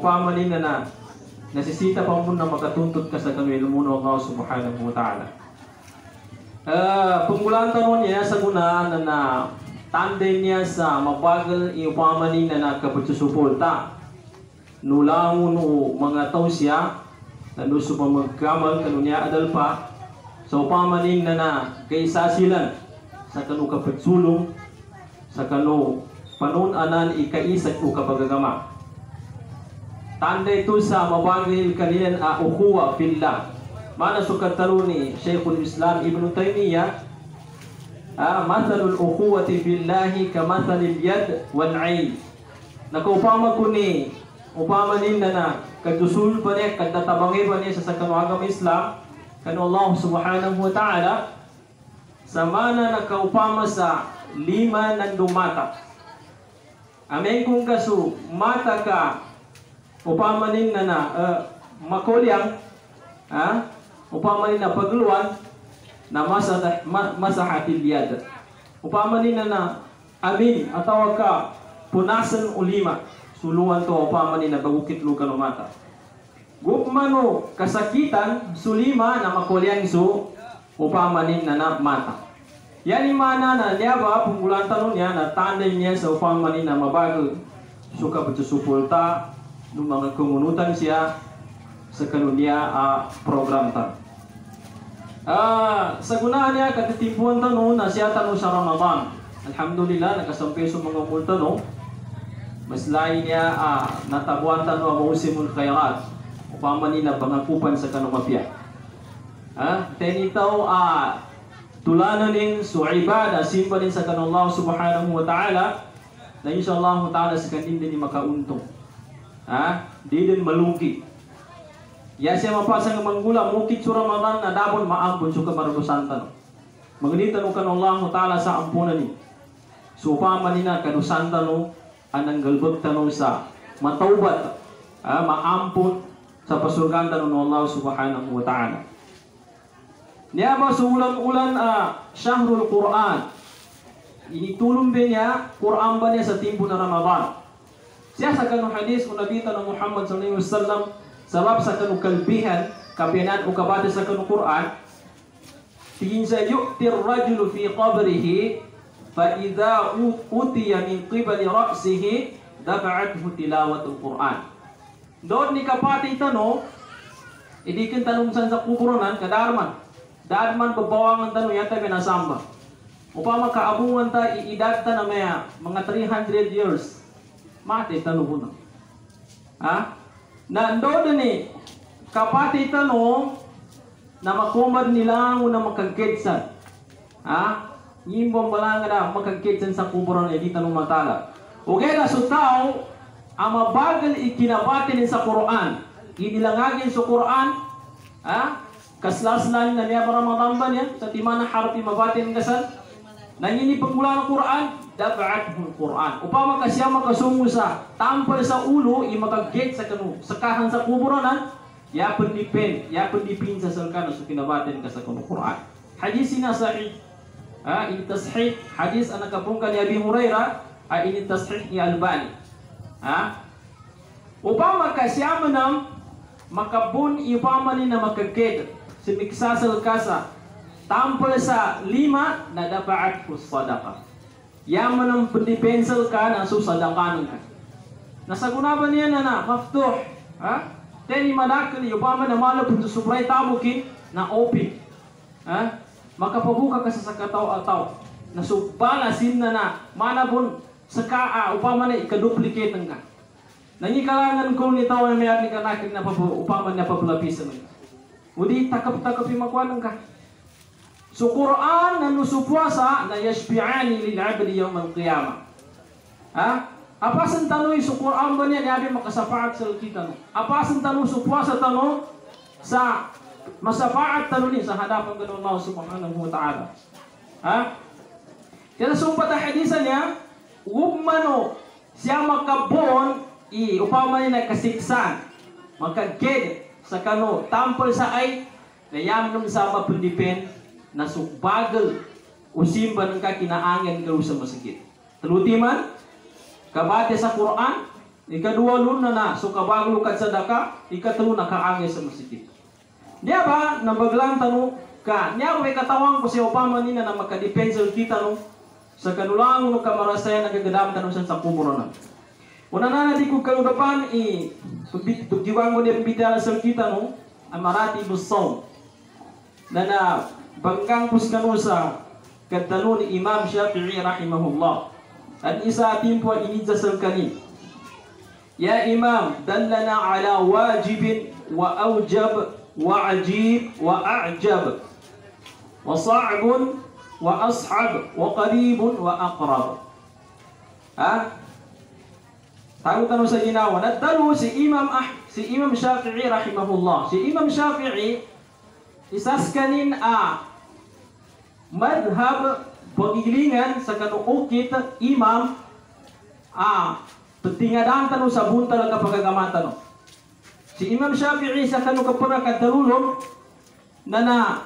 upamanin na nasisita pa mo na makatuntut ka sa kanil mo ng Allah subhanahu wa ta'ala. Penggulaan tanong niya sa gunaan na tandem niya sa mabagal iupamanin na nakapagsusupulta. Nulangon o mga tao siya, nanuso pa magkamal, kanunya adal pa, sa upamanin na kaisasilan sa kanu kapagsulong, sa kanu panunanan ikaisag o kapagagama. Tanda ito sa mabagil kanilan ukhuwa fillah. Mana sukat talo ni Shaykhul Islam Ibn Taymiyyah, mathalul ukhuwati billahi kamathalil yad wal ayn. Nakaupama ko ni upamanin na kadusul pa niya, kadatabangi pa niya sa kanuagam Islam, kanu Allah subhanahu wa ta'ala, sa mana nakaupama sa lima ng dumata. Amen kung kaso, mata ka, upamanin na makulyang, upamanin na pagluwan, na masahatil yad. Upamanin na amin, atawa ka, punasan ulima, suluan to upamanin na bagukit luka ng mata. Gupmano kasakitan, sulima na makulyang su, upamanin na mata. Yan mana na niya ba, punggulan tanong niya, na tandem niya sa upamanin na mabagal, suka pagsusupulta, ng mga kumunutan siya, sa kanunya program ta. Sa gunaan niya, katitimpuan tanong na siya tanong sa Ramadan. Alhamdulillah, nakasampay sa mga multa no. Mas lain niya, natabuan tanong ang usimul khairat, upamanin na pangakupan sa kanumapya. Tenitaw, tulanan din su'ibada, simpa din sa kanon Allah subhanahu wa ta'ala, na insyaAllah ta'ala sa kanin din makauntong. Di din malungki. Ya siya mapasang manggula, mukit sa Ramadan na dabon maampun sa kamarusan tanong. Magnitan ka ng Allah ta'ala sa ampunan ni. So upamanin na kanusan tanong, anang galbag tanong sa mataubat, maampun sa pasurgan tanong ng Allah subhanahu wa ta'ala. Niya ba sa ulan-ulan Syahrul Quran. Ini tulong ba niya, Quran ba niya sa timpo na Ramadan. Siya sa kanong hadis kung nabita ng Muhammad sallallahu alaihi wasallam, sabab sa kanong kalbihan, kapiyanan o kabate sa kanong Quran, tingin sa yu'tir rajulu fi qabrihi, fa idha utiya min qibali ra'sihi, dafa'athu tilawatul Quran. Doon ni kapatid tanong, idikin tanong sa kukuronan, kadarman. Darman babawangan tanong yata binasamba. Upama kaabungan ta, iidad ta na mga 300 years. Mati tanong ko na. Nandoon ni kapatid tanong na makumad nila na makagkitsan. Yimbong balanga na makagkitsan sa kuburan di tanong matala. Okay na so tao, ang mabagal ikinabatin sa Quran. Inilangagin sa Quran, kaslaslan na niya para Ramadan ba niya sa timana harap mabatin kasal nangini pagmula ng Quran dafa'atul Quran upama kasya makasungo sa tampal sa ulo imagagget sa kanu sakahan sa kuburan ya pendipin sa salkano so kinabatin ka sa Quran. Hadis na sahih ini tashih hadis ang nakapungkan ni Abi Hurairah ini tashih ni Albani. Upama kasya manam makabun ipamanin na makagget simiksasal kasa tampal sa 5 na dafa'at ko sadaqah. Yaman ang pendipensal ka na susadakanan ka. Nasagunaban niya na maftuh. Teni madakali upama na malo punto supray tamukin na open. Makapabuka ka sa sakataw-ataw. Nasubalasin na manabon sa upama na ikaduplicate ng ka. Nangikalangan ko ni tawa na may atli kanakin na upama na papulapisan ng ka. Udi takap-takap yung makwanan ka. So Quran na nusupwasa na yashbi'ani lil'abdi yawm al-qiyamah. Apasan tanong so Quran ba niya niyabi makasafaat sa kita no? Apasan tanong supwasa tanong sa masafaat tanong ni sa hadapan ka ng Allah subhanahu wa ta'ala. Kaya sumpat ang hadisan niya, umano siya makabon upama niya nagkasiksan, makaged sa kano, tampol sa ay, nayam sa mapundipin, na sukbagal, usimba ng kakinaangan ka sa masakit. Taluti man, kabate sa Quran, Ikadua luna na suka baglo kat sadaka, ikatlo nakaagi sa masjid. Dia ba nabaglang tanu ka, nya may katawang ko si Obama nina na makadepensa kita no sa kanulang no kamarasaya nagagadam tanu sa kumuro na. Una na di ko kaludapan pagdiwang mo di bitala sa kita no amarati busaw. Na bangkang puskano sa kadalo ni Imam Syafi'i rahimahullah. At isa timpo inidza sa kani. Ya Imam, dallana ala wajibin wa awjab wa ajib wa a'jab wa sa'bun wa ashab wa qaribun wa aqrab. Tahu tanong sa ginawa. Nagdalo si Imam Syafi'i rahimahullah. Si Imam Syafi'i isaskanin madhab pagilingan sa kanuukit imam petingadang tanu sa buntal kapagagamatan no. Si Imam Syafi'i sa kanu kapara kadalulom na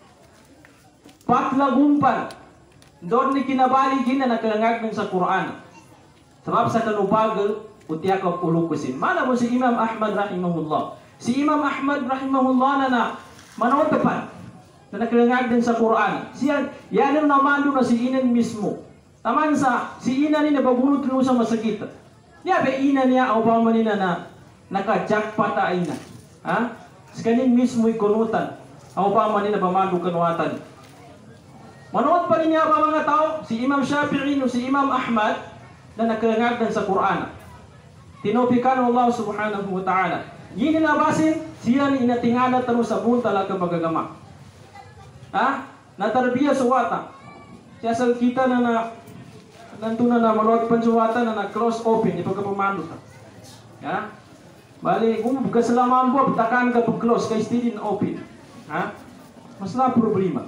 patlagumpan doon ni kinabaligin na nakalangag sa Quran. Sebab sa kanu bagal utiakaw ulukusin. Mana mo si Imam Ahmad rahimahullah. Si Imam Ahmad rahimahullah na manood tepat na nakalangag din sa Quran. Siya yan naman doon na si Inan mismo. Taman sa si Inan ni nababunot rin sa masakit. Niya ba ina niya o pa man na naka-jackpot ay na. Sikanin mismo ikunutan. O pa man na bamado kanuatan. Manood pa rin niya ba mga tao? Si Imam Syafi'i no si Imam Ahmad na nakalangag sa Quran. Tinopikan Allah subhanahu wa ta'ala. Yini nabasin, siya ni inatingala tanu sa buntala kapagagama. Natarbiya sa wata. Siya sa kita na nantuna na manood pansuwata na cross open, ipagkapamando ta. Bali, kung kasalaman po, takan ka pag-close, kay still open. Mas na problema.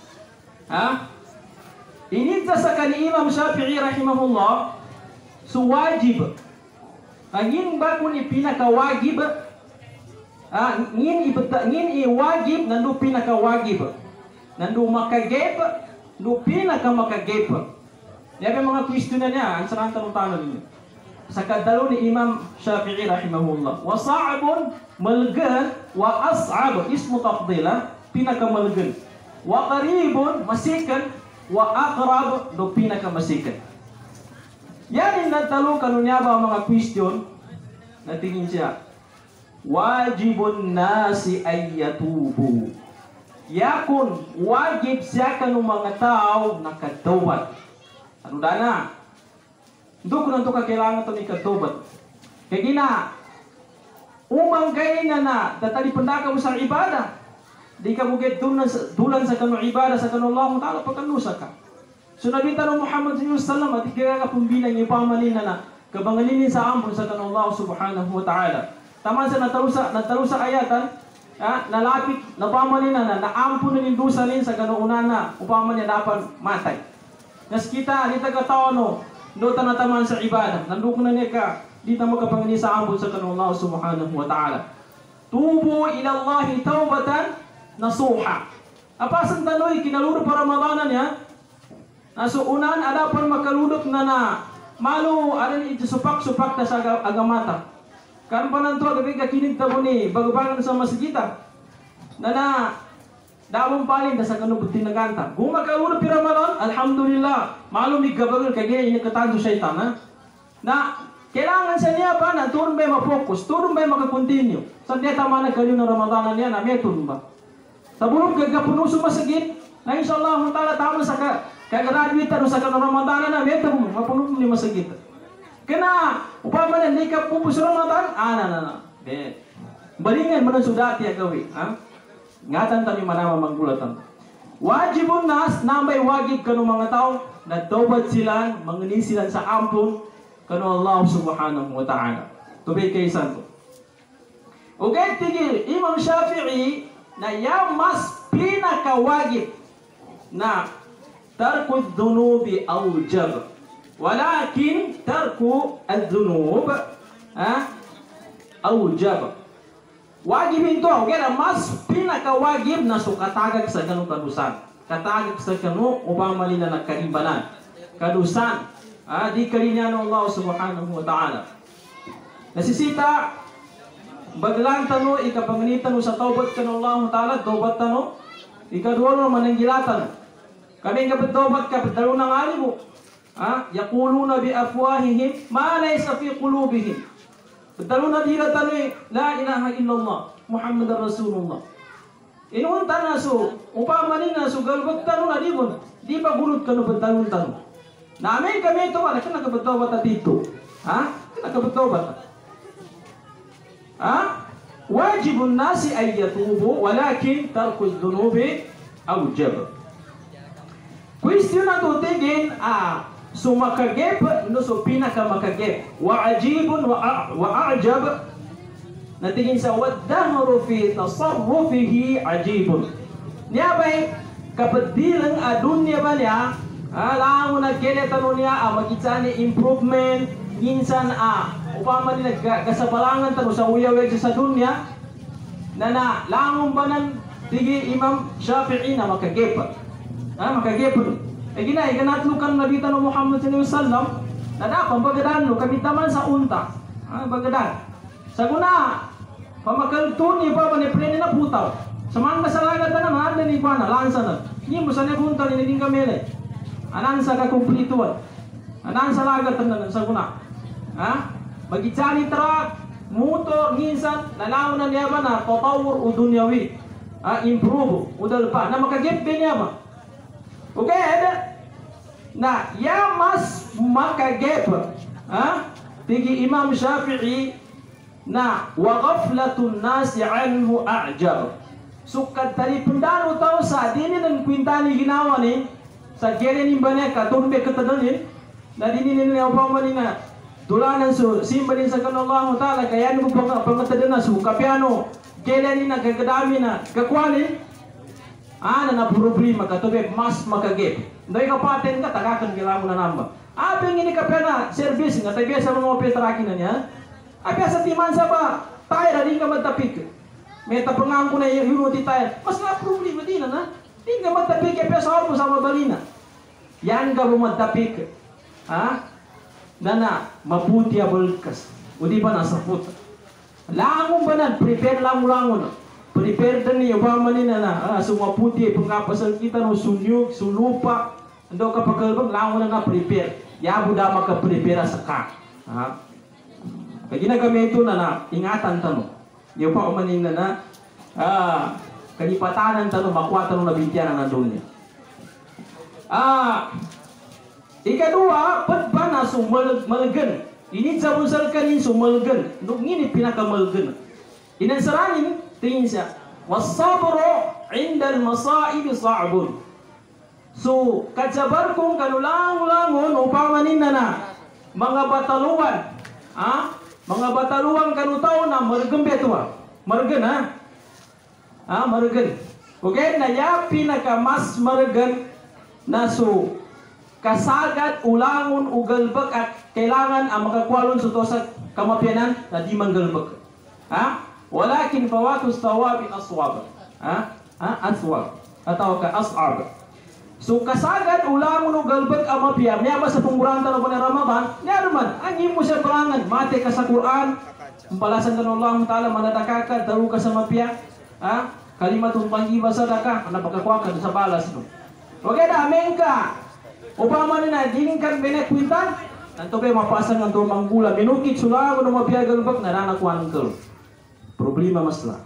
Inita sa kani Imam Syafi'i rahimahullah, so wajib. Ngin ba kung ipinakawagib, ngin iwagib, nandu pinakawagib. Nandu makagep, nandu pinakamakagep. Yan ang mga question na niya, ang sarang tanong-tanong ninyo. Sa kadalo ni Imam Syafi'i rahimahullah. Wa sa'abun, malgan, wa as'ab, ismu tafdila, pinakamalgan. Wa qaribun, masikan, wa aqrab, do pinakamasikan. Yan yung nagtalo kanunya ba ang mga question na tingin siya. Wajibun nasi ayyatubu. Yakun, wajib siya kanong mga tao na katawad. Ano na? Doon ko na ito kakailangan ito ni katawad. Kaya gina, umanggay na tatali pandaka mo sa ibadah. Di ka mugit dulan sa kanong ibadah sa kanong Allah, ta'ala pagkanusa ka. So nabita ng Muhammad sallallahu alaihi wasallam at ikakapumbinang yung pamalin na kabangalinin sa ampun sa kanong Allah subhanahu wa ta'ala. Taman sa nagtalo sa ayatan, nalapit na pamalin na naampun na nindusalin sa kanong una na upaman niya dapat matay. Nas kita, di taga-tao no, do tanataman sa ibadah. Nanduk na niya ka, di ta makapangini sa ampun sa kanong Allah subhanahu wa ta'ala. Tubu ila Allahi tawbatan nasuha. Apasan tanoy, kinaluro pa Ramadanan niya, so unan ada pun makaludok na malu ada ni supak-supak na sa agamata. Kan pananto gabi ka kinig tabo ni bagabangan sa masjida. Na dawong palin sa kanubot tinaganta. Kung makaludok pi Ramadan, alhamdulillah. Malu mi gabagal kagaya ini katanto syaitan na kailangan sa niya pa na turun ba ma-focus, turun ba makakontinue. Sa diya tama na kayo ng Ramadanan niya na metun ba. Sa bulong gagapunuso masagit, na inshallah ta'ala tama sa kag-graduate sa kanong Ramadanan na meto mo mapuno ni masagit. Kena upama na hindi ka pupus Ramadan, balingan mo na sudati agawi, ngatan tayo manama manggulatan. Wajibun nas nambay wajib kanong mga tao na tawbad sila, mangani sila sa ampun kanong Allah subhanahu wa ta'ala. Tubay kay santo. Okay, tigil Imam Syafi'i na mas pinakawajib na tarku dhunubi awjab, walakin tarku adh-dhunub awjab. Wajib ito, okay na mas pinakawajib na sukatagag sa ganong kadusan. Katagag sa ganong upang mali na nagkaibanan. Kadusan, di kalinya ng Allah subhanahu wa ta'ala. Nasisita baglang tano ikapanganitan mo sa taubat kan Allah Ta'ala, taubat tano. Ikadua no mananggilatan. Kami kapag taubat ka, padalo ng alimu. Yaquluna bi afwahihim ma laysa fi qulubihim. Padalo na dila tano la ilaha illallah Muhammadar Rasulullah. Inuunta na so, upamanin na so, galbag tano na di mo. Di ba gulot ka no padalo tano. Namin kami ito, nakapagtaubat na dito. Nakapagtaubat. Wajibun nasi ay yatubu walakin tarkul dunubi awjab. Question na to tigin so makagep no so pinaka makagep wa ajibun wa a'jab natingin sa wadahru fi tasarrufihi ajibun. Niya bay kapadilang dunya ba niya alam mo na kaya tanong niya makita ni improvement minsan upama nila kasabalangan tanong sa uyaweg sa dunya na langon ba ng tigi Imam Shafi'i na makagepa makagepa ginay ganatlukan Nabi tanong Muhammad sallallahu alaihi wasallam na dapat bagadan lo kami taman sa unta bagadan sa guna pamakaltuni pa ba ni prene na putaw saman masalagat na naman ni kuana lansa na ni mo sa unta ni naging kamele anan sa kakumplituan anan sa lagat na sa guna magitsani truck motor minsan nalaw na niya ba na tatawur o dunyawi improve udal pa na makagip niya ba okay na ya mas makagip tigi Imam Shafi'i na wa ghaflatun nasi anhu a'jab sukad tali pendaro tao sa dini ng kwintani ginawa ni sa gere ni baneka tumbe katadalin na dini ni upama ni na tulanan so simbalin sa kanon Allah Ta'ala kaya mo pangatadin na so kapiano kailan ni nagkagadami na kakwalin na problema katube mas makagip ndoy kapaten ka tagakan gila mo na namba abing ini kapiana service nga tayo sa mga opetrakin na niya sa timan sa ba tayo rin ka matapik may tapangang ko na yung ti tayo mas na problema din na din ka matapik kaya sa mo sa mabalina yan ka mo matapik na mabuti abulkas o di ba nasa puta langon ba na prepare langon prepare din niyo ba manina na sumaputi pangkapasal kita no sunyug sulupa ando kapag kalbang langon na prepare yabo da maka-prepare sa ka kaya ginagamit ito na ingatan tanong niyo pa umanina na kalipatanan tanong makuha tanong nabintiyan na doon niya ikadua, ba't ba na sumalgan? Init sa unsal kanin sumalgan. Nung nginit pinakamalgan. Inansaranin, tingin siya. Wasabro indal masaib sa'bun. So, kadsabar kong kanulang-langon upamanin na mga bataluan. Mga bataluan kanutaw na margan beto Margan margan. Okay, na ya pinakamas margan na so kasagad ulangon ugalbag at kailangan ang makakwalon sa kamapianan na di manggalbag. Walakin fawatus tawabi aswab. Aswab. Atau ka as'ab. So kasagad ulangon ugalbag ang mapiam. Niya ba sa pungurang talo na Ramadan? Niya naman, angin mo siya perangan. Mate ka sa Quran. Palasan ka ng Allah Ta'ala manadakaka. Daru ka sa mapiam. Kalimatong panggiba sa daka. Napakakuha ka sa balas. Okay na, amen ka. Upama na dining kan benekwintan nanto kay mapasang ang tumang gula minukit sulago no mapiagal bag nananakuan ko problema masla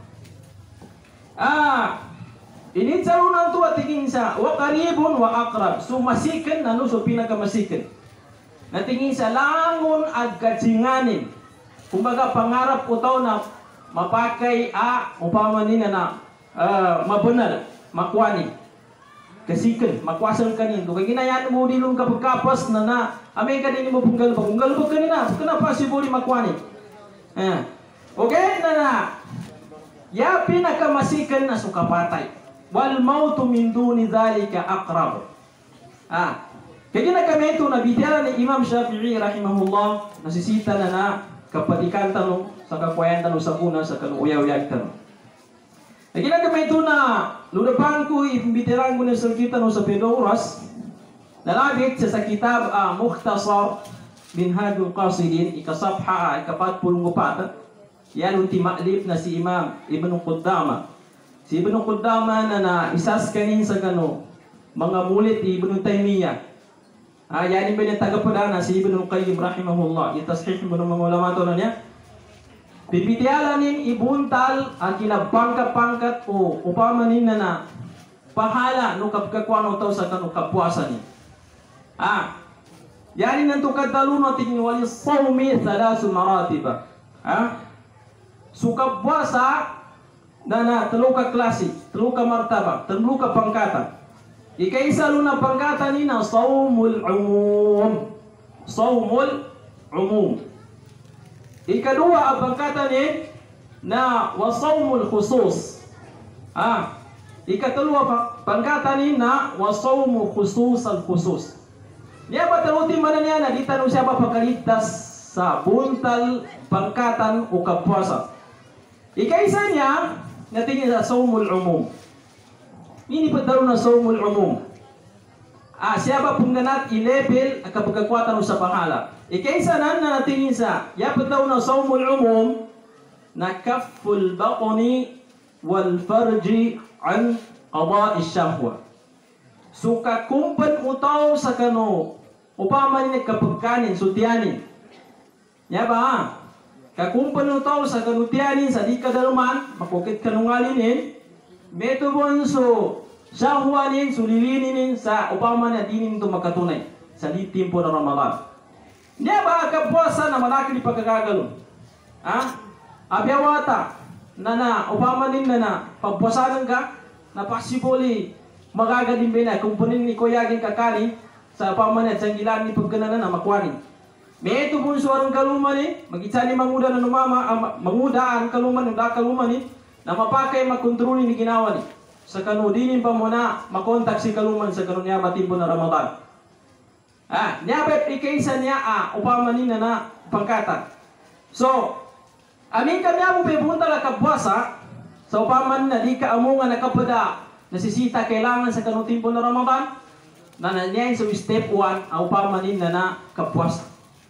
ini sarunan tu tingin sa wa qaribun wa aqrab so masiken nanu so pinakamasiken natingin sa langon ag katsinganin kumbaga pangarap utaw na mapakai upama nina na mabenar makwani kasikan, makwasan kanin. Kaya ginayaan mo dilong kapagkapas na amay ka din mo punggalbag. Punggalbag kanina, kenapa si buli makwani? Okay na. Ya pinakamasikan na sukapatay. Wal mautu min duni dhalika aqrab. Kaya ginagamit ito na bidya ni Imam Shafi'i rahimahullah nasisita na kapatikan tanong sa kakwayan tanong sa kuna sa kanuuyaw-uyag tanong. Kaya ginagamit ito na ludapan ko imbitiran ko na sa kita no sa Pedro oras nalabit sa kitab Mukhtasar Minhajul Qasidin ikasabha ika-44 yan unti ma'lif na si Imam Ibn Qudama. Si Ibn Qudama na isas kanin sa kano mga mulit Ibn Taymiyah. Yan yung tagapadana si Ibn Qayyim rahimahullah. Itashih mo ng mga ulama to na niya. Pipitialanin ibuntal ang kinabangka-pangkat o upamanin na pahala no kapkakwano tao sa kano kapwasan niya. Yani nanto kadaluna tingin wali sawmi thalathul maratiba. Suka puasa na telu ka klase, telu ka martaba, telu ka pangkatan. Ikaisa luna pangkatan ni na sawmul umum. Sawmul umum. Ikadua ang pangkatan ni na wasawmul khusus. Ikatulwa pangkatan ni na wasawmul khusus al khusus. Niya ba talutin man niya na di tanong siya ba pagkaligtas sa buntal pangkatan o kapuasa. Ikaisa niya natingin sa sawmul umum. Ini padaro na sawmul umum. Siya ba pungganat i-level ang kapagkakwatan sa pahala. Ikaisa na natingin sa ya padaro na sawmul umum na kafful baqni wal farji an qada'i syahwa. Suka kumpan utaw sa kano upaman ni kapagkanin sutianin. Ya ba? Kakumpan utaw sa kanutianin sa di kadalaman makukit kanungalinin meto bonso syahwanin sulilinin sa upaman na dinin ito makatunay sa di timpo na Ramadan. Ya ba kapuasa na malaki di pagkakagalon? Abiyawata na upamanin na pagpuasanan ka na pasiboli magagadin ba na kumpunin ni Koyagin kakani sa pamanat sa gilan ni pagkananan na makwanin. May ito po suwarang kaluman mag-itsa ni manguda na numama, manguda ang kaluman, nung kaluman na mapakay magkontroli ni ginawa ni. Sa kanudinin pa muna makontak si kaluman sa kanunya matimpo na Ramadan. Niyabet ikaysa niya upamanin na pangkatan. So, amin kami mo pipunta na kapwasa sa upaman na di ka amungan na kapada nasisita kailangan sa kanutimpo na Ramadan na nanyayin sa step 1 upamanin na kapwasa.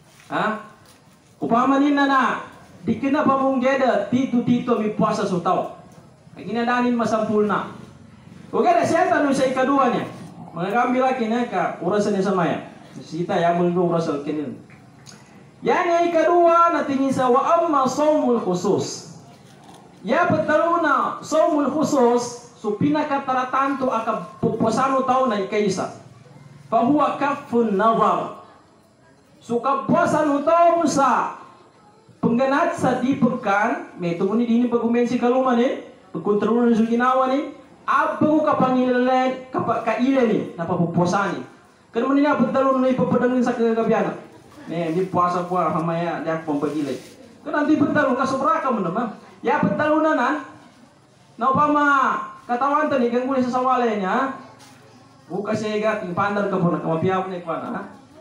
Upamanin na di ka na pamunggeda tito may puasa sa tao. Ang ginadanin masampul na. Okay na siya tanong sa ikadua niya. Mga kambila ka orasan niya sa maya. Nasisita ya mulgo orasan kinin. Yan ay ikadua na tingin sa wa amma sawmul khusus. Ya patalo na sawmul khusus so pinakataratanto aka pupuasano tao na ikaisa. Fahuwa kaffun nazar. So kapuasan tao sa pengganat sa di pagkan, may tumuni dini pagumen si kaluman pagkontrol na sa ginawa abago kapangilan kailan napapupuasan Kan mo nila pagdalo na ipapadangin sa kagabiana. Di puasa ko hamaya dak pambagilay. Kan nanti pagdalo kasobra ka mo naman. Ya pagdalo na upama katawan tani kang muli sa sawalay niya. Bukas siya igat yung pandar ka po na kamapiyaw na ikuan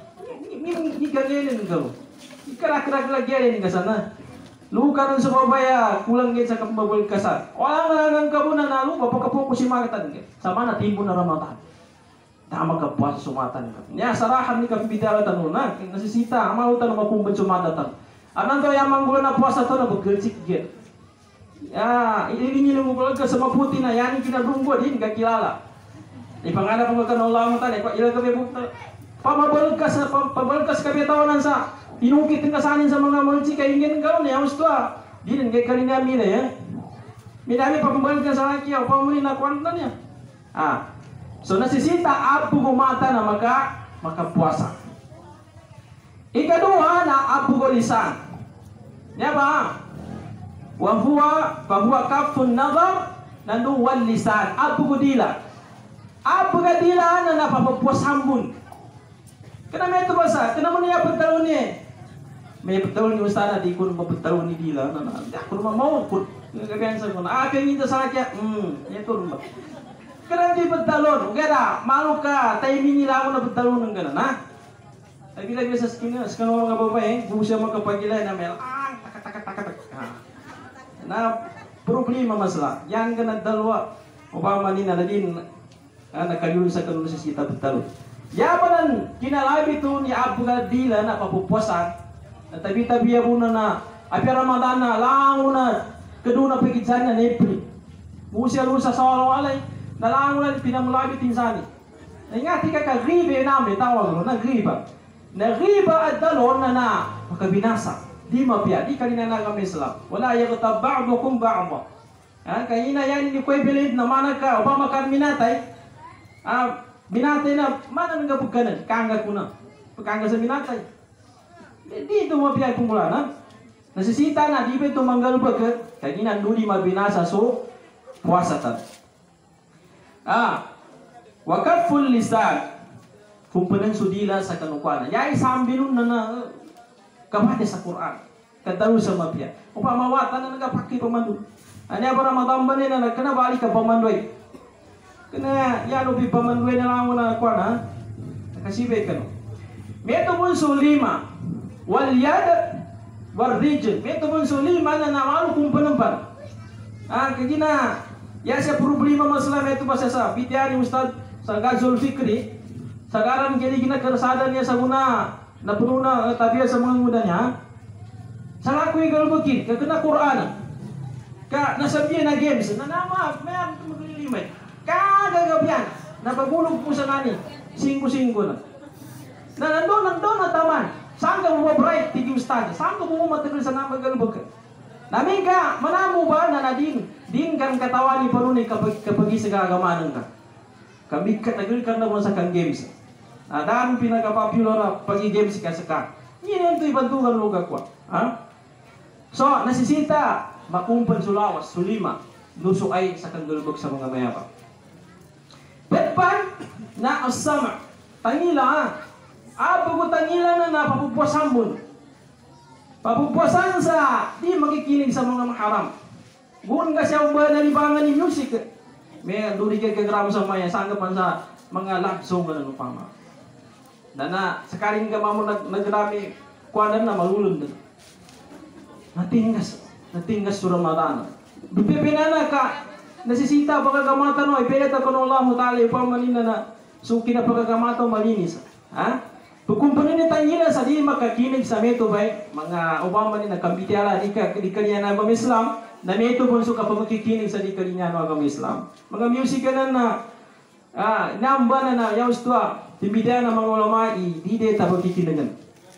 Ni ganyan ka. Ikarak-rak lagi ni kasana. Luka rin sa babaya, kulang git sa kapabal kasar. Wala nga ka po na nalu, papakapo ko si Magatan. Sama na timpo na Ramadan. Tama ka puasa sumatan ka. Niya sarahan ni kapibidala tanunan. Nasisita, amalutan na mapumbad sumatatan. Anang to yamang gula na puasa to na baggercik git. Ini mo ka sa maputi na yan kinadunggo din kakilala. Ipangalap mo ka ng Allah mo tani, ilang kami bukta. Pabalkas kami tawanan sa inukit ng kasanin sa mga multi kaingin ka ron, yawas to di rin kay kanina mina minami papabalkas sa akin, pamuli na kwanta niya. So nasisita abu gumata na makapuasa. Ikadua na abu golisan. Niya ba? Fahuwa kafun nazar nandu wal lisan abu godila. Abu godila na napapapuas hambun. Kena may ito basa, kena mo niya pagtalon niya. May pagtalon ni Ustana, di ko mapagtalon ni Dila. Di ako naman mau, nagabihan sa ko, kayo nito sa kaya, ito naman. Kena di pagtalon, gada, malu ka, timing nila ako na pagtalon ng gana, na? Lagi-lagi sa skin na, sa kanong mga babae, busa magkapagilay na may, tak. Na, problema masla, yan ka na dalawa, upama ni na din, nagkalyulo sa kanong sa sita pagtalon. Yabanan kinalabi tu ni abu dila na papupuasan. Tabi-tabi abuna na api Ramadan na lango na keduna pagitsan na nepri. Musia lusa sawalo alay nalango na pinamulabi tinsani. Ingati ka kagribe namin tawag na griba. Na riba at dalon na makabinasa. Di mapia, di kanina na kami Islam. Wala yaghtab ba'dukum ba'dha. Kaya yan hindi ko i-believe na mana ka o pa makan minatay. Binatay na mana nang gabuganan, kangga ko na. Pagkangga sa binatay. Di ito mapia kumulanan. Nasisita na, di ba ito manggal bagat. Kaya ginanduli mabinasa so puasa tan. Wakaful lisan. Kumpulan sudila sa kanukwana. Yai sambilun na kapate sa Quran. Kataru sa mapia. Upamawatan na nagapaki pamandu. Anya para matambanin na kena balik ka pamandoy. Kena yan ubi pamandoy na lang na kwana. Nakasibay ka no. Meto bunso lima. Wal yad war rijl. Meto bunso lima na namalu kumpulan pa. Kagina. Ya sa problema masalah meto basa sa bidyani Ustad sa Gazul Fikri. Sekarang jadi kena keresadan niya sa muna na puno na tabiya sa mga muda niya. Sa ako yung galbukid, kagana Quran. Ka nasabihan na games, na nama, mayroon maglilimay. Kagagabihan, napagulog po sa nani, 5-5 na. Nandun na taman. Saan ka mo bright, tigi ustad? Saan ka mo matagal sa nama galbukid? Namin ka, manamo ba na nadin? Din kan katawani pa nun kapag isa kagamanan ka. Kami nagil ka na mo sa kang games. Dan pinaka-popular pagi-games ka saka. Yan ito ibantugan lugar ko. So, nasisita, makumpan sulawas, sulima, nuso ay sa kanggulbog sa mga mayabang. Betpan, na asama, tangila Apo tangila na napapupuasan mo. Papupuasan sa, di makikinig sa mga maharam. Buon ka siya ba na libangan ni music. May duri ka kagramo sa maya, sanggapan sa mga love song na lupama. Na sakaling ka mamo nagrami kuanan na malulod na. Natinggas sa Ramadan. Bipipinana ka nasisita pagkagamata no ipeleta ko ng Allah Ta'ala ipamanina na suki na pagkagamata malinis. Pagkumpanin ni tangina sa di makakinig sa meto bay mga Obama ni nakambitiala di kaniya na agama Islam na meto kung suka pamakikinig sa di kaniya na agama Islam. Mga music na namba na yaus tua Timbida na mga ulama di deta pagkikinagan.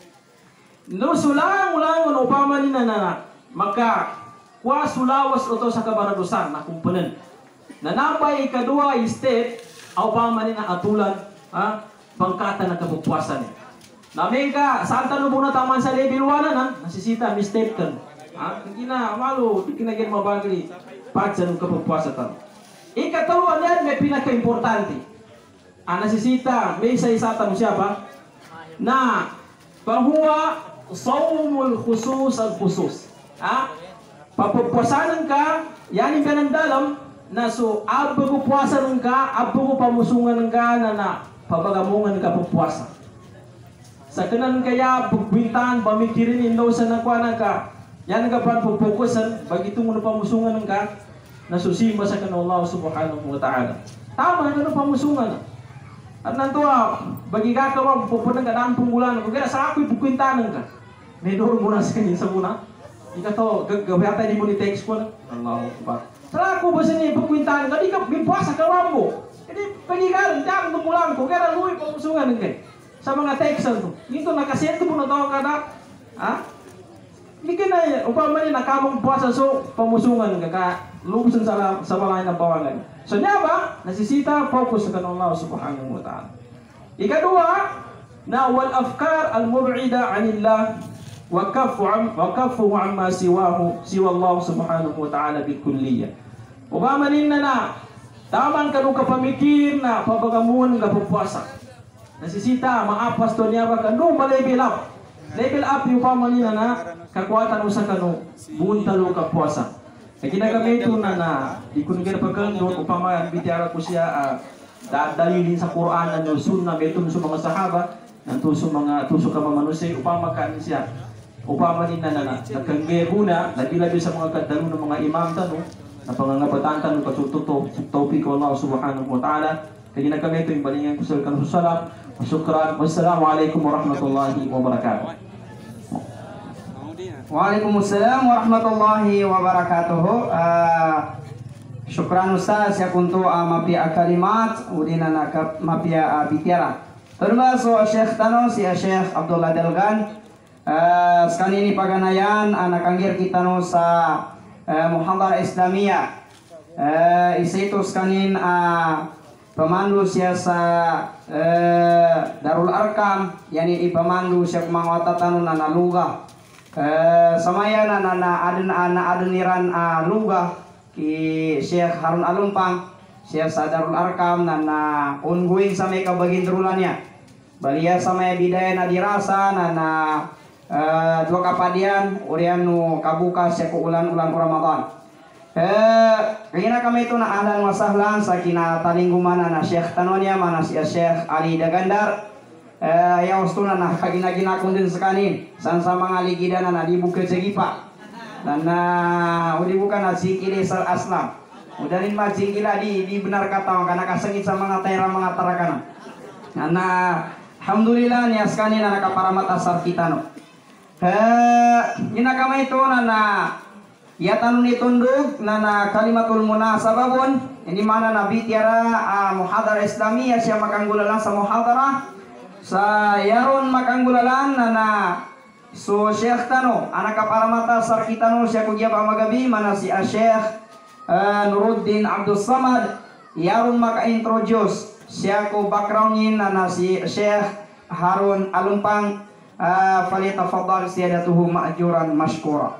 No sulang-ulang no upama ni na maka kwa sulawas oto sa kabaradusan na kumpunan. Nanambay kadua step au upama ni na atulan bangkata na kapupuasan. Namin ka santa no muna taman sa level 1 na nasisita mistake kan. Kina malu dikinagin mabagli pagsa ng kapupuasan. Ikatulong yan may pinaka-importante. Nasisita, may isa-isa mo siya na pahuwa sawmul khusus al-khusus. Papupuasanan ka, yanin ka ng dalam, na so, abago puwasan ka, abago pamusungan ka na pabagamungan ka pupuasa. Sa kanan kaya, pagbintan, pamikirin indaw sa nakwana ka, yan ka pa pupukusan, bagito mo na pamusungan ka, na susimba sa kanan Allah subhanahu wa ta'ala. Tama na pamusungan. At nanto bagi ka ka pupunang ka daan punggulan kung kaya sa ako'y pukwintanan ka may doon muna sa kanya sa muna ika to gawin di mo ni text ko na Allah Akbar sa ako ba sa niya pukwintanan ka di ka bipuasa ka wambo hindi bagi ka daan punggulan kung kaya luwi pamusungan ka sa mga textan to dito nakasento mo na to kada hindi ka na upama niya nakamong puasa so pamusungan ka lubusan sa balay ng bawangan. So niya ba? Nasisita, focus sa kanong Allah subhanahu wa ta'ala. Ikadua, na wal afkar al-mub'ida anillah wa kafu amma siwa Allah subhanahu wa ta'ala bikulliya. Upamanin na taman kanong kapamikir na pabagamuan ng kapupuasa. Nasisita, maapas to niya ba kanong ma-level up. Level up yung pamanin na kakuatan mo sa kanong buntalo kapuasa. Kaya ginagamit ito na di ko nagkira pagkandon upama bitiara ko siya dalilin sa Quran na sunna beton sa mga sahaba nanto sa mga tuso ka mamanusay upama kan siya upama din na nagkanggehuna labi-labi sa mga kadalo ng mga imam tanong na pangangabatan tanong katututo tawfiq ko Allah subhanahu wa ta'ala kaya ginagamit ito yung balingan ko sa kanang salam Syukran. Wassalamualaikum warahmatullahi wabarakatuh. Waalaikumsalam warahmatullahi wabarakatuh. Syukran Ustaz ya kuntu mapia kalimat udina nak mapia bicara. Termasuk Syekh Tano si Syekh Abdullah Delgan. Sekali ini paganayan anak anggir kita no sa Muhammadiyah Islamiyah. Isitu sekanin pemandu siya sa Darul Arkam, yani ipamandu siya kumangwatatan na naluga. Samaya na adeniran luga ki Syekh Harun Alumpang, siya sa Darul Arkam na ongoing sa may kabagin trulannya. Balia sa may bidaya na dirasa na dua kapadian urian nu kabuka siya ku ulan-ulan Ramadan. Kaya kami itu na ahlan wa sahlan sa kinatalingguman na Syekh Tanonya mana si Syekh Ali Dagandar. Ya ustuna na kagina-gina kung din sa kanin san sa mga ligidan na dibuka sa gipa. Dan udibukan na sikili sa aslam. Udarin ma sikila di benar kata karena kasengit sa mga tayra mga tarakana. Alhamdulillah niya sa kanin na nakaparamat asar kita no. Kami itu na ya tanun itunduk nana kalimatul munasababun ini mana nabi tiara muhadharah Islamiyah siya makanggulalan sa muhadharah sa yaron makanggulalan nana so Syekh Tano anak kaparamata sar kitano siya kugiya pamagabi mana si Syekh Nuruddin Abdul Samad yaron maka-introduce siya ko backgroundin nana si Syekh Harun Alumpang falitafaddal siyadatuhu ma'juran mashkura.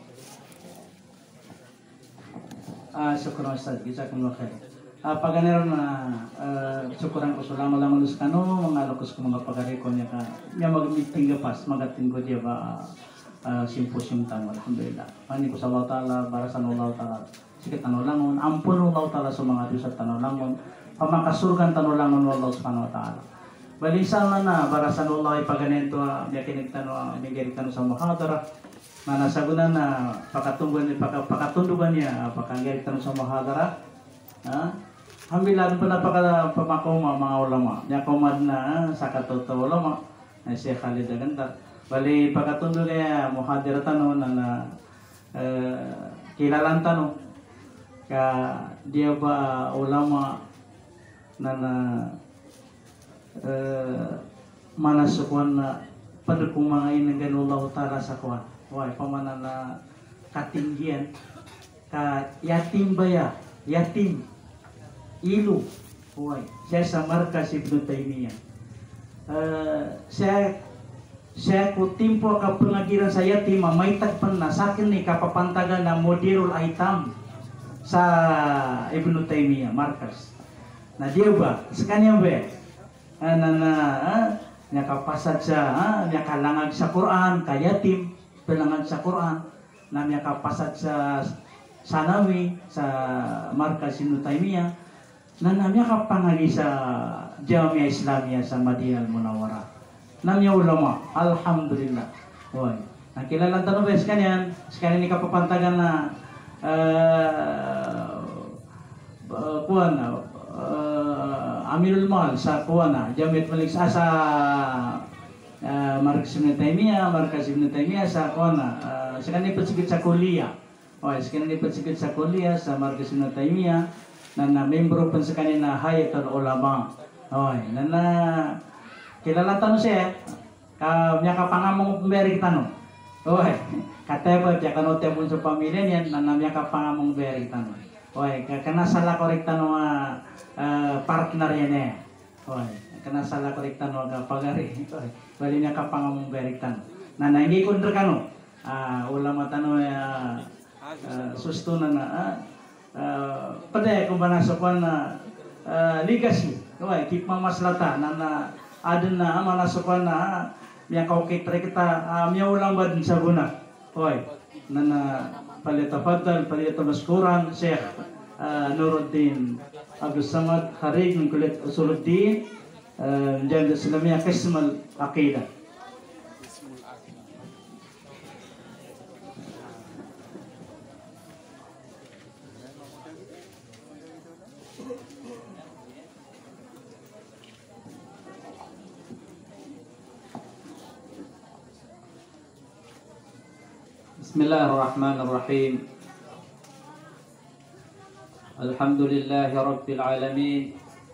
Syukur Ustaz, jazakumullah khair. Paganeron na syukuran ko sulama lamang luskano mangalokos ko mga pagarikon niya ka niya mag-meeting pas magating ko dia ba simposium tang alhamdulillah. Ani ko sa Allah taala barasan Allah taala sikit tanolangon ampun Allah taala sa mga dosa tanolangon pamakasurgan tanolangon Allah subhanahu wa taala. Balisan na barasan Allah ipaganento niya kinigtano migeri tano sa muhadharah. Mana sagunan na pakatundugan niya pakanggerit tanong sa muhadharah. Alhamdulillah pa pamakaw mga ulama. Niya kumad na sa katoto ulama na Syekh Khalid Dagandar. Bali pakatundo niya muhadharah tanong na kilalan tanong ka dia ba ulama na mana sukuan na padukung mga inang Allah Ta'ala sa kuwan. Wah, pamana na katinggian ka yatim baya, yatim ilu. Wah, saya sa markas Ibnu Taimiyah. Saya ku timpo ka pengagiran sa yatim may tagpan na sakin ni kapapantagan na Mudirul Aitam sa Ibnu Taimiyah markas. Na dia ba, sekanya ba? Nya kapasad sa nya kalangag sa Quran, kayatim pelanggan sa Quran namanya kapasad sa sanawi sa markas Ibnu Taimiyah na namanya kapangagi sa Jamiah Islamiyah sa Madinah Munawwarah namanya ulama alhamdulillah. Woy nakilala tanong ba sekalian ini kapapantagan na kuan Amirul Mal sa kuan na Jamiat Malik sa markas Ibnu Taimiyah sa kuana sekarang ipatsigit sa kuliah. Sekarang ipatsigit sa kuliah sa markas Ibnu Taimiyah na membro pun sekarang na Hayatul Ulama. Na kilala tanong siya niya kapangamong pemberi tanong. Katanya siya kanote pun sa pamilya niya na niya kapangamong pemberi tanong. Kena salah korek tanong partner niya. Kena salah korek tanong pagari. Bali niya kapangamong berikan. Na hindi kundra kano. Ulama tano sustunan na pada kung banasukan na legacy. Kip mamaslata na adun na manasukan na miya kaukitra kita miya ulang ba din sa guna. Na palitafaddal palitamaskuran Syekh Nuruddin Abdul Samad Kharig min Kulliyat Usuluddin Jamiah Islamiyah Qismul Aqidah. Bismillahirrahmanirrahim. Alhamdulillahi Rabbil Alamin.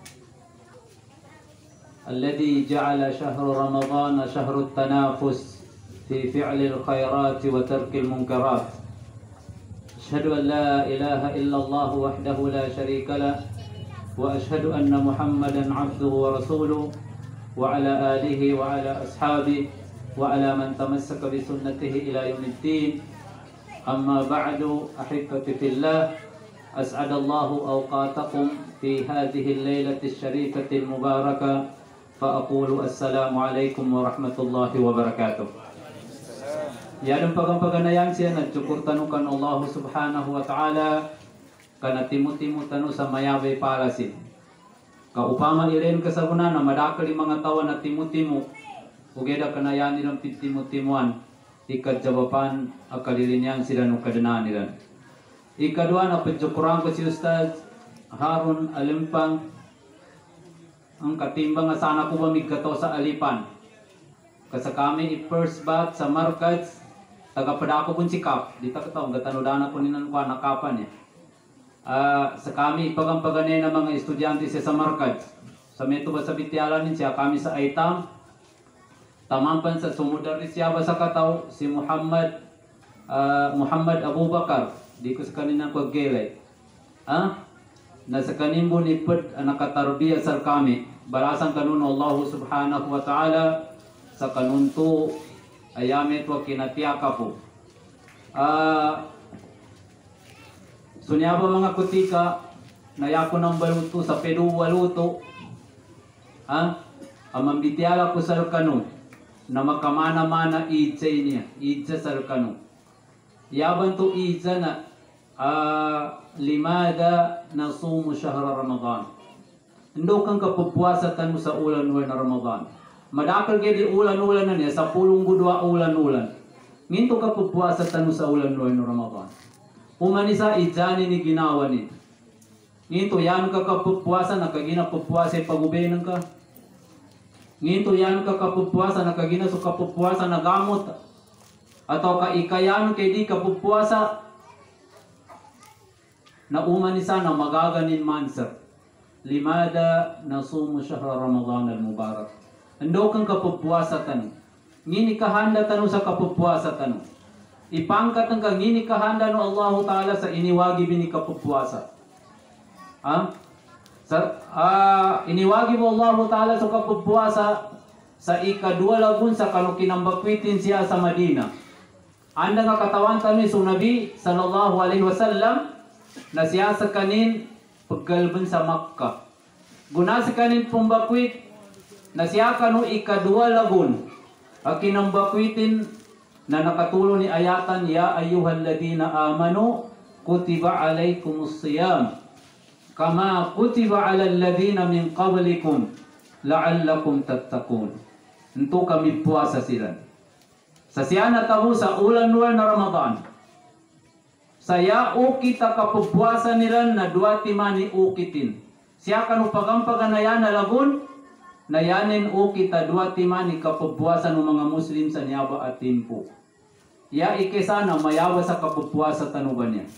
Alladhi ja'ala shahru Ramadhan shahru tanafus fi fi'lil khairati wa tarkil munkarat. Ashhadu an la ilaha illallah wahdahu la sharika lah wa ashhadu anna Muhammadan abduhu wa rasuluh wa ala alihi wa ala ashabihi wa ala man tamassaka bi sunnatihi ila yaumiddin. Amma ba'du, ahibbati fillah, as'adallahu awqatakum fi hadhihi al-lailati asy-syarifati al-mubarakah, fa aqulu assalamu alaikum warahmatullahi wabarakatuh. Ya dan pagang-paganayan siya nagcukur tanukan Allah subhanahu wa ta'ala kana timu-timu tanu sa mayabay palasin. Kaupama iren kasabuna na madakal yung mga tawa na timu-timu ugeda kanayan nilang timu-timuan ikat jawapan akalilinyan sila nung kadanaan nila. Ikadua na pagjukurang ko si Ustaz Harun Alumpang ang katimbang nga sana ko mamigkato sa alipan. Kasa kami i-first bat sa markets tagapadako pun sikap di takataw gatanudana ko ninan kwa nakapan eh. Sa kami ipagang-pagane na mga estudyante sa markets sa meto ba sa bityalan siya kami sa Aitam tamampan sa sumudari siya ba sa kataw si Muhammad Abu Bakar di ko sa kanina ko gelay na sa kanimbo ni pud nakatarbiya sa kami balasan kanun Allah subhanahu wa ta'ala sa kanunto ayamet wa kinatiyaka po sunyaba mga kutika nayako ng baluto sa pedu waluto amambitiala ko sa kanun na makamana-mana idsa niya, idsa sa kanu. Yaban to idsa na limada nasumu shahra Ramadan. Ando kang kapupuasa tanu sa ulan-ulan na Ramadan. Madakal kaya di ulan-ulan na niya, sa pulong gudwa ulan-ulan. Nginto kapupuasa tanu sa ulan-ulan na Ramadan. Umanisa idzani ni ginawa ni. Nginto yan ka kapupuasa, nakagina pupuasa pagubenan ka. Nginto yan ka kapupuasa nakagina so kapupuasa na gamot atau kaikayan kay di kapupuasa na umanisa na magaganin manser limada nasumu shahra Ramadan al-mubarak. Ando kang kapupuasa tanu ngini kahanda tanu sa kapupuasa tanu ipangkat ang ngini kahanda no Allah Ta'ala sa iniwagi bini kapupuasa iniwagi mo Allah Ta'ala sa kapupuasa sa ikadua lagun sa kanukinambakwitin siya sa Madina. Anda nga katawan tani sa Nabi sallallahu alaihi wasallam na siya sa kanin paggalban sa Makkah. Guna sa kanin pumbakwit na siya kanu ikadua lagun akinambakwitin na nakatulo ni ayatan ya ayyuhalladina amanu kutiba alaikumus siyam kama kutiba ala alladhina min qablikum la'allakum tattaqun. Ento kami puasa sila. Sa siya natabu sa ulan-ulan na Ramadan. Saya ukita kapupuasa nila na dua timani ukitin. Siya kanu pagampaganayan na lagun na yanin ukita dua timani kapupuasa ng mga Muslim sa niyaba at timpo. Ya ikesana mayawa sa kapupuasa tanuban niya.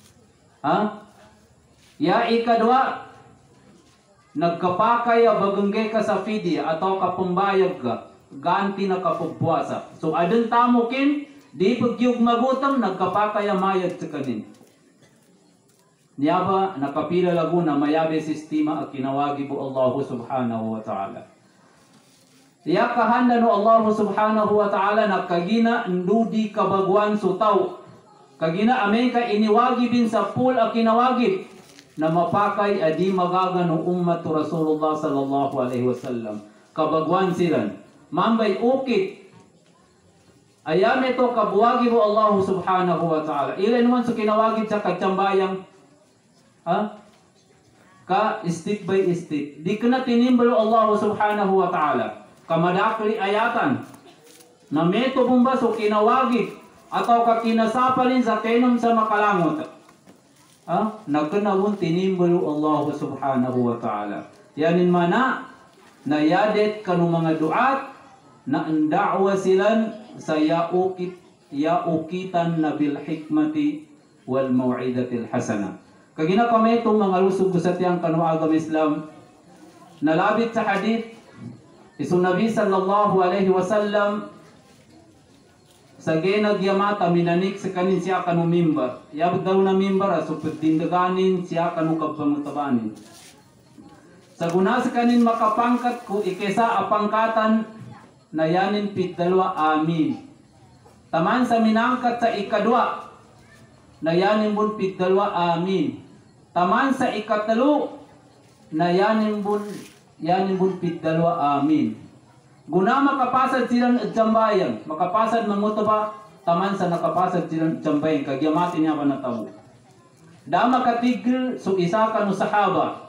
Ya ikadwa, nagkapakay baganggay ka sa fidya atau kapambayag ka, ganti na kapupuasa. So adun tamukin, di pagyug magutam, nagkapakay mayag sa kanin. Niyaba, nakapila lagu na mayabe sistema at kinawagi po Allah subhanahu wa ta'ala. Ya kahanda no Allah subhanahu wa ta'ala na kagina ndudi kabagwan sutaw. Kagina amen ka iniwagi bin sa pool at kinawagi na mapakay adi magaga ng ummat to Rasulullah sallallahu alaihi wasallam. Kabagwan sila. Mambay ukit. Ayam ito kabuwagi mo Allah subhanahu wa ta'ala. Ilan naman sa kinawagid sa kacambayang ka step by step. Di ka na tinimbalo Allah subhanahu wa ta'ala. Kamadakli ayatan. Na meto bumba so kinawagid. Ataw ka kinasapalin sa tenom sa makalangot. Nagkanawon tinimbalo Allah subhanahu wa ta'ala. Yanin mana na yadet kanu mga duat na ang da'wa silan sa yaukit ya ukitan na bil hikmati wal mau'izatil hasana. Kagina kami itong mga lusog sa tiyang kanuagam Islam, nalabit sa hadith, isang Nabi sallallahu alaihi wasallam, sa ginagyamata minanik sa kanin siya kanu mimbar. Yabot daw na mimbar aso pagtindaganin siya kanu kapamutabanin. Sa guna sa kanin makapangkat ko ikesa apangkatan na yanin pitdalwa amin. Taman sa minangkat sa ikadwa na yanin bun pitdalwa amin. Taman sa ikatalo na yanin bun pitdalwa amin. Guna makapasad silang jambayan, makapasad mangutaba, taman sa nakapasad silang jambayan, kagyamatin niya pa na tabo. Da makatigil, so isa ka no sahaba.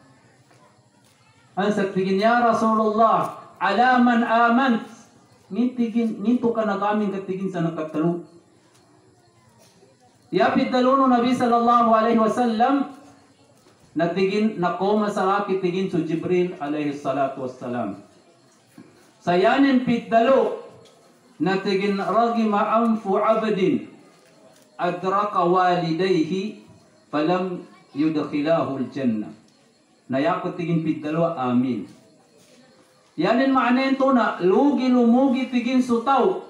Ang sa tigin niya, Rasulullah, alaman amant, ninto ka na kaming katigin sa nakatalo. Yapit daluno Nabi sallallahu alaihi wasallam, natigin, nakoma sa laki tigin so Jibril alaihi salatu wassalam. Sayanin pitdalo natigin ragi ma'amfu abdin adraka walidayhi falam yudkhilahu al-jannah. Nayako tigin pitdalo amin. Yanin maanen to na lugi lumugi tigin sutaw.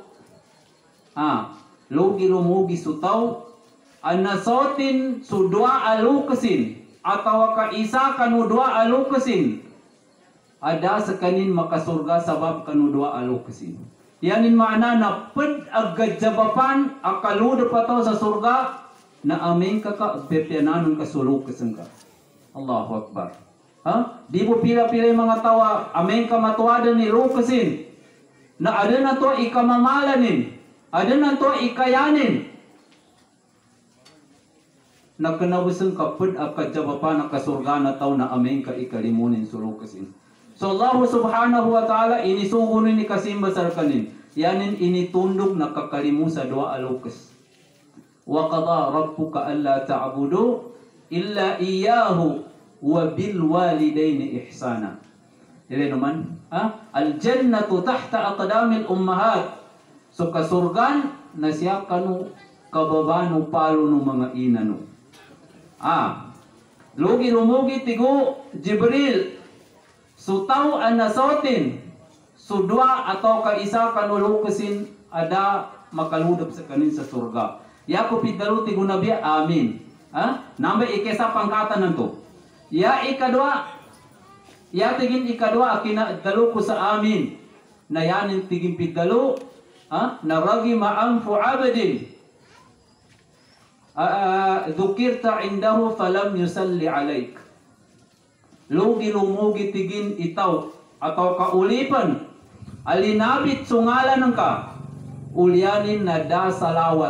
Lugi lumugi sutaw anasotin su dua alukasin atau ka isa kanu dua alukasin. Ada sa kanin makasurga sabab kanu dua alukasin. Yanin maana na ped agjabapan akaluda pataw sa surga na aming kaka bepiananon kasulukasan ka. Allahu Akbar. Di mo pila-pila mga tawa aming kamatuadan ni lukasin na ada na to ikamamalanin, ada na to ikayanin. Nagkanabusan ka ped agjabapan akasurga na taw na aming ka ikalimunin sulukasin. So Allah subhanahu wa ta'ala inisugunin ni kasimba sarkanin. Yanin initundog na kakalimu sa dua alukas. Wa qada rabbuka alla ta'budu illa iyyahu wa bil walidaini ihsana. Dili naman, al-jannatu tahta aqdamil ummahat. So kasurgan na siya kanu kababano palo ng mga inano. Lugi lumugi tigo Jibril sutaw anasotin sudwa atau kaisa kanulukusin ada makaludap sa kanin sa surga. Yako pidaluti gunabi amin. Nambe ikesa pangkatan nanto. Ya ikadwa ya tigin ikadwa akina dalu ko sa amin. Na yanin tigin pidalu na ragi ma'amfu abadin. Dhukirta indahu falam yusalli alaik. Lugi lumugi tigin itaw atau kaulipan alinabit sungalan ng ka ulyanin na da salawat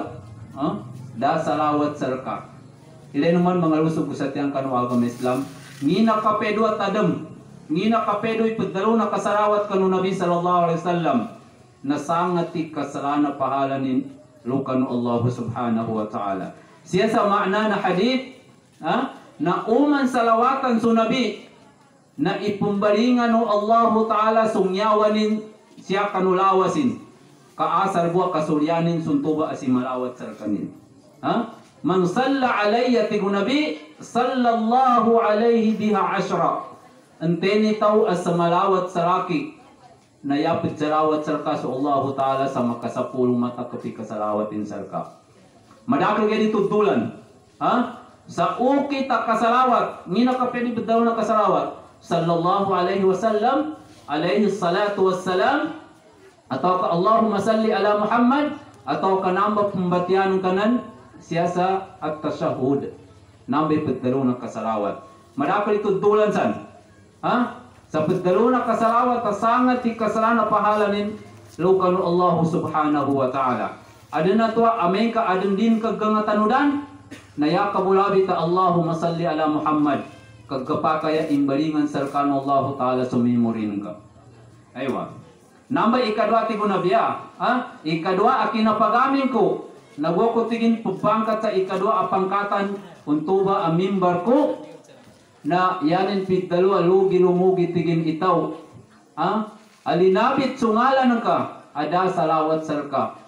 sarka. Ilay naman mga lusog sa tiyang kanuagam Islam ngina kapedo at adam ngina kapedo ipadalo na kasarawat kanu Nabi sallallahu alaihi wasallam nasangati kasarana pahalanin lukanu Allah subhanahu wa ta'ala. Siya sa makna na hadith na uman salawatan su Nabi na ipumbalingan no Allah Ta'ala sungyawanin siya kanulawasin kaasar buwa kasulyanin suntuba asimalawat sarkanin. Man salla alayya tigu Nabi sallallahu alayhi biha ashra. Anteni taw asamalawat saraki na yapit sarawat sarka sa Allah Ta'ala sa makasapulong mata kapi kasalawatin sarka. Madakal gani tutulan. Sa ukit kasalawat ngina kapedi bedaw na kasalawat sallallahu alaihi wasallam alaihi salatu wassalam atau ka Allahumma salli ala Muhammad atau ka namba pembatian kanan siyasa at tashahud nambe pedalo na kasalawat madakal itu dulan san sa pedalo na kasalawat sangat ti kasalana pahalanin lukanu Allah subhanahu wa ta'ala adana to amen ka adan din kagangatanudan naya kabulabi ta Allahumma salli ala Muhammad kagkapakaya imbalingan sarkan Allah Ta'ala sumimurin ka. Aywa. Namba ikadwa ti gunabiya. Ikadwa akinapagamin ko. Nagwa ko tigin pupangkat sa ikadwa apangkatan untuba amimbar ko na yanin pitdalo alugi lumugi tigin itaw. Alinabit sungalan ka. Ada salawat sarka.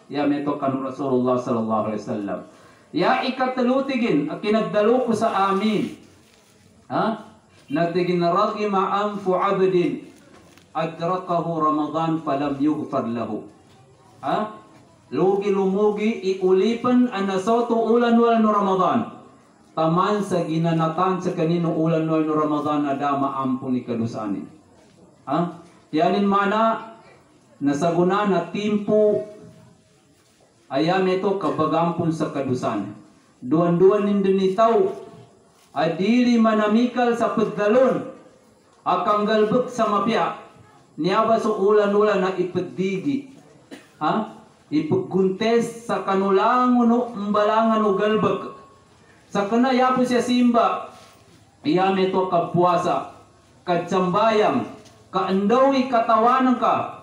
ya meto kanu Rasulullah sallallahu alaihi wasallam. Ya ikatlutigin akinagdalo ko sa amin. Ha? Natigin ragima anfu abdin adrakahu Ramadan falam yughfar lahu. Ha? Lugi lumugi iulipan ang nasoto ulan wala no Ramadan. Taman sa ginanatan sa kanino ulan wala no Ramadan na dama ampun ni kadusanin. Ha? Yanin mana nasaguna na timpo ayam ito kabagampun sa kadusan. Duan-duan nindunitaw adili manamikal sa pagdalon akang galbek sa mapya niyaba sa ulan-ulan na ipagdigi. Ha? Ipagguntes sa kanulangon o mbalangan o galbek. Sa kanayapo siya simba iyam ito kapuasa kadsambayang kaandawi katawanan ka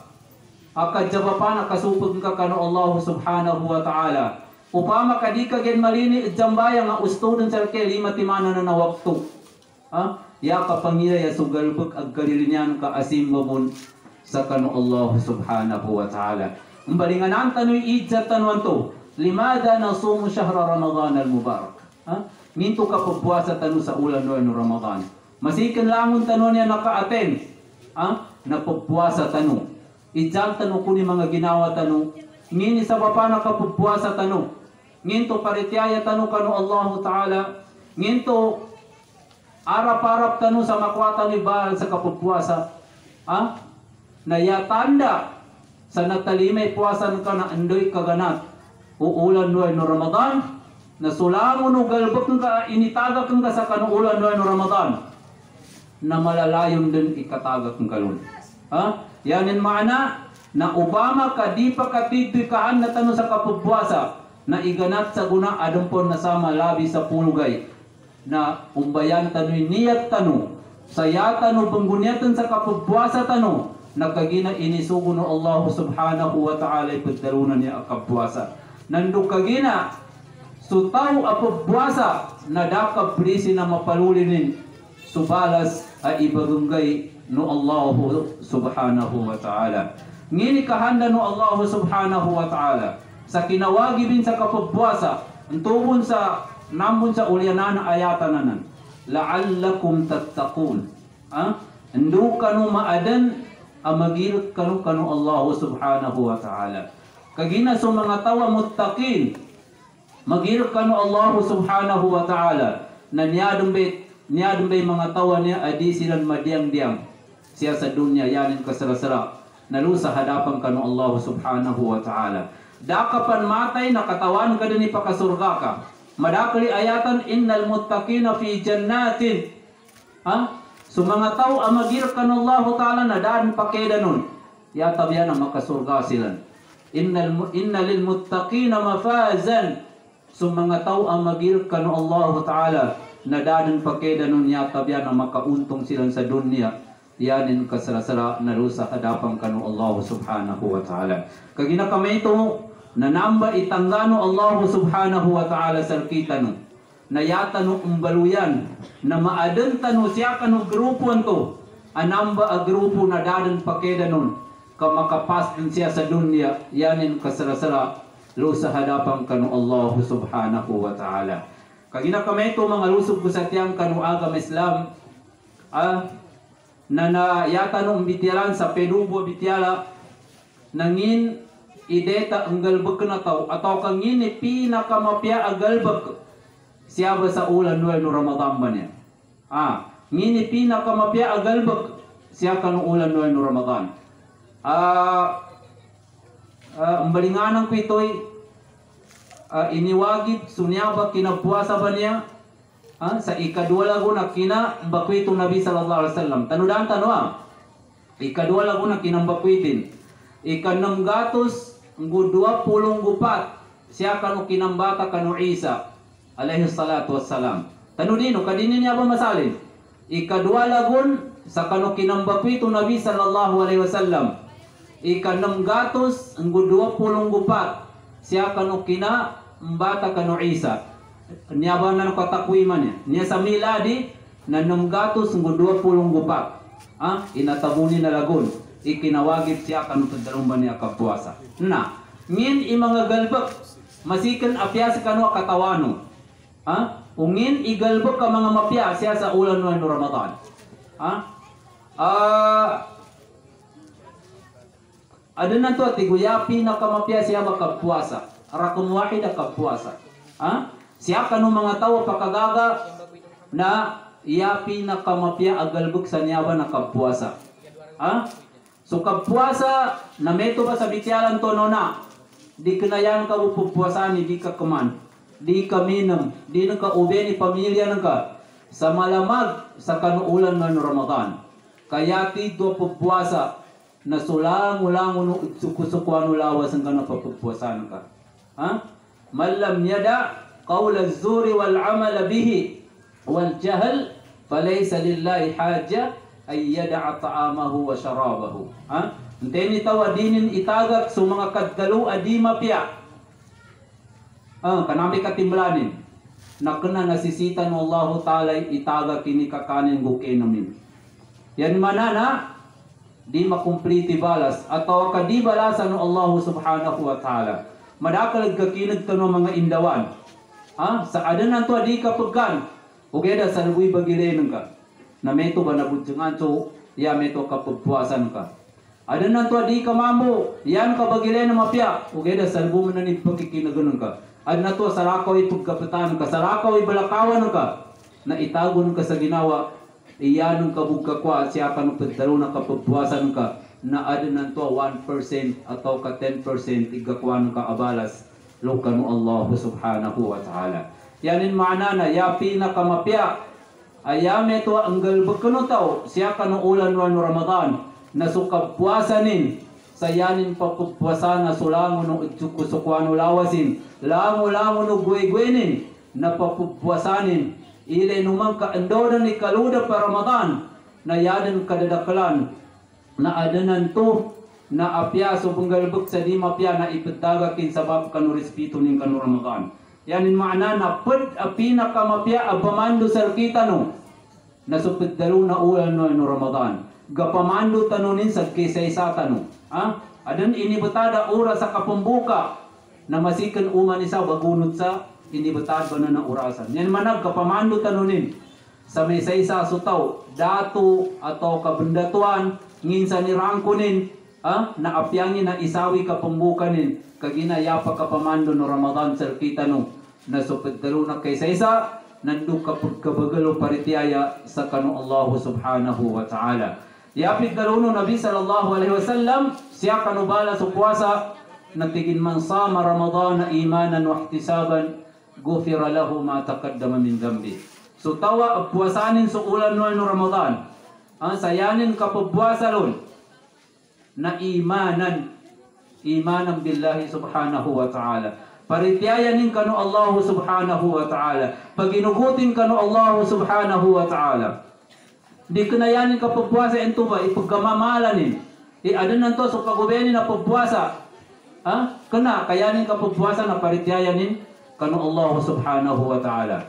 akadjabapan akasupag ka kano Allah subhanahu wa ta'ala upama kadi ka gen malini jambaya nga ustudon sa ke lima timana na waktu. Ha? Ya kapangira ya sugalpag agkalilinyan ka asim mabun sa kano Allah subhanahu wa ta'ala. Umbalingan ang tanoy ijat tanuan to limada nasumu syahra Ramadan al-mubarak. Ha? Minto ka pagpuasa tanu sa ulan no Ramadan. Masikan langon tanu niya naka-attend. Ha? Na pagpuasa tanu. Ijang tanu kuni mga ginawa tanu. Ngini sa bapa nakapagpuasa tanu. Nginto paritiyaya tanu kanu Allah Ta'ala. Nginto arap-arap tanu sa makwata ni Baal sa kapagpuasa. Ha? Na yatanda sa natalimay puasan ka na andoy kaganat. Uulan no Ramadan. Na sulangon o galbak ka initagak ka sa kanuulan no Ramadan. Na malalayon din ikatagak ng kalun. Ha? Yanin maana na upama ka di pa katitikahan na tano sa kapagpuasa na iganat sa guna adumpon na sama labi sa pulugay na umbayan tano'y niyat tano saya tano panggunyatan sa kapagpuasa tano nakagina inisugo no Allah subhanahu wa ta'ala ipagdarunan niya ang kapagpuasa nando kagina sutaw apagpuasa na dakab prisi na mapalulinin subalas ay ibagunggay no Allah subhanahu wa ta'ala. Ngini kahanda no Allah subhanahu wa ta'ala sa kinawagi bin sa kapagpuasa antubon sa nambon sa ulyanan ayatan nanan la'allakum tattaqun. Ando kanu maadan amagirot kanu Allah subhanahu wa ta'ala. Kagina so mga tawa muttaqin magirot kanu Allah subhanahu wa ta'ala na niyadong bay mga tawa niya adi silang madiang-diang siya sa dunya yanin kasara-sara nalusa hadapan kanu Allah subhanahu wa ta'ala. Dakapan matay nakatawan ka din ipakasurga ka. Madakali ayatan innal muttaqina fi jannatin. Ha? So mga tao amagir kanu Allah ta'ala na daan pakeda nun. Yatabyan na makasurga sila. Inna lil muttaqina mafazan. So mga tao amagir kanu Allah ta'ala na dadan pakeda nun yatabyan na makauntong sila sa dunya. Yanin kasara-sara narusa hadapang kanu Allah subhanahu wa ta'ala. Kagina kami ito na namba itanggano Allah subhanahu wa ta'ala sa kita no. Na yata no umbaluyan na maadan tano siya kanu grupo to. Anamba a grupo na dadan pakeda nun. Kamakapas din siya sa dunya. Yanin kasara-sara lusa hadapang kanu Allah subhanahu wa ta'ala. Kagina kami ito mga lusog ko sa tiyang kanu agam Islam. Na yata nung bitialan sa penubo bitiala nangin ideta ang galbag na tao ataw kangin pinakamapya ang galbag siya ba sa ulan no Ramadan ba niya ngini pinakamapya ang galbag siya ka no ulan no Ramadan ang balinganan ko ito'y iniwagit sunya ba kinapuasa ba niya sa ikadua lago na kinambakwitin Nabi sallallahu alaihi wasallam. Tanudan tanwa. Ikadua lago na kinambakwitin. Ikanam gatos ngudua pulong gupat. Siya kanu kinambata kanu Isa alaihi salatu wassalam. Tanudino kadinin niya ba masalin? Ikadua lagon sa kanu kinambakwitin Nabi sallallahu alaihi wasallam. Ikanam gatos ngudua pulong gupat. Siya kanu kinambata kanu Isa. Niya ba na nakatakwiman niya? Niya sa miladi na namgatos ng 20 gupat. Inatabunin na lagun. Ikinawagit siya kanong pagdarumban niya kapuasa. Na, ngin mga galbak masikan apya sa kanu katawano. Ungin igalbak ka mga mapya siya sa ulan no Ramadan. Ada na to tiguyapi na kamapya siya makappuasa. Rakun wahid kappuasa. Siya kanu mga tao pakagaga na iyapi na kamapya agalbak sa niyawa na kappuasa. So kappuasa na meto ba sa bityalan to no na di kinayan ka pupuasan di ka kuman. Di ka minam, di na ka ube ni pamilya na ka sa malamag sa kanuulan ng Ramadan. Kaya tito pupuasa na sulang-ulang sukusukuan lawas ang kanang papupuasan ka. Malam yada qawl az-zuri wal amal bihi wal jahl falaysa lillahi haja ay yada'a ta'amahu wa sharabahu. Anteni tawadinin itagak sa mga kaddalu adi mapya. Kanami katimlanin na kena nasisitan mo Allah Ta'ala itaga kini kakanin buke namin. Yan manana di makumpliti balas atau kadi balasan ng Allah Subhanahu wa Ta'ala. Madakalag kakinag tanong mga indawan. Sa adan to di kapagkan ugeda sa luwi bagiren ka. Na meto ba nabudjungan so ya meto kapagpuasan ka. Adan to di kamamo yan kabagiren na mapya ugeda sa luwi mananid pagkikinagunan ka. Ad na to sarakaw ipagkapatan ka, sarakaw ibalakawan ka, na itagon ka sa ginawa, iyanong kabugka kwa, siya ka nung pagdalo na kapagpuasan ka, na ad na to 1% atau ka 10% igakwan ka abalas, lukano Allah subhanahu wa ta'ala. Yanin maana na, yapi na kamapya, ayame to ang galbagkano tao, siya ka nung ulan wano Ramadan, na sukappuasanin, sayanin papupuasan na sulango no itsukusukwano lawasin lango no guwe-guwenin na papupuasanin ile numang kaandodan ni kaluda pa Ramadan na yadan kadadakalan na adanan to na apyaso panggalbuk sa di mapya na ipagdagakin sabab kanu respeto ning kanu Ramadan. Yanin maana na pud apina kamapya abamando sarkita no na supidalo na ulan no Ramadan. Gapamando tanunin sa kisaysa tano. Adan inibutada oras sa kapambuka na masikan uman isa bagunod sa inibutad ba na orasan. Yan manag kapamando tanunin sa may saysa sutaw dato atau kabendatuan nginsan ni rangkunin na apyangin na isawi kapambukanin kaginayapa kapamando no Ramadan sa kita no na supidalo na kay saysa nandu kapagkabagalo paritiyaya sa kanu Allah subhanahu wa ta'ala. Yapit daluno Nabi sallallahu alaihi wasallam siya kanubala sa puasa natigin man sama Ramadan imanan wa ihtisaban gufira lahu ma taqaddama min dhanbi. So tawa puasanin sa ulan no Ramadan. Sayanin kapagpuasa lon na imanan billahi subhanahu wa ta'ala. Paritiyayanin kanu Allah subhanahu wa ta'ala. Paginugutin kanu Allah subhanahu wa ta'ala. Di kinayanin ka pagpuasa ito ba ipagkamamalanin adan nanto so pagubeni na pagpuasa kena kayanin ka pagpuasa na parityayanin kanu Allah subhanahu wa ta'ala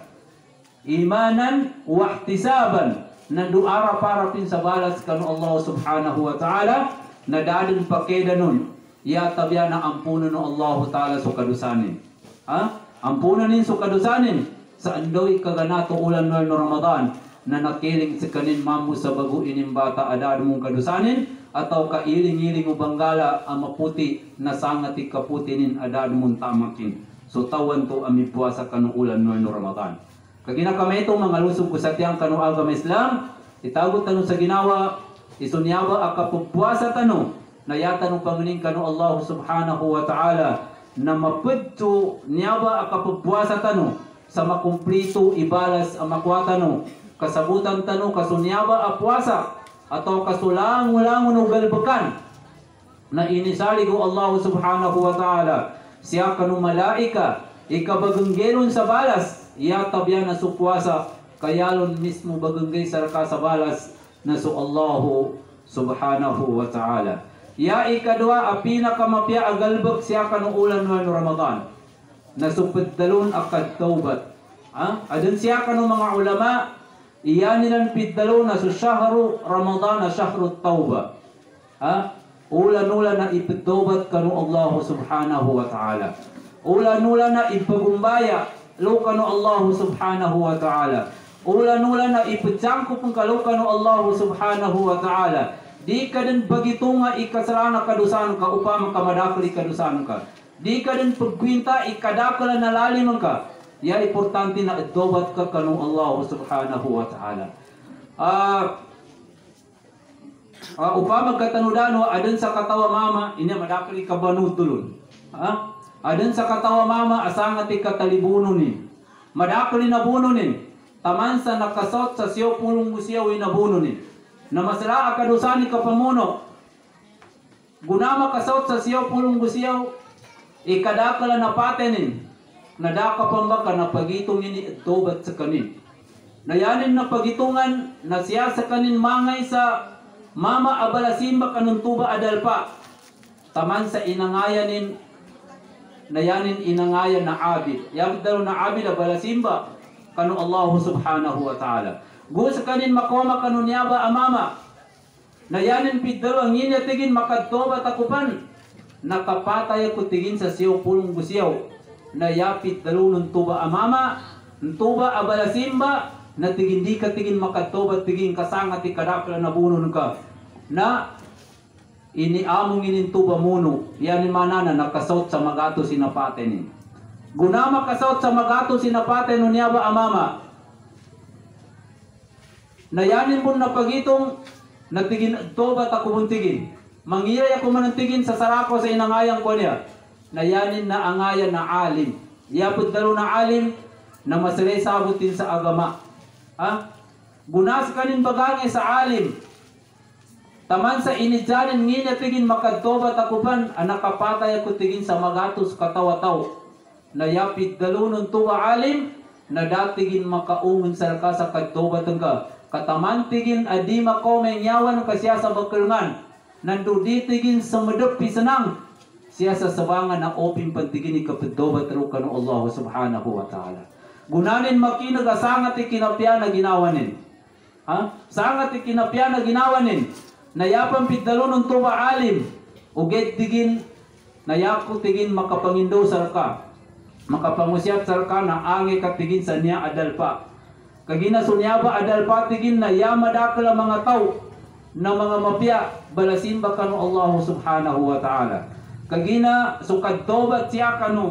imanan wa ihtisaban na duara para pin sa balas kanu Allah subhanahu wa ta'ala na dadin pakeda nun ya tabya na ampunan no Allah ta'ala so kadusanin ampunanin so kadusanin sa andoy kaganato ulan no Ramadan na nakiling sa kanin mamu sa bago ining bata adad mong kadusanin atau kailing-iling ubanggala ang maputi na sangati kaputinin adad mong tamakin. So tawan to ami puasa kanu ulan no Ramadan. Kagina kamay itong mga lusog ko sa tiyang kanu agama Islam, itagot tanong sa ginawa, isunyaba akapugpuasa tanong, na yatanong panguning kanu Allah subhanahu wa ta'ala, na mapudto niyaba akapugpuasa tanong, sa makumplito ibalas ang makuha tanong, kasabutan tano kasunyaba apwasa atau kasulang-ulang ugalbakan na inisali ko Allah subhanahu wa ta'ala siya kanu malaika ikabaganggelon sa balas iya tabya na supuasa kayalon mismo baganggay sarka sa balas na su Allah subhanahu wa ta'ala ya ikadwa apina kamapya agalbak siya kanu ulan no Ramadan na supeddalon akad taubat adun siya kanu mga ulama iyan nilang piddalo na sa syahru Ramadan na syahru tauba. Ulan-ulan na ipitobat kanu Allah subhanahu wa ta'ala. Ulan-ulan na ipagumbaya lo kanu Allah subhanahu wa ta'ala. Ulan-ulan na ipajangko pang kalau kanu Allah subhanahu wa ta'ala. Di ka din bagito nga ikasarana kadusan ka upang kamadakal ikadusan ka. Di ka din pagkwinta ikadakal na lalim ka. Ya importante na itobat ka kanu Allah subhanahu wa ta'ala. Upang magkatanudano adun sa katawa mama ina madakal ikabanu tulun. Adun sa katawa mama asangat ikatalibuno ni. Madakal inabuno ni. Taman sa nakasot sa siyo pulong musiyaw inabuno ni. Na masala akadusani kapamuno. Gunama kasot sa siyo pulong musiyaw ikadakala na patenin. Nadakapambaka na pagitong ini itobat sa kanin. Nayanin na pagitungan na siya sa kanin mangay sa mama abalasimba kanuntuba adalpa. Taman sa inangayanin nayanin inangayan na abid. Yang daw na abid abalasimba kanu Allah subhanahu wa ta'ala. Gusto kanin makoma kanu niyaba amama. Nayanin pidalo ang inya tigin makadtoba takupan. Nakapatay ako tigin sa siyo pulong gusiyaw. Nayapit dalo ng tuba amama. Ntuba abalasimba. Na tigin di ka tigin makadtoba tigin kasangat ikadakla na bunon ka. Na iniamong inintuba muno. Yanin manana nakasot sa magato sinapatenin. Gunama kasot sa magato sinapate no niyaba amama. Nayanin mo na pagitong natigin toba takubuntigin. Mangyayay ako manantigin sa sarako sa inangayang ko niya. Nayanin na angayan na alim. Iyapod dalo na alim na masalay sabutin sa agama. Gunas kanin bagangi sa alim. Taman sa inidyanin nginya tigin makadtoba takupan anakapatay ako tigin sa magatos katawataw. Nayapit dalunon tuwa alim na datigin makaungon sa ka sa kadtobatang ka. Katamantigin adi makomeng yawan kasya sa bakulngan. Nanduditigin sa madagpi sanang siya sa sabangan na oping pantigin ikapiddobat ro kanu Allah subhanahu wa ta'ala. Gunanin makinag asangat ikinapya na ginawanin. Sangat ikinapya na ginawanin. Nayapan piddalunon tuwa alim. Uget tigin nayapo tigin makapangindo sa ka. Makapangusyat sarka na angi katigin sa niya adalpa. Kagina sunyaba adalpa tigin na yamadakala mga tao na mga mapya balasimba kanu Allah subhanahu wa ta'ala. Kagina sukadtobat siya kanu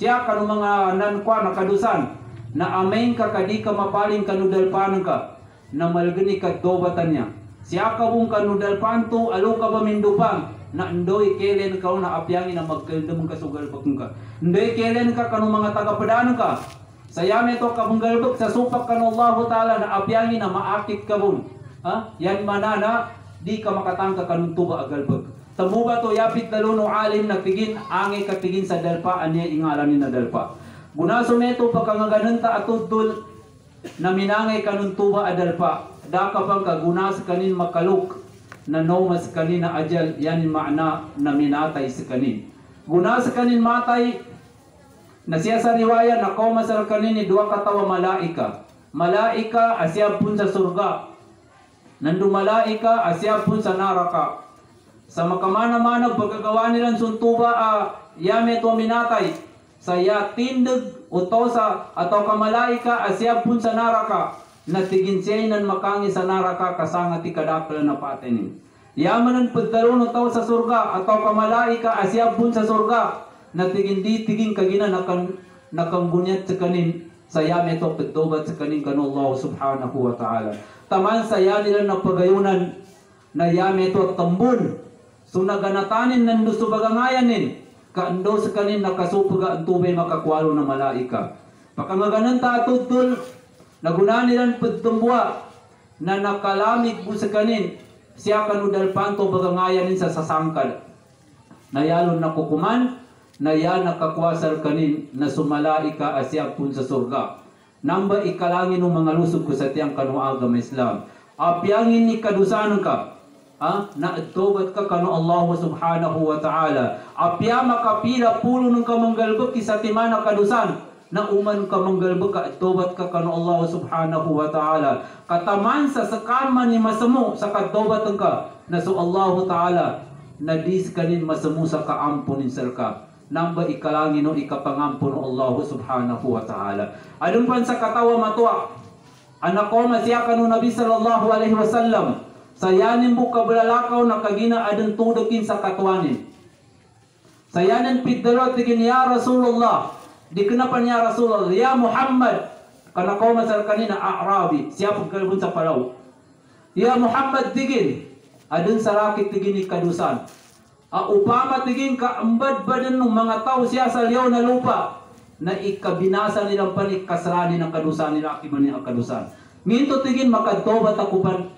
mga nankwa na kadusan na amain ka kadi ka mapaling kanu dalpanan ka na malgani kadtobatan niya. Siya ka bung kanu dalpanto alo ka ba mindupang na ndoy kelen ka na apyangin na magkaldam ka sugalbak ka. Ndoy kelen ka kanu mga tagapadano ka. Sayame to kabunggalbak sa supak kanu Allah ta'ala na apyangin na maakit ka bun. Yan manana di ka makatangka kanong tuba agalbag. Tamuba to yapit daluno alim na tigin angi katigin sa dalpa anya ingalanin na dalpa. Gunaso meto pagkangagananta atudul na minangay kanong tuba adalpa. Daka pang kagunas kanin makaluk na nomas kanin na ajal yan maana na minatay sa kanin. Guna sa kanin matay na siya sa riwaya na komasal kanin ni dua katawa malaika. Malaika asya pun sa surga. Nandu malaika asya pun sa naraka. Sa makamana-mana pagkagawa nilang suntuba yame to minatay. Saya tindig utosa atau kamalaika asya pun sa naraka. Natigin siya nan makangi sa naraka kasanga ti kadakla na patenin. Yamanan pagdaluno tao sa surga atau kamalaika asyabun sa surga. Natigin di tiging kagina nakambunyat sa kanin. Sayame to pagdobat sa kanin kanu Allah subhanahu wa ta'ala. Taman saya nila na pagayunan na yame to tambun. So naganatanin nando subagangayanin. Kaando sa kanin nakasupaga ang tubay makakwalo na malaika. Pakangaganan ta atudul nagunaan nilang pagtumbuha na nakalamig po sa kanin. Siya kanudal panto bagangayanin sa sasangkal. Nayalon na kukuman, naya nakakwasal kanin na sumalaika asya pun sa surga. Namba ikalangin ng mga lusog ko sa tiyang kanuagam Islam. Apyangin ni kadusanan ka. Na itobat ka kanu Allah subhanahu wa ta'ala. Apya makapila pulo ng kamanggalbak sa timana kadusan. Na uman ka manggalbag ka itobat ka kanu Allah subhanahu wa ta'ala. Kataman sa sakama ni masamo sa katobat ka na so Allah ta'ala na dis kanin masamusa kaampunin sarka namba ikalangin o ikapangampun Allah subhanahu wa ta'ala. Adun pan sa katawa matua anak ko masya kanu Nabi sallallahu alaihi wasallam sayanin buka belalakaw na kagina adun tudukin sa katuanin sayanin piddarot tigin ya Rasulullah dikenapan ya Rasulullah ya Muhammad kana ko masal kanina Arabi siapa kalbun sa palaw ya Muhammad tigin adun sarakit tigin ikadusan upama tiging kaambad badan ng mga tao siya sa liyaw na lupa na ikabinasa nilang panik kasrani ng kadusan nila akiman ang kadusan. Minto tigin makadtobat akupan.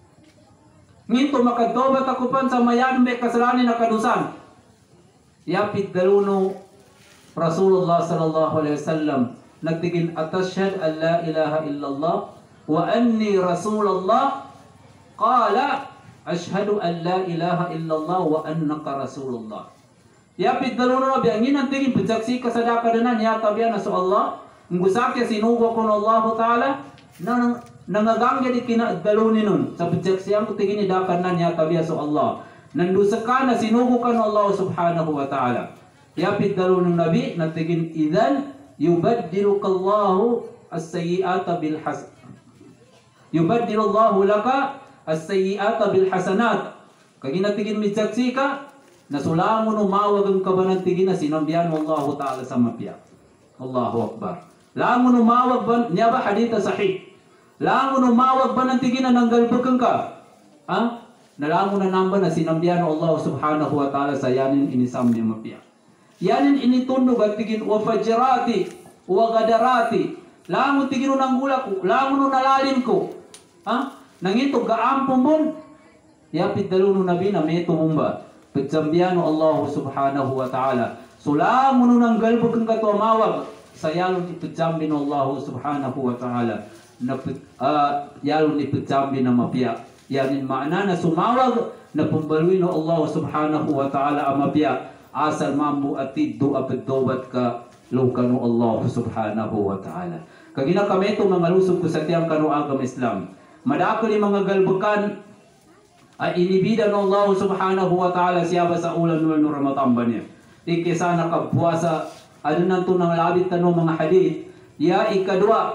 Minto makadtobat akupan sa mayan may kasrani ng kadusan. Yapit daluno Rasulullah sallallahu alaihi wasallam nagtigin atashhad an la ilaha illallah wa anni Rasulullah qala Ashhadu an la ilaha illallah wa annaka rasulullah. Ya piddaluno bi angin tingin penjaksi kasadaka danan ya tabiana so Allah ngusakya sinugo kon Allah taala nangagangya di kina daluni nun sa penjaksi ang tingin ni dakanan ya tabiya so Allah nandusakana sinugo kan Allah subhanahu wa taala. Ya piddaluno nabi natigin idan yubaddilukallahu as-sayyi'ata bil hasan yubaddilullahu laka as-sayyi'ata bil hasanat kagina tigin mitsaksi ka nasulamon umawag ang kabanan tigin na sinambihan Allah ta'ala sa mapya. Allahu akbar. Langon umawag ba niya ba hadith sahih langon umawag ba ng tigin na nanggalbukang ka nalangon na namba na sinambihan Allah subhanahu wa ta'ala sa yanin inisam niya mapya yanin initunog at tigin wa fajrati wa gadarati langon tigin nang gula ko langon nalalin ko nangito gaampon mon yapit daluno nabi na meto mumba pagsambiano Allah subhanahu wa ta'ala sulamun nang galbog ang katumawag sa yalon ipagsambi no Allah subhanahu wa ta'ala na yalon ipagsambi na mapya yanin maana na sumawag na pumbaluin no Allah subhanahu wa ta'ala ang mapya asal mambu atiddo apagdobat ka lukano Allah subhanahu wa ta'ala kagina kameto mga lusog ko sa tiyang kanuagam Islam madako ni mga galbukan ay inibida ng Allah subhanahu wa ta'ala siya ba sa ulan ng Ramadan ba niya ikisa nakapuasa ano nang tunang labit tanong mga hadith ya ikadwa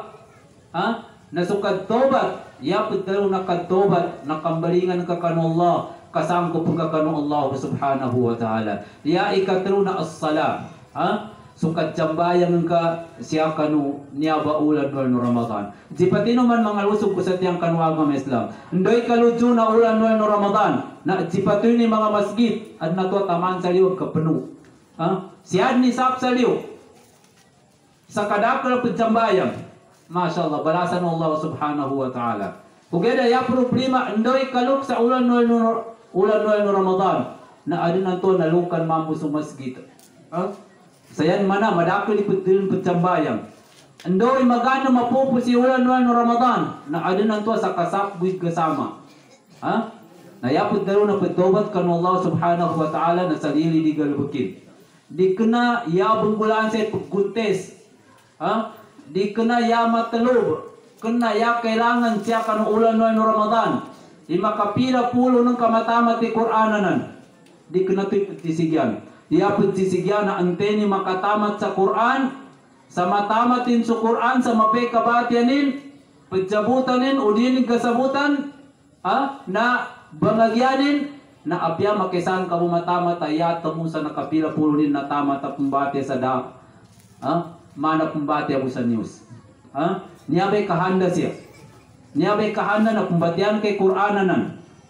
nasukad tobat ya pagdalo nakadtobat nakambalingan ka kanu Allah kasangko pagka kanu Allah subhanahu wa ta'ala ya ikatlo na as-salam sukat jambayang ka siya kanu niya ba ulan ng Ramadan. Jipatino man mga lusog ko sa tiyang kanuagam Islam. Ndoy kaludyo na ulan ng Ramadan. Na jipatoy ni mga masjid at nato taman sa liyo kapenu. Siya ni sap sa liyo. Sa kadakal pagjambayang. Masya Allah, balasan Allah subhanahu wa ta'ala. Kugeda ya problema, ndoy kaluk sa ulan ng Ramadan. Na adin nato nalukan mambu sa masjid. Sayan mana madako ni pagdilin pagtambayang. Andoy magano mapupo si ulan ng Ramadan na adunan to sa kasapbuit kasama. Nayapod dalo na pagtobat kanu Allah subhanahu wa ta'ala na salili di galbukin. Di kena yabong bulan sa pagguntes. Di kena ya matalob. Kena ya kailangan siya kanu ulan ng Ramadan. Di makapila pulo ng kamatamat ti Qur'ananan. Di kena to'y pagtisigyan. Dia pagsisigyan na anteni makatamat sa Quran, sa matamatin sa Quran, sa mapekabatianin, pagjabutanin, udinig kasabutan, na bangagyanin, na apya makisan ka mo matamat, ayata mo sa nakapila pulunin na tamat at pumbate sa da, mana pumbate mo sa news. Niya ba'y kahanda siya. Niya ba'y kahanda na pumbatian kay Qur'ananan.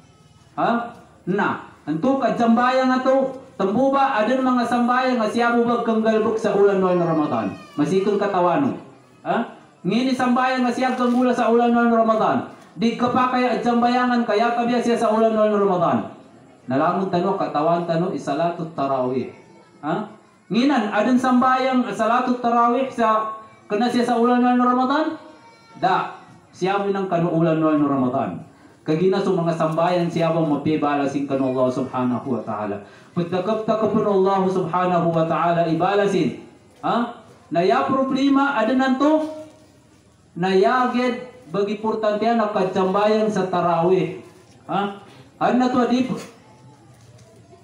Anto kadjambayang ato, tambo ba adun mga sambayang nga siya bubag kang galbog sa ulan ng Ramadan. Masikong katawano. Ngini sambayang nga siya kang gula sa ulan ng Ramadan. Di ka pa kaya adjambayangan kaya kabiya siya sa ulan ng Ramadan. Nalangon tano katawan tano isalatut tarawih. Nginan adun sambayang salatut tarawih sa kana siya sa ulan ng Ramadan? Da, siya minang kanu ulan ng Ramadan. Kagina sa mga sambayan siya bang mapibalasin kanu Allah subhanahu wa ta'ala. Pagtakap-takap po Allah subhanahu wa ta'ala ibalasin. Naya problema adanan to. Nayagid bagi importante na kadjambayan sa tarawih. Ano to adip?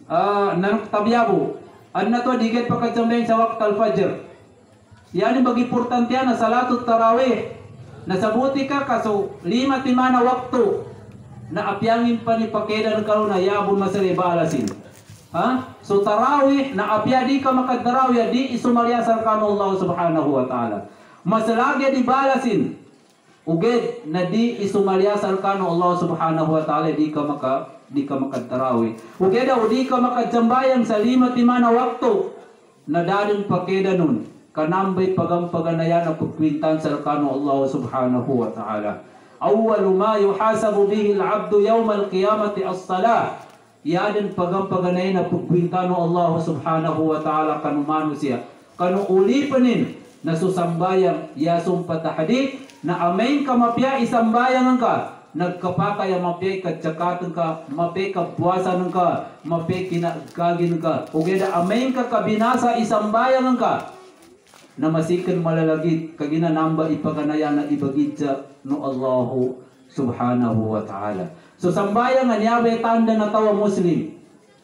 nanok tabyabu. Anna to digit pagkajambayan sa waqt al-fajr. Yan bagi importante na salatut tarawih. Nasabuti ka kaso 5 timana waktu na apyangin pa ni pakedan karon na yabon masari balasin. So tarawih na apya di ka makadarawih di isumalyasar kanu Allah subhanahu wa ta'ala. Masalagi di balasin. Uged na di isumalyasar kanu Allah subhanahu wa ta'ala di ka makadarawih. Uged daw di ka makajambayan sa 5 timana waktu na dadin pakeda nun. Kanambay pagampaganayan na pagkwintan sa kanu Allah subhanahu wa ta'ala. Awwalu ma yuhasabu bihi al-'abdu yawm al-qiyamati as-salah. Yadin pagampaganayan na pagkwintan no Allah subhanahu wa ta'ala kanu manusia. Kanu ulipanin na susambayang yasum patahadid na amain ka mapya isambayang ka. Nagkapakay mapya katsakatan ka, mapya kapuasan ka, mapya kinagagin ka. Ugeda amain ka kabinasa isambayang ka. Na masikan malalagit kagina namba ipaganaya na ibagitsa no Allahu subhanahu wa ta'ala. So sambayang nga niyabe tanda na tawa Muslim.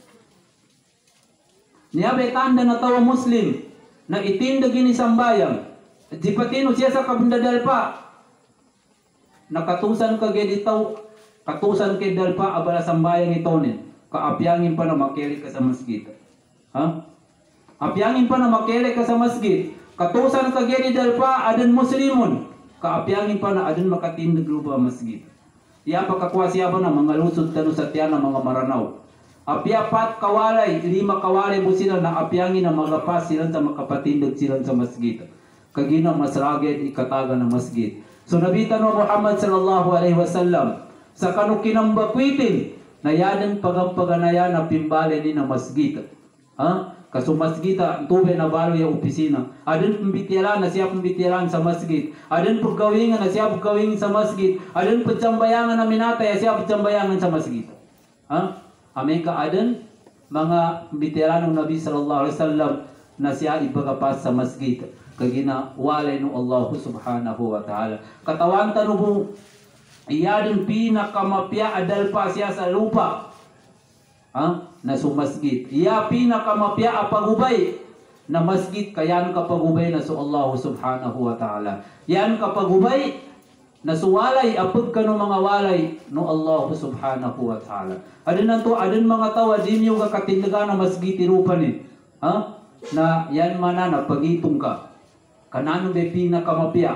Niyabe tanda na tawa Muslim na itindag ini sambayang. Jipatino siya sa kabundadal pa. Nakatusan ka geditaw, katusan kay dalpa abala sambayang itonin. Kaapyangin pa na makili ka sa masjid. Apyangin pa na makili ka sa masjid. Katusan ka geni dalpa adan muslimun. Kaapyangin pa na adan makatindag lupa masjid. Iya pakakuha siya ba na mga lusod tanu sa tiyan ng mga maranaw. Apyapat kawalay, 5 kawalay mo sila na apyangin na magapas sila sa makapatindag sila sa masjid. Kagina masraged ikataga ng masjid. So nabitan mo Muhammad sallallahu alaihi wasallam sa kanukinang bakwitin na yadan pagampaganayan na pimbali ni na masjid. Kaso masjid tube na balo yung opisina. Adin pembitiran na siya pembitiran sa masjid. Adin pagkawingan na siya pagkawingin sa masjid. Adin pagcambayangan na minatay siya pagcambayangan sa masjid. Ameka adin mga pembitiran ng Nabi sallallahu alaihi wasallam na siya ibagapas sa masjid. Kagina walay no Allah subhanahu wa ta'ala. Katawan tanubong iyadin pinakamapya adal pa siya sa lupa. Na sa masjid. Iya pinakamapya apagubay na masjid kayan kapagubay na sa Allah subhanahu wa ta'ala. Yan kapagubay na suwalay apag ka no mga walay no Allah subhanahu wa ta'ala. Adin nanto adin mga tawa din yung katindagan na masjid irupan eh. Na yan mana na pagitong ka. Kanano be pinakamapya.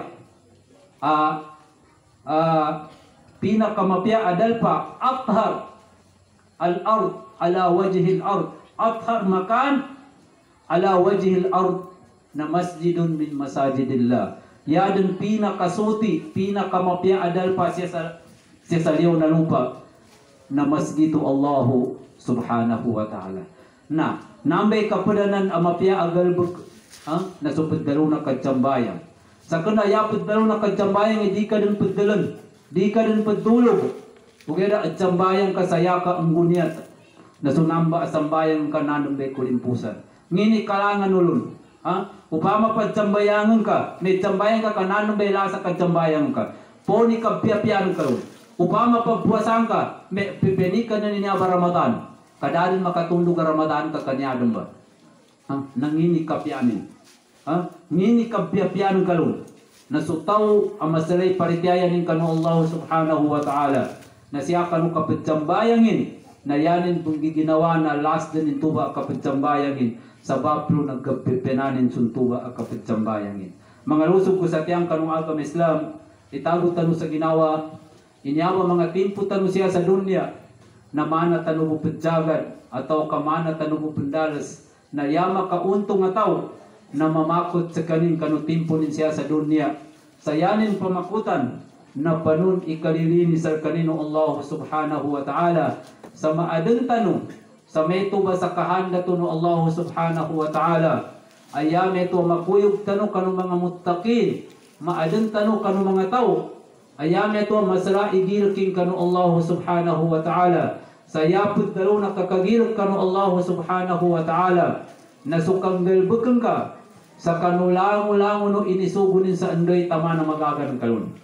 Pinakamapya adal pa athar al-ard ala wajhil ard. Athar makan ala wajhil ard na masjidun min masajidillah. Yadun pinakasuti, pinakamapya adal pa siya sa liyaw na lupa na masjidu Allahu subhanahu wa ta'ala. Na nambay kapadanan amapya agalbuk nasupad dalo na kajambayang. Sa kana yapad dalo na kajambayang hindi ka din paddalan, di ka din paddulog. Ugeda at jambayang kasaya ka ang gunyat. Nasunamba asambayang ka nanong be kulimpusan. Ngini kalangan ulun. Upama pa jambayangan ka, may jambayang ka kananong be lasa ka jambayang ka. Poni ka piyapiyan ka. Upama pa buwasan ka, may pipeni ka na niya ba Ramadan. Kadalin makatundog ka Ramadan ka kanyadong ba? Nangini ka piyanin. Ngini ka piyapiyan ka lun. Nasutaw ang masalay paritiyayanin ka no Allah subhanahu wa ta'ala. Na siya kanu kapagjambayangin na yanin pong giginawa na last din tuba kapagjambayangin sa baplo nagkapenanin suntuba kapagjambayangin. Mga lusog ko sa tiyang kanong agam Islam, itago tanu sa ginawa, inyawa mga timpo tanu siya sa dunya, na mana tanu mo padjagad, ataw kamana tanu mo pandalas, na yama kauntong ataw, na mamakot sa kanin kanu timpo nin siya sa dunya, sa yanin pamakutan, na panun ikalilini sa kanino Allah subhanahu wa ta'ala sa maadang tanong sa meto ba sa kahanda to no Allah subhanahu wa ta'ala ayame to makuyog tanong kanong mga muttaqin maadang tanong kanong mga tao ayame to masra igirking kanong Allah subhanahu wa ta'ala sa yapod dalo nakakagirk kanong Allah subhanahu wa ta'ala nasukang galbukang ka sa kanulango-lango no inisugunin sa andoy tama na magagan kalun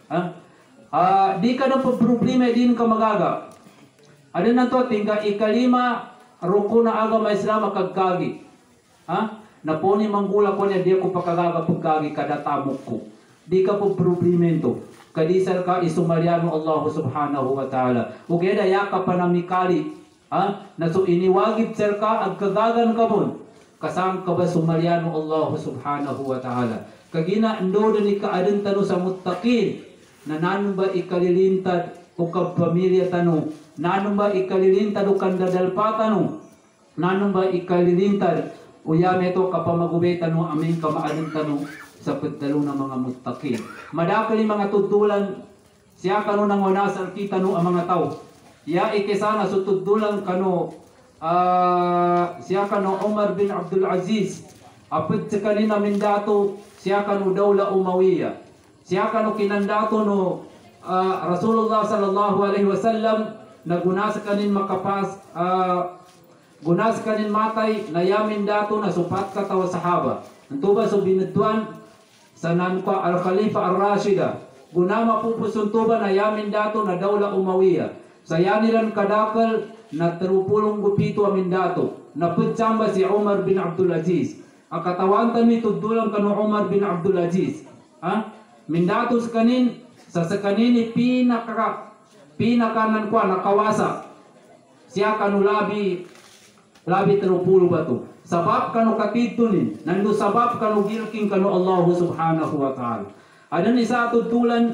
di ka na problema din ka magaga. Ano na to, tingka ikalima ruko na agama Islam kagkagi. Ha? Na po ni manggula ko niya, di ako pakagaga pagkagi kada tamok ko. Di ka po problemento. Kadisal ka isumalyano Allah subhanahu wa ta'ala. O kaya daya ka panamikali. Ha? Na so iniwagib sir ka, agkagagan ka mo. Kasang ka ba sumalyano Allah subhanahu wa ta'ala. Kagina ando ni kaadan tano sa muttaqin. Na nanong ba ikalilintad o kapamilya tano. Nanong ba ikalilintad o kandadalpa tano. Nanong ba ikalilintad o yameto kapamagubetan mo aming kamaadan tano sa pagdalo ng mga muttaqin. Madakali mga tutulan siya kano nang wanasal kita no ang mga tao. Ya ikesana so tutulan kano siya kano Umar bin Abdul Aziz. Apit sa kanina mindato siya kano Dawla Umawiya. Siya kano kinandato no Rasulullah sallallahu alaihi wasallam naguna sa kanin makapas gunas kanin matay na yamin dato na supat ka tawa sahaba. Ito ba so binadwan sa nanka al-Khalifa al-Rashida. Guna mapupusun tuba na yamin dato na Dawla Umawiya. Sa yanilan kadakal na 30 gupito amin dato. Naputsamba si Umar bin Abdul Aziz. Ang katawan kami tudulang kano Umar bin Abdul Aziz. Ha? Mindato sa kanin, sa kanini pinakanan kwa nakawasa. Siya kanulabi 30 ba to? Sabab kanu katitunin, nandu sabab kanu gilking kanu Allah subhanahu wa ta'ala. Adan isa tutulan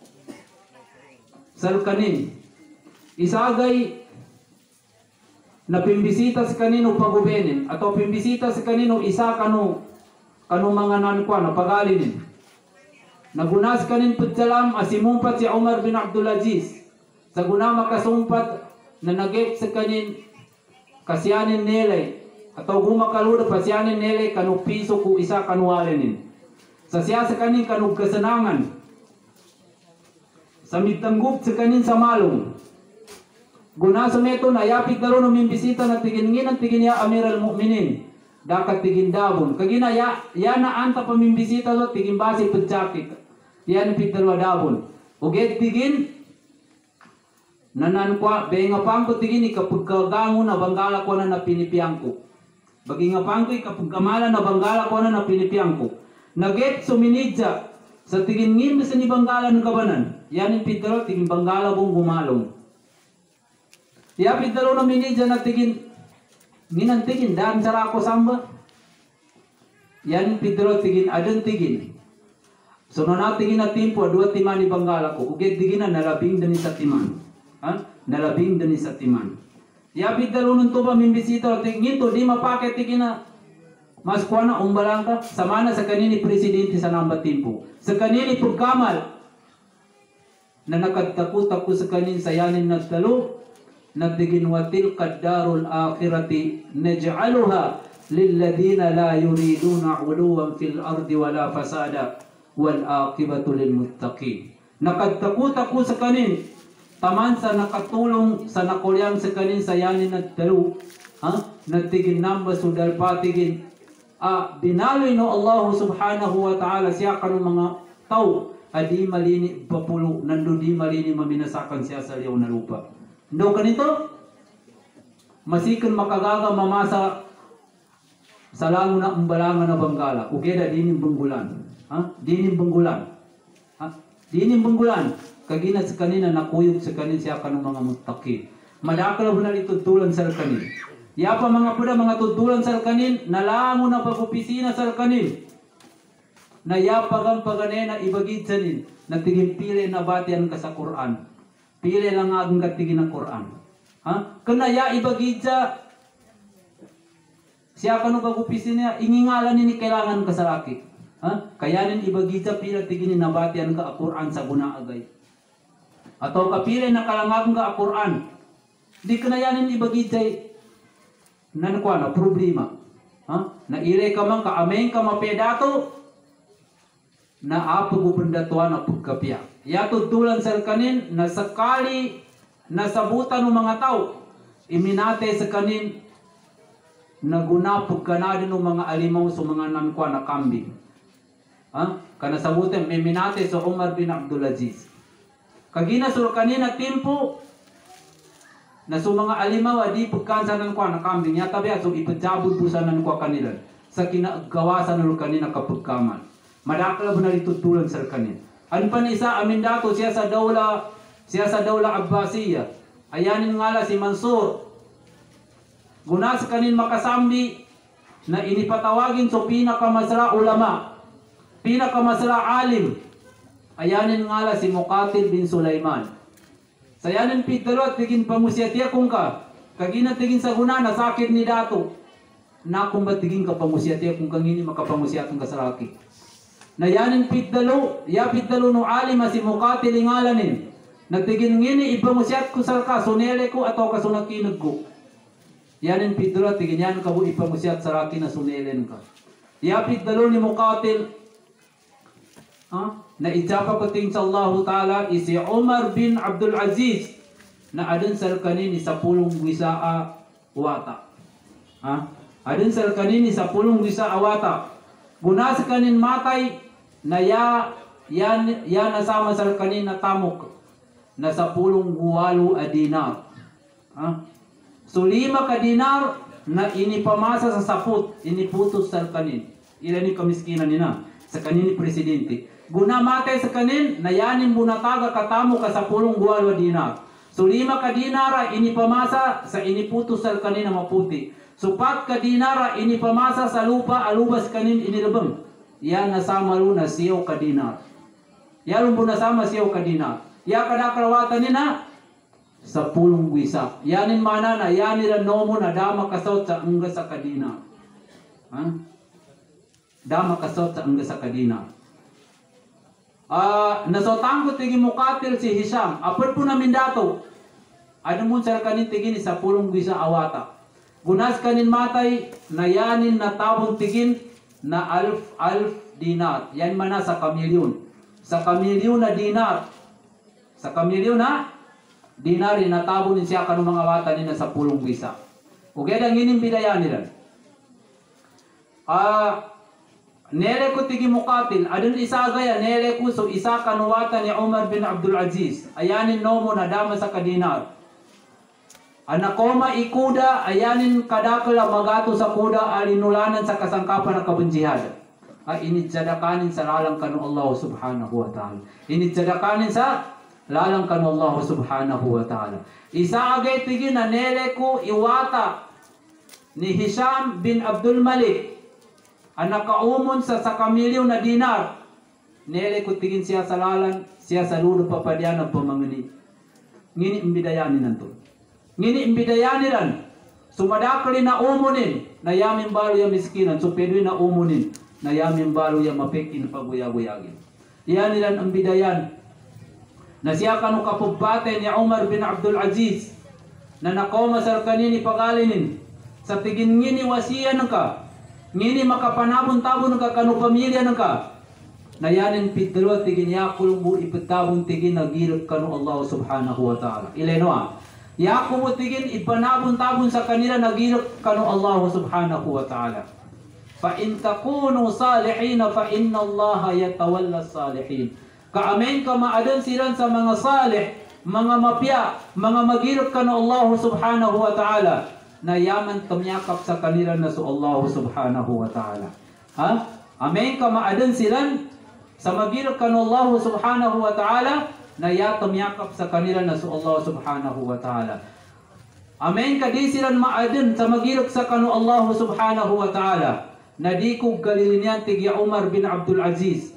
salkanin. Isagay na pimbisita sa kanino pagubenin atau pimbisita sa kanino isa kanu mga nankwa na pagalinin. Nagunas kanin putsalam asimumpat si Umar bin Abdul Aziz. Sa guna makasumpat na nagip sa kanin kasyanin nilay atau gumakaluda pasyanin nilay kanu piso ku isa kanuwalinin. Sa siya sa kanin kanu kasanangan. Sa mitanggup sa kanin sa malong. Guna sa meto na yapit daro no mimbisita na tigin ya Amiral Mu'minin. Dakat tigin dabon. Kagina ya na anta pamimbisita lo tigin basi pagcakit. Yan pitdalwa dabon. Uget tigin nanan kwa benga pangko tigin ikapagkagango na banggala ko na pinipiyang ko. Bagi nga pangko ikapagkamala na banggala ko na pinipiyang ko. Naget suminidja sa tigin ngin sa ni banggala ng kabanan. Yan yung pitdalo tigin banggala bong gumalong. Ya pitdalo na minidja na tigin nginan tigin daan sarako samba. Yan yung pitdalo tigin adan tigin. So na tigin na timpo 2 timan ni banggala ko. Uget tigin na nalabing dani sa timan. Nalabing dani sa timan. Ya pitdalo nun to ba mimbisita ngito di mapake tigin na mas kuha na umbalang ka sama na sa kanini presidente sa namba timpo. Sa kanini pagkamal na nakagtakot sa kanin sayanin na talo nagdigin watil kaddarul akhirati naj'aluha lilladina la yuriduna 'uluwan fil ardi wala fasada wal aqibatu lil muttaqin. Nakagtakot sa kanin taman sa nakatulong sa nakulyang sa kanin sayanin na talo nagtigin namba sudal patigin binaloy no Allah subhanahu wa ta'ala siya kanong mga tao adi malini papulo nando di malini maminasakan siya sa liyaw na lupa. Ndo kanito masikan makagaga mamasa sa lango na umbalangan na banggala ugeda dining benggulan. Dining benggulan. Dining benggulan kagina sa kanina nakuyog sa kanin siya kanong mga muttaqin. Madakal na itutulan sa kanin. Ya pa mga puda mga tutulan sa kanin nalango na pagupisina sa kanin. Na yapagan paganena ibagid sanin natigin pili na batian ka sa Quran. Pili lang ang katigin ng Quran. Kana ya ibagid siya kanu pagupisina ingingalan ni kailangan ka sa laki. Kayanin ibagid pila tigin na batian ka Quran sa guna agay. Atau kapili na kalangang ka Quran. Di kanayanin ibagid nan kwa na problema. Na ile ka man ka ameng ka mapedato na apa gubernatuan na pagkapya. Yato tulan sa kanin na sakali nasabutan ng mga tao iminate sa kanin naguna pagkanadin ng mga alimaw sa mga nankwa na kambing. Kanasabutan iminate sa Umar bin Abdul Aziz. Kagina sur kanina timpo na so mga alimawa di pagkansanan ko na kambing ya tabi so ipajabud busanan ko kanila sa kinagawasan nulo kanina kapagkaman madakla na ritutulan sa kanin an panisa amin dato siya sa dawla Abbasiyya ayanin ngala si Mansur guna sa kanin makasambi na inipatawagin so pinakamasra ulama pinakamasra alim ayanin ngala si Muqatil bin Sulaiman sayanin pitdalot tigin pamusyatiya kung ka kagina tigin sa guna na sakit ni dato na kung ba't tigin ka pamusyatiya kung kangini makapamusyatong ka sa raki na yanin pitdalo no alima si Muqatil ingalanin nagtigin ngini ipamusyat ko sa ka sunele ko ato ka sunakinod ko yanin pitdalo tigin yan ka bu ipamusyat sa raki na sunelen ka ya pitdalo ni Muqatil na ijapa pating sa Allah Ta'ala isi Umar bin Abdul Aziz na adun sa kanin sa pulong wisaa wata adun sa kanin sa pulong wisaa wata guna sa kanin matay na yan nasama sa kanin na tamok na sa pulong guwalo a dinar so 5 ka dinar na inipamasa sa saput iniputos sa kanin ilan ni kamiskinan nina sa kanin ni presidente guna matay sa kanin na yanin bunataga katamo ka sa pulong guwalo a dinar so 5 ka dinara inipamasa sa iniputos sa kanin na maputi so 4 ka dinara inipamasa sa lupa alubas kanin inilabang yan nasama ro na siyaw ka dinar yan mo nasama siyaw ka dinar ya kadakrawatan nina sa pulong wisa yanin mana na yanira nomo na dama kasot sa angga sa kadina dama kasot sa angga sa kadina nasotang ko tigi Muqatil si Hisham apod po namin dato ano mo sa kanin tigin sa pulong wisa awata gunas kanin matay na yanin na tabong tigin na alf dinar yan mana sa kamilyon na dinar sa kamilyon na dinari na tabo ni siya kanong mga wata nila sa pulong wisa ug edang ining bidayan nila nere ko tigi Muqatil adun isa gaya nere ko so isa kanuwata ni Umar bin Abdul Aziz ayanin nomo na dama sa kadinar anakoma ikuda ayanin kadakala magato sa kuda alinulanan sa kasangkapan ng kabunjihad initsadakanin sa lalang kanu Allah subhanahu wa ta'ala initsadakanin sa lalang kanu Allah subhanahu wa ta'ala isa agay tigin na nere ko iwata ni Hisham bin Abdul Malik anakaumon sa kamilyo na dinar nere ko tigin siya sa lalang siya sa ludo papadyan ng pamangani ngini imbidayanin nanto ngini imbidayaniran sumadakali na umunin na yamin balo ya miskinan so pedwi na umunin na yamin balo ya mapekin paguyaguyagin iyan nilan ang bidayan na siya kanu kapubate ni Umar bin Abdul Aziz na nakoma sa kanini pagalinin sa tigin ngini wasiya ng ka ngini makapanabon-tabon ka kanu pamilya ng ka na yanin pitdalo tigin yakul mo ipatabon tigin nagirap kanu Allah subhanahu wa ta'ala ileno yakul mo tigin ipanabon-tabon sa kanila nagirap kanu Allah subhanahu wa ta'ala fa in takunu salihin fa inna Allah yatawalla salihin kaamen ka maadan silan sa mga salih mga mapya mga magirap kanu Allah subhanahu wa ta'ala na yaman kamyakap sa kanila na so Allah subhanahu wa ta'ala amen ka maadan silan sa magirap kanu Allah subhanahu wa ta'ala na yakamyakap sa kanila na so Allah subhanahu wa ta'ala amen ka di silan maadan sa magirap sa kanu Allah subhanahu wa ta'ala na di ko galilinian tigi Umar bin Abdul Aziz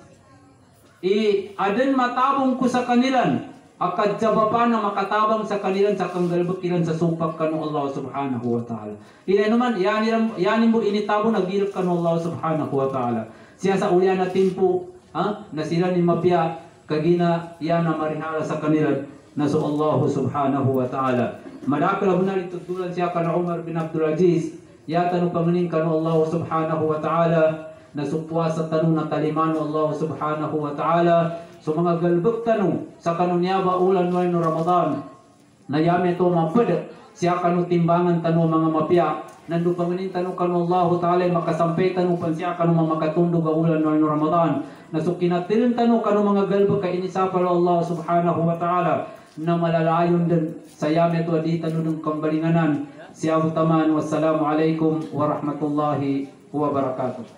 adan matabong ko sa kanilan akad jabapa na makatabang sa kanilan sa kanggalbukilan sa sumpag kanu Allah subhanahu wa ta'ala ila naman yanin mo initabong nagirap kanu Allah subhanahu wa ta'ala siya sa ulya na timpo na sila ni mapya kagina yan na marihala sa kanilan na so Allah subhanahu wa ta'ala madakala na itutulan siya kanu Umar bin Abdul Aziz ya tanu panganing kanu Allah subhanahu wa ta'ala na supwa sa tanu na talimano Allah subhanahu wa ta'ala so mga galbog tanu sa kanu niya ba ulan no Ramadan na yame to mapad siya kanu timbangan tanu mga mapya nandu panganing tanu kanu Allah ta'ala makasampay tanu pan siya kanu makatundog ulan no Ramadan Nasukinatin tano kanu mga galba ka inisapal Allah subhanahu wa ta'ala na malalayon din sa yamet wa di tano ng kambalinganan. Siya utaman. Wassalamualaikum warahmatullahi wabarakatuh.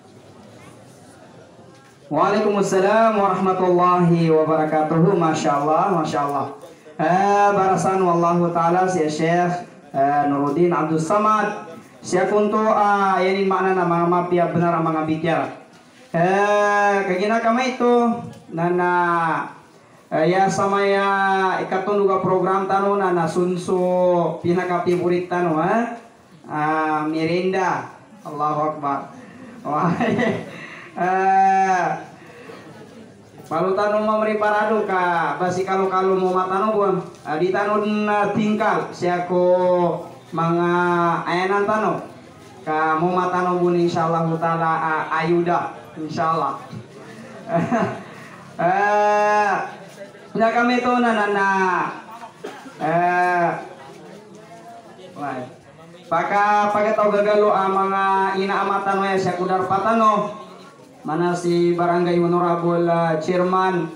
Waalaikumsalam warahmatullahi wabarakatuh. Masya Allah, Masya Allah. Barasan wallahu ta'ala si Syekh Nuruddin Abdul Samad. Siya kunto yanin makna na mga mapia benar ang mga bicara. Kagina kami ito na ya sama ya ikatun juga program tano na sunso pinaka-favorit tano Mirinda. Allahu Akbar. Kalau tanong mamri parado ka basi kalau mau matano buan di tanon tingkal siya ko mga ayanan tano ka mau matano bun insyaallah taala ayuda insyaallah. Na kami to na pagkataw gagalo ang mga inaamatan mo siya kudar patano mana si Barangay Honorable Chairman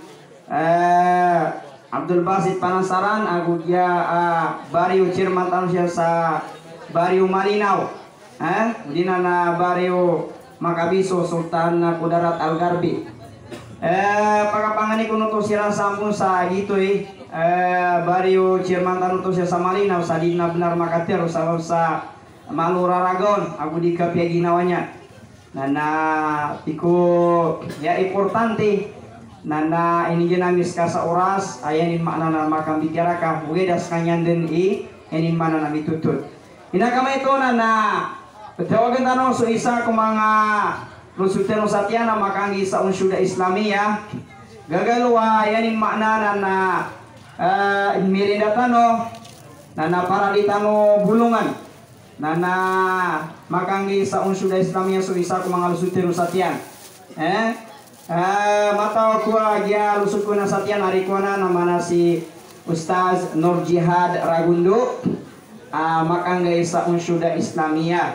Abdul Basit Panasaran agudya Barrio Chairman tano siya sa Barrio Malinaw hindi na Barrio Makabiso Sultan Kudarat Algarbi pagkapangani ko nuto sila sampun sa dito Barrio Chairman tano to siya sa Malinaw sa di na benar makatir sa Maluraragon agudi kapya ginawanya na tiko ya importante na ini ginamis ka sa oras ayan in makna na makang bicara ka ugedas kanyan din inin mana na mitutut inakamay ito na tawagan tanong so isa kung mga Rusuteno satya na makang isa unsyuda Islamia gagaluwa ayan in makna na mirinda tano na para di tano bulungan na makanggi sa unsyuda Islamia so isa ko mga lusutero satyan mataw ko agya lusut ko na satyan ari ko na namana si Ustaz Nur Jihad Ragundo makanggi sa unsyuda Islamia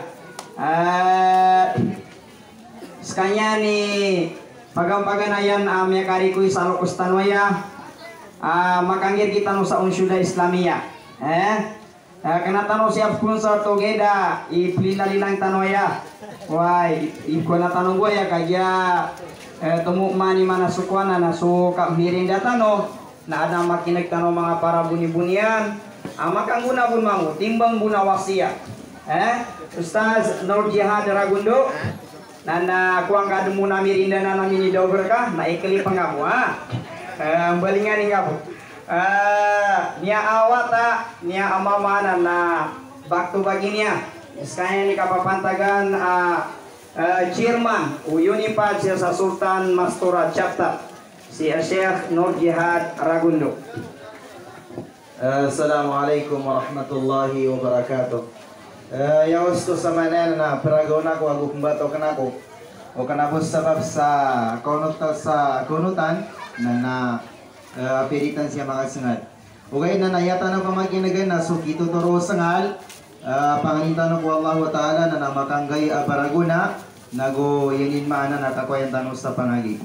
skanya ni pagampaganayan amya kari ko sa Lokustanwaya makanggi kita no sa unsyuda Islamia kena tanong siap kun sa togeda ipilalilang tanoya wai ikona tanong gua ya kaya temu mani mana sukwana na suka mirinda tano na ada makinig tano mga para buni-bunian makang guna bun mangu timbang guna wasia Ustaz Nur Jihad Ragundo nana kuang kademu na mirinda na namini daw berkah na ikeli pangamu balingan ingabu nia awata nia amamana na baktu baginya sekanya ni kapapantagan Chairman Uyunipad sa Sultan Mastura Chapter si Syekh Nur Jihad Ragundo. Assalamualaikum warahmatullahi wabarakatuh. Ya gusto sa manan na peragaw ko aguk mbato kanako o kanapos sabab sa kunutan na piritan siya mga sangal. Okay na nayata na pamaginagan na sukito toro sangal. Pangalintan ko Allah wa ta'ala na namakanggay baraguna nago yanin maana nakakwayan tanong sa pangagi.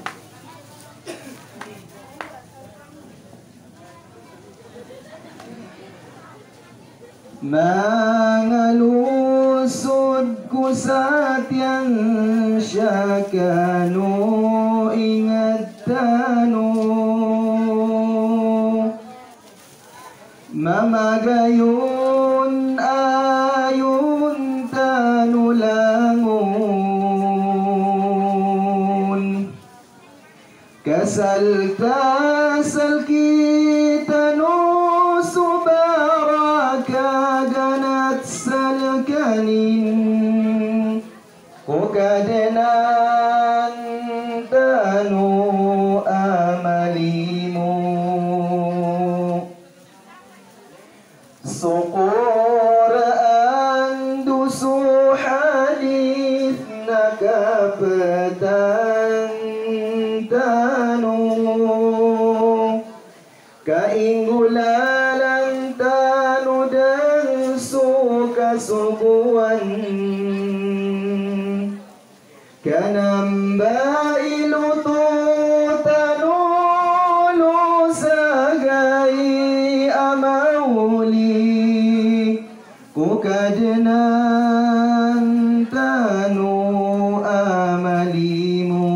Mangalusod ko sa tiyang siya kano ingat tano mamagayon ayon tano langon kasal-kasal kita no subara kaganat salkanin ko kadenan tano amalimu Syukur andu su hadith nakapatan tanu kaingulalan tanu dan suka subuan kanamba ilutu kadnan tanu amalimu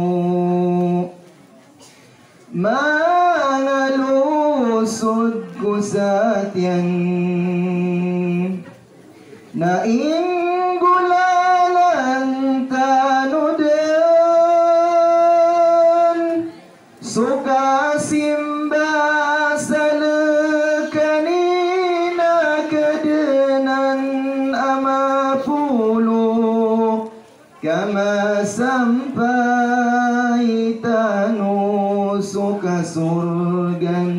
mangalusud kusatyan na inggulalan tanudan suka simba salkanina kadenan amapulu kama sampai tanu suka surgan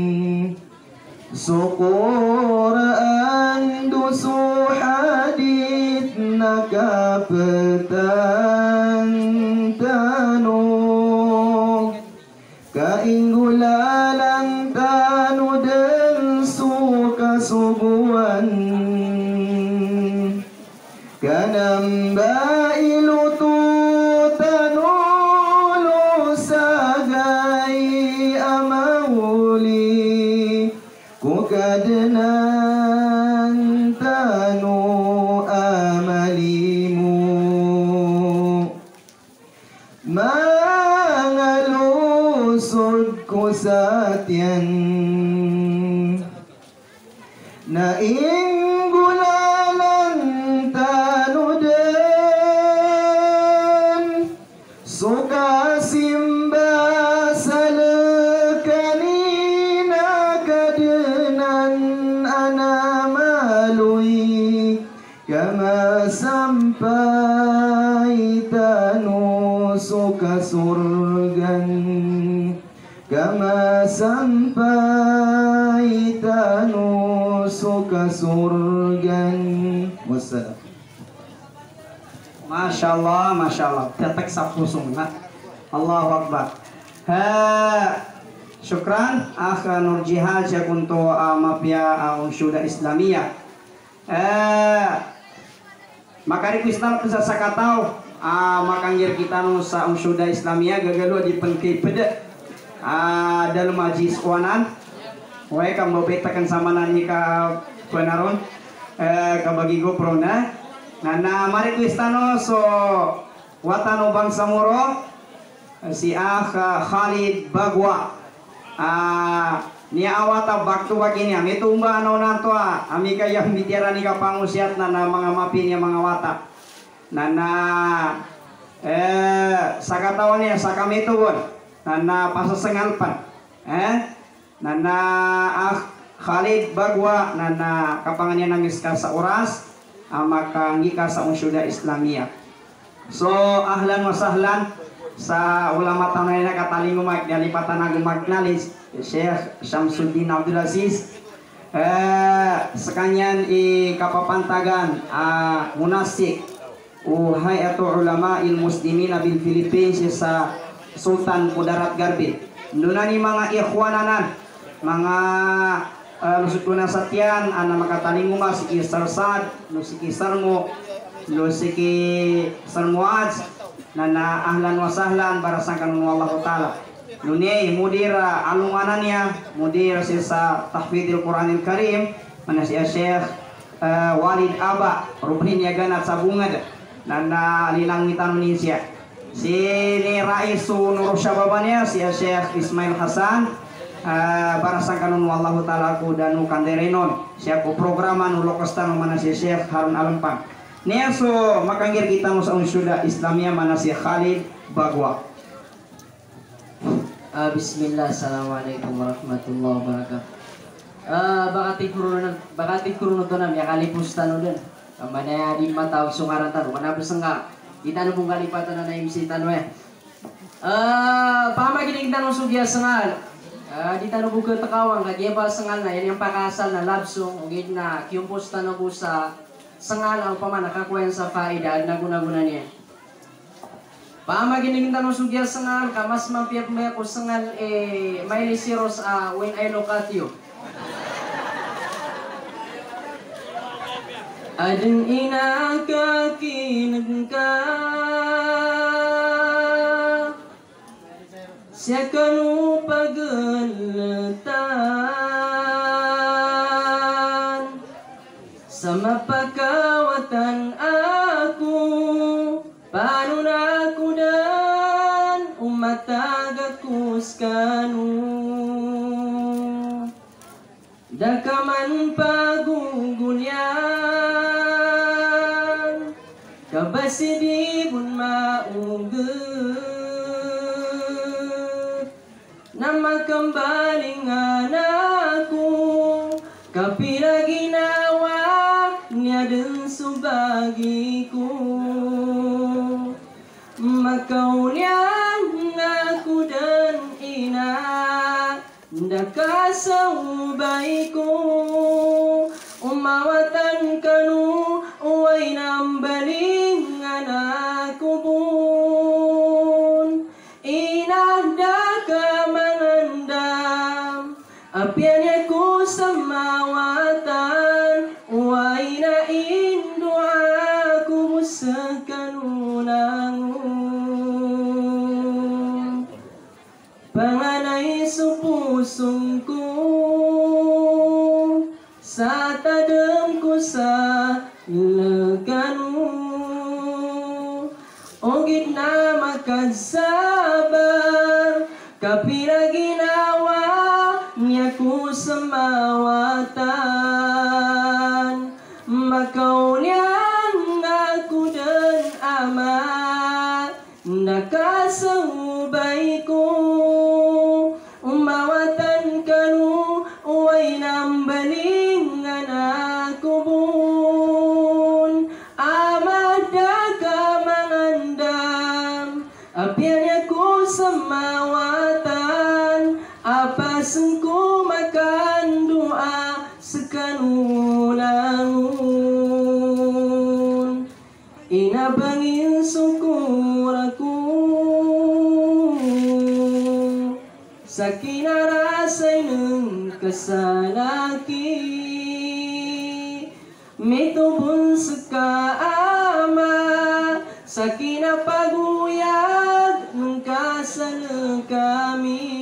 syukur andusu hadith nakapetan tanu kainggulalang tanu dan suka subuan kanamba ilutu tanulu sagai amauli ku kadnan tanu amalimu mangalusud kusatyan na inggulalan tanudan suka simba salkanina kadenan anamalui kama sampai tanu suka surgan kama sampai tanu suka surgan. Wassalam. Masya Allah, tetek sapusung na. Allahu Akbar. Syukran akha Nur Jihad siya kunto mapya unsyuda Islamiyah. Makari Islam bisa sakataw makanggir kita no sa unsyuda Islamiyah gagalo di pengkay pede dalam majlis kawanan. Way kang babetakan sama nani ka penaron kabagi GoPro na mari Kristano so watano bangsa muro si Khalid Bagwa niya awata baktu bagini ami tumba ano nanto ami kayang bitiara ni ka pangusiat na mga mapi niya mga wata sakatawan niya sakamito bon pasasengalpan Khalid Bagwa kapangannya nangis ka sa oras maka ngika sa unsyuda Islamiyah. So ahlan wa sahlan sa ulama tanay na katalingumag dalipatan na gumagnalis Syekh Syamsuddin Abdul Aziz sekanyan kapapantagan munasik hayatu ulama il muslimin bil Philippines sa Sultan Kudarat Garbin dunani mga ikhwananan mga lusukuna satyan ana makatalinguma si Kisar Sad no si Kisar mo no si Kisar Muaz na ahlan wa sahlan barasan kanun wallahu taala nuni mudir alunganannya mudir sa tahfidil Quranil Karim mana si Syekh Walid Aba rupin ya ganat sa bungad na lilang mitan Indonesia si Raisu Nur Syababanya si Syekh Ismail Hasan barasan kanun wallahu taala ku danu kanderenon siya ko programan ulo kastan mana si Syekh Harun Alumpang niya so makanggir kita mo sa unsyuda Islamiyah mana si Khalid Bagwa. Bismillah, assalamualaikum warahmatullahi wabarakatuh. Bakati kurunod to nam ya kalipustan udan kamana di mataw sungaran tanu mana besenga kita nu kalipatan na MC tanu pamagining tanu sugya sengal di tanu buka tekawang kaya ba sengal na yan yung pakasal na labsong ugid na kiumpos tanu busa sengal ang pamana kakuen sa faida na guna-guna niya pamagining tanu sugya sengal kamas mapiap maya ko sengal may lisiros when I look at you adeng ina kakinagka siya kanu pagalatan sama pagkawatan aku, paano na ako dan umatagaku skanu. Dakaman pagugulyan, kabasidibun mauget, na makambalingan ako, kapila ginawa niya din subagiku. Makaunyan ako dan ina, nakasaubay ko, umawatan kanu, uway nambalingan ako bun. Inahda ka mangandam, apyan ko sa mawatan, uway na indo ako sa kanunangon. Panganay sa pusong ko, sa tadam ko sa lagano, o gitna magkasabar, kapila ginawa niya ko sa mawatan. Makaunyan ako dan ama, nakasaubay ko, umawatan kanu, uway nambalingan ako bun. Amada ka mangandam, apyan ako sa mawatan, apasan ko makandua sa kanulangon. Inabangin sukur ako sa kinarasay ng kasalaki, may tubon sa kaama, sa kinapaguyag ng kasal kami.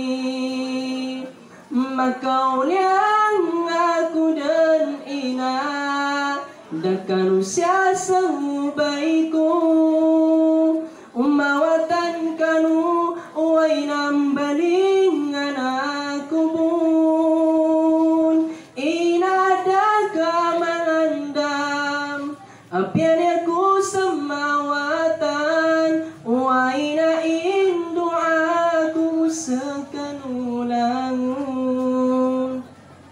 Makaulyang ako dan ina, dakano siya sa ubay ko, umawatan kanu, uway nambalingan ako bun. Inada ka mangandam, apyan ako sa mawatan, uway na indo ako sa kanulangon.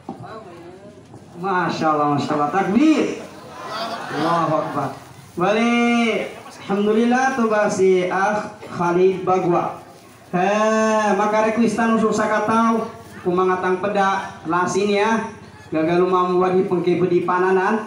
Masya Allah, takbir. Allahu Akbar. Bali, alhamdulillah tu ba si Khalid Bagwa. Maka requestan usuk sakataw kumangatang peda lasin ya. Gagal mamuat di pengkebedi pananan.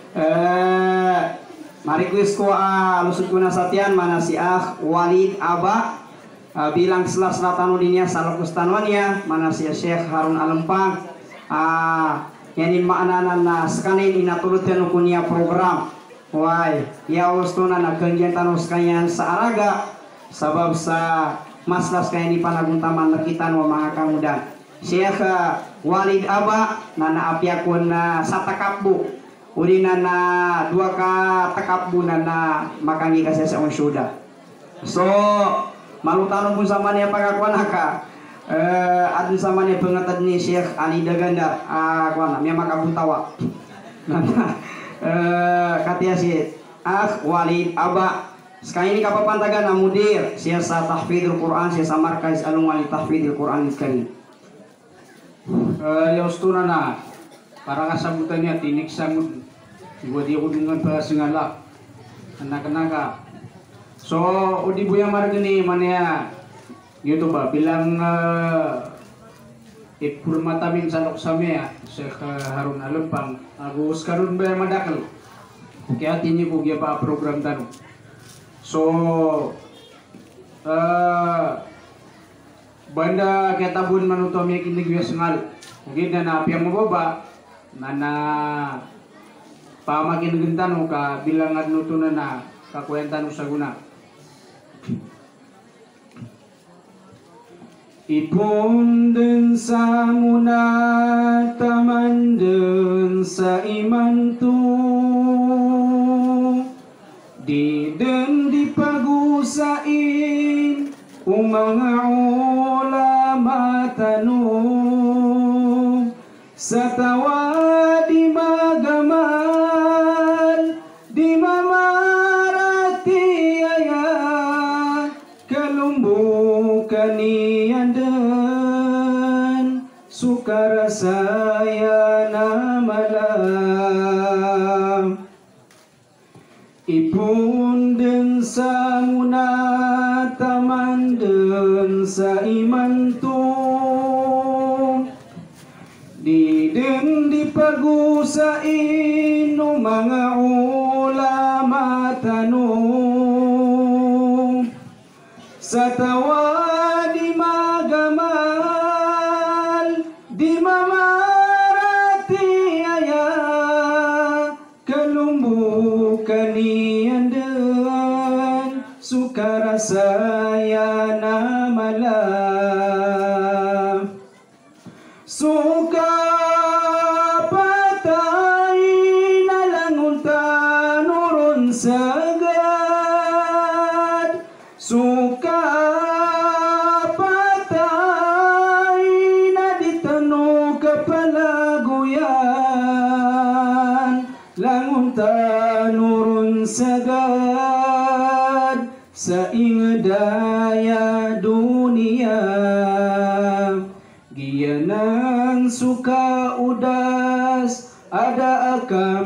Mari request ko lusut guna satian mana si Walid Aba. Bilang selas-selas tanulinya salakus tanuannya mana si Syekh Harun Alempang. Yani makna na sekanin inatulutan ukunia program. Why? Ya ustuna na kegiatan uskayan sa araga sabab sa maslas kaya ni panaguntaman lakitan wa mga kamudan. Syekh Walid Aba na naapyakon na sa takapbu. Uri na dua ka takapbu na makangi kasi sa unsyuda. So malutano pun sama niya pagakuan haka. Adun sama niya pengatad ni Syekh Ali Daganda kuana miya makabuntawa. Katia si Walid Aba sekali ini kapapantagan na mudir siasa tahfidul Quran siasa markaz alungan tahfidul Quran Karim. Ya ustuna na para kasabutannya tinik samud gua dia udungan pa singala anak-anak. So udi buya margani mania YouTube bilang ipurmatamin salok samia Syekh Harun Alempang agus karun ba madakal kaya tinyi ko gya pa program tanu. So banda kita bun manuto mi kinig sengal mungkin na piang mababa na pamakin gentano ka bilang adnuto na kakwentano sa guna. Ipon din sa muna taman din sa iman tu Diden dipagusain mga ulama tanong sa tawa di magamal di mamarati aya kalumbukan niyandan sukara saya namalam ipun den sa muna taman den sa imantum diden dipagusain no mga ulama tanong sa tawa di magamal di mamarati aya kalumbukan niyandan sukara saya namalam suka patay na langon tanurun sagad suka patay na ditano kapalaguyan langon tanurun sagad sa ingdaya dunia giyanan suka udas ada akan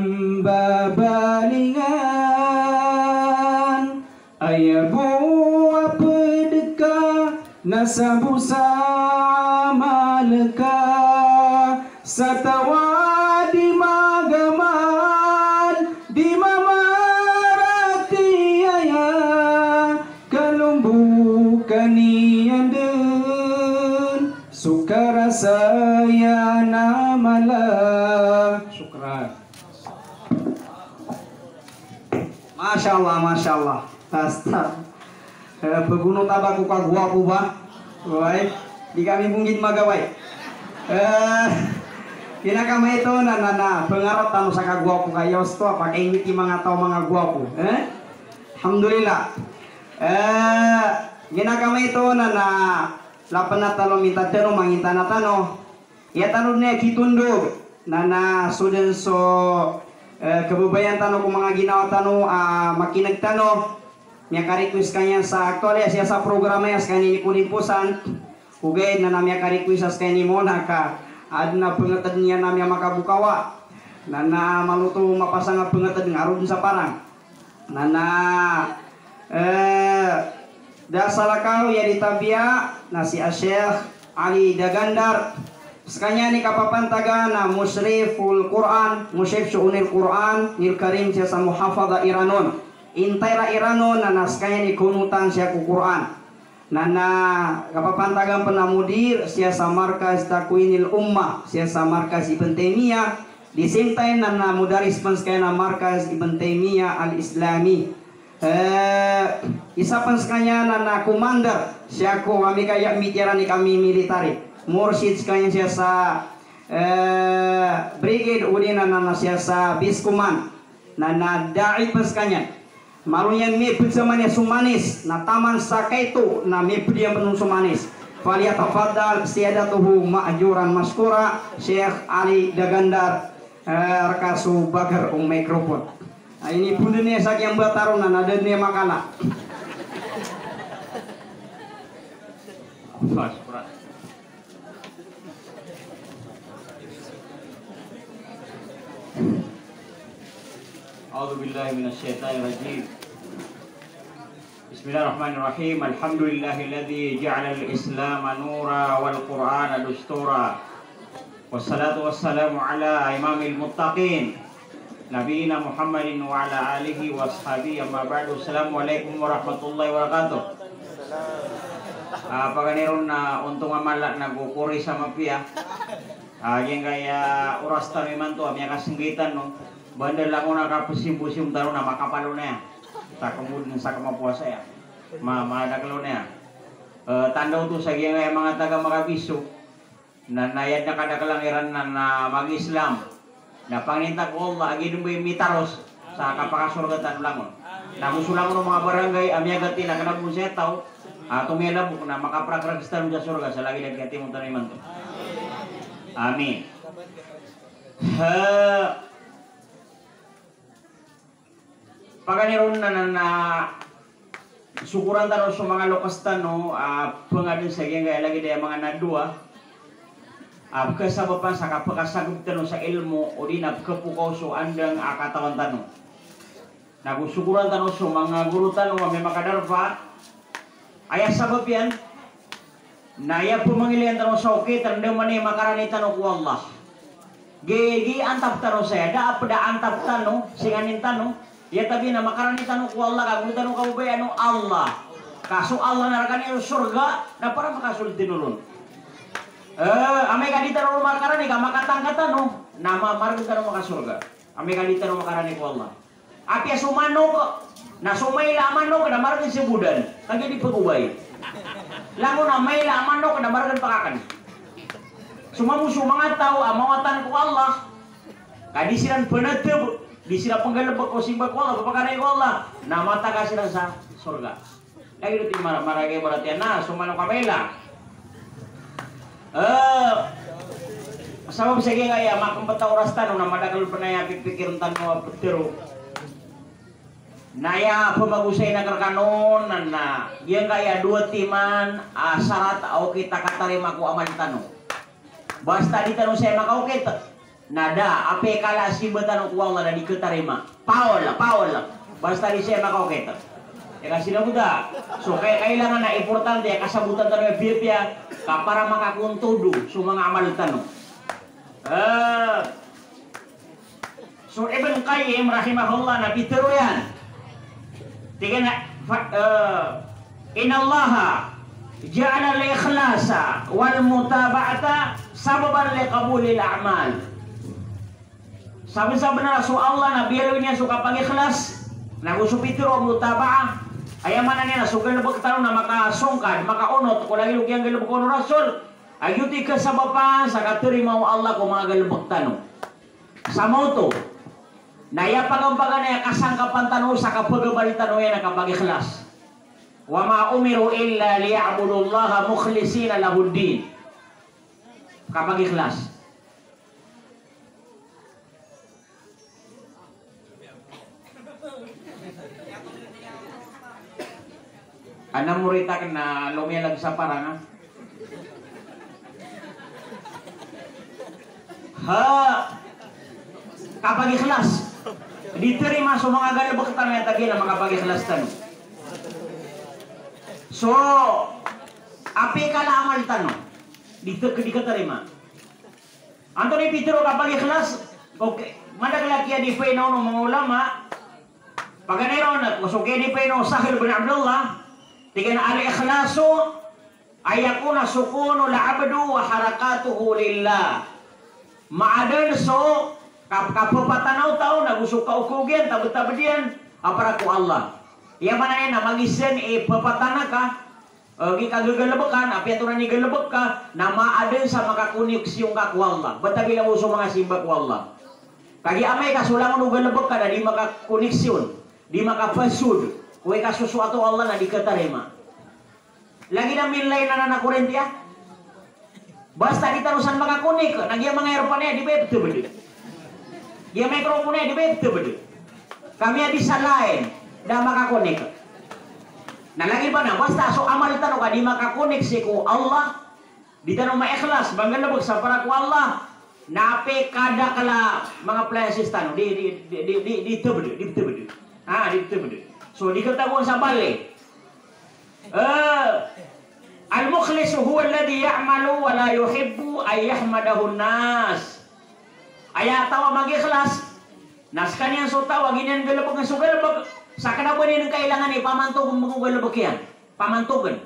babalingan ayabu apedeka nasabusa maleka satawa di magamal di mamarati aya kalumbukan niyandan sukara saya namalah syukran. Masya Allah, Masya Allah. Pegunung tabaku kagua ba? Baik, di kami mungkin magawai. Kina kami itu nana pengarot tanu saka guapu kayos to pakai ngiti mga tao mga guapu. Alhamdulillah. Kina kami itu nana lapan na talo minta tano manginta na tano. Ya tano ne kitundog nana suden so kebubayan tano kung mga ginawa tano makinag tano. Nya ka-request kanya sa aktualya siya sa programa ya sa kanini kulimpusan. Ugay na namya ka-request sa kanini mo naka adna pengetad niya namya makabukawa. Nana maluto mapasang pengetad ngaron sa parang. Nana dasalakaw ya ditabia na si Syekh Ali Dagandar. Sekanya ni kapapantaga na musyriful Quran, musyrif syu'unil Quran, nil karim siya sa muhafadha Iranon. Intayra Iranon na naskanya ni kunutan siya ku Quran. Nana kapapantagan penamudir siya sa markaz takwinil ummah, siya sa markaz Ibn Taimiyah. Di same time nana mudaris panskaya na markaz Ibn Taimiyah al-Islami. Isa panskanya nana commander siya ko kami kaya mitiran ni kami military. Mursyid kanya siya sa brigade udina nana siya sa biskuman. Nana da'i panskanya. Malunya mepet zamannya sumanis na taman sakaitu na mepet yang penuh sumanis. Faliyatafadal siyadatuhu ma'juran maskura Syekh Ali Dagandar rekasu bagar mikrofon. Nah, ini pundennya sak yang batarunan ada nih makana. A'udzubillahi minasyaitonirrajim. Bismillahirrahmanirrahim. Alhamdulillahilladzi ja'ala al-Islam nura wal Qur'ana dustura. Wassalatu wassalamu ala imamil muttaqin Nabiyina Muhammadin wa ala alihi wa ashabihi amma ba'du. Assalamualaikum warahmatullahi wabarakatuh. Paganiron na untong amala nagukuri sa mapia. Yang kaya oras tayo man to amya kasinggitan no. Bandel lang ko nakapusim-pusim taro na makapalo na yan. Sa kemudian sa kamapuasa ya. Madaglo na yan. Tandaw to sa gaya mga taga Makabiso na nayad na kadakalangiran na mag-Islam. Na panginta ko Allah, agin mo yung mitaros sa kapakasurgatan langon. Nagusulang ng mga barangay, amiyagati na kanabong siya tao, tumela po na makaprak-ragistan mo sa surga sa lagi nagkati mong taniman to. Amin. Paganiron na syukuran tanong sa mga lokas tanong, pangadin sa gaya lagi daya mga nadua, kasama pa sa kapakasagot tanong sa ilmo o di napkapukaw so andang akatawan tanong. Nagusukuran tanong sa mga guru tanong may makadarpa, ayah sabab yan, naya pumangilian tanong sa okay, tanda man ay makarani tanong ko Allah. Gi antap tanong saya, da antap tanong, singanin tanong, ya tabi na makarani tanong ko Allah, kagul tanong kabubay ano Allah. Kaso Allah narakan yung surga, na para makasul tinulun. Amay ka di tanong makarani ka, makatangka tanong, nama marga tanong makasurga. Amay ka di tanong makarani ko Allah. Api sumano ko, na sumay lamano ko na marga si budan, kaya di pagubay. Lango na may lamano ko na marga pakakan. Sumamuso mga tao, amawatan ko Allah. Kadi silang penetep, di sila penggalabak ko simba ko Allah, papakanay ko Allah. Na mata ka sila sa surga. Lagi dito maragay berarti na, sumano kamela. Sabab sige kaya makumpata oras tanong na madagal pa na yung pipikiran tanong petero. Naya pemagusay na karkanon na yang kaya dua timan syarat au kita katarima ku aman tanong. Basta di tanong saya maka okay nada ape kala si betanong ku Allah na diketarima. Paul lah. Basta di saya maka okay ya kasih muda. So kailangan na importante ya kasabutan tanong biya kapara makakuntudu so mga amal tanong. So Ibn Qayyim rahimahullah na pitero yan. Tiga na inallaha ja'ala al-ikhlasa wal mutaba'ata sababan liqabulil a'mal. Sabi-sabi na so Allah na biro niya suka pag-ikhlas na gusto pitro mutaba'ah ayamana niya suka lebok tanong na makasungkad makaunot ko lagi lugyang galebok ko rasul ayuti ka sabapan sa katerima Allah ko mga galebok tanong sa moto naya pagambagan na kasangkapan tanong sa kapagabali tanong yan nakapag-ikhlas. Wa ma umiru illa liya'budullaha mukhlisina lahuddin. Kapag-ikhlas. Anang murita ka na lumiyalag sa parang kapag-ikhlas. Diterima so mga galibak tanong yung tagi na makapag-ikhlas tanong. So, api ka na amal tanong. Diterima. Antoni Pitero kapag-ikhlas, okay. Madagalak ya di painaw ng mga ulama, paganayon at masuki di painaw Sahil bin Abdullah, tiga na al-ikhlaso, ayakuna sukunu la'abdu wa harakatuhu lillah. Maadan so, kapapatanaw tao nagusok ka ukugyan tabut-tabadian apara ko Allah iya mana yan na magisen papatana ka gikagagalabakan api aturan ni galabak ka na maaden sa makakoneksyon ka ko Allah batabila mo sa mga simba ko Allah kagi amay kasulangan o galabak ka na di makakoneksyon di makapasud kuwi kasusuato Allah na di katarima lagi na minlay na nakurentya basta di tarusan makakonek nagya mga aeroplane di ba betul-betul dia mikrofonnya di betul. Kami ada salain dah makakonek. Nah lagi mana? Basta so amal tanong ka di makakonek si ku Allah di tanong maikhlas bangga lebok sa para ku Allah nape kada kala mga places tanong di tebede di tebede. So di ketahuan sa balik. Al-mukhlis huwa alladhi ya'malu wa la yuhibbu ay yahmadahu an-nas. Aya tawa mag-ikhlas. Naskan yan so tawa, ganyan galabag ng sugalabag. Sa kanabuan yan ang kailangan pamantugan mga galabag yan. Pamantugan.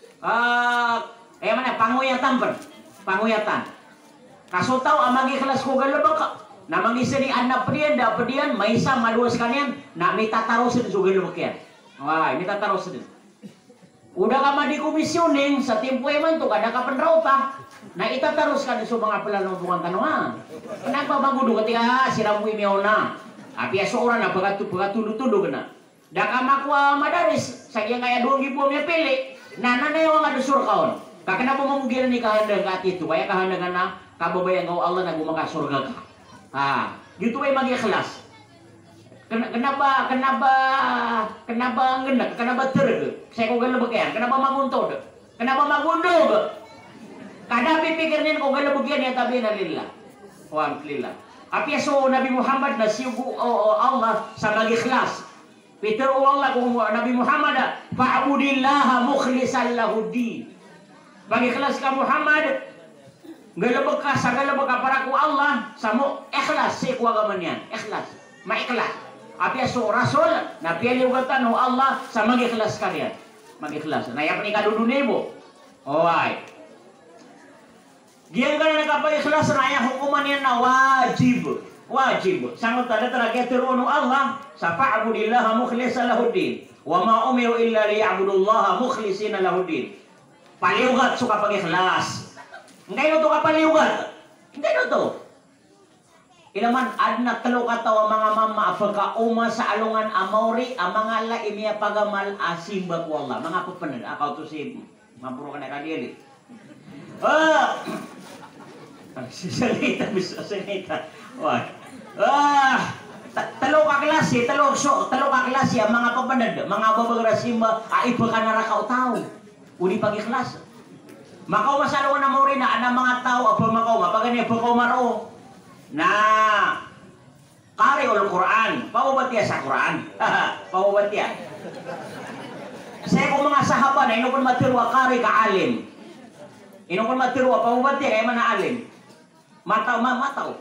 Mana, panguyatan pa. Panguyatan. Kaso tawa, mag-ikhlas ko galabag. Na mag-isa ni anak pa diyan, may isa, maluwas ka niyan, na may tatarosin sa galabag yan. May tatarosin. Udah ka madikomisyoning sa timpo man to kada ka penrauta na itataros ka sa mga palalumpungan tanungan. Nagbabagudo ketika siramu imiyaw na. Api aso orang na pagatudo-tudo ka na. Daka makwa madaris saking kaya 2.000 punya pilih. Nah nana yang ada surga. Kenapa memugiran ni kahandang kat itu? Kaya kahandang na kababayan kau Allah na gumaka surga ka. Gitu ay mag-ikhlas. Kenapa ngenak? Kenapa terge? Saya kau galabagian. Kenapa maguntod? Kenapa magundog? Kada pipikirnin kau galabagian ya tabi na lillah. Wa lillah. Api so Nabi Muhammad na siugu Allah sa mag-ikhlas. Peter Allah kung Nabi Muhammad fa'budillaha mukhlishan lahud-din. Bagi ikhlas ka Muhammad, galabag ka sa galabag ka para ku Allah, samo ikhlas si ku agamanyan, ikhlas, maikhlas. Api so rasul na piyaliugatan ho Allah sa mag-ikhlas kalian. Mag-ikhlas. Na yap ni kadudunibo. Oy. Giyan ka na nakapag-ikhlas na ya hukuman yan na wajib. Wajib. Sangat ada terakhir turun Allah. Fa'budillaha mukhlishan lahud-din. Wa ma umiru illa liya'budullaha mukhlishina lahud-din. Paliugat suka pag-ikhlas. Ngay no to ka paliugat. Ngay no to. Ilaman adna telo katawa mga mama apaka uma sa alungan amawri amanga la imiya pagamal asimba ko Allah. Mga papanad akaw to si mapuro ka na kadili. Salita bisa salita. Wah. Talo ka klase, talo ka klase ang mga papanad, mga babagrasimba ay iba ka narakaw tao. Uni pag-ikhlas. Makaw masalo na mo rin na ang mga tao apa makaw mapagani pa ko maro. Na kari ul Quran, paubat ya sa Quran. Paubat ya. Saya ko mga sahaba na inukon matirwa kari ka alim. Inukon matirwa paubat ya kay mana alim. Mataw.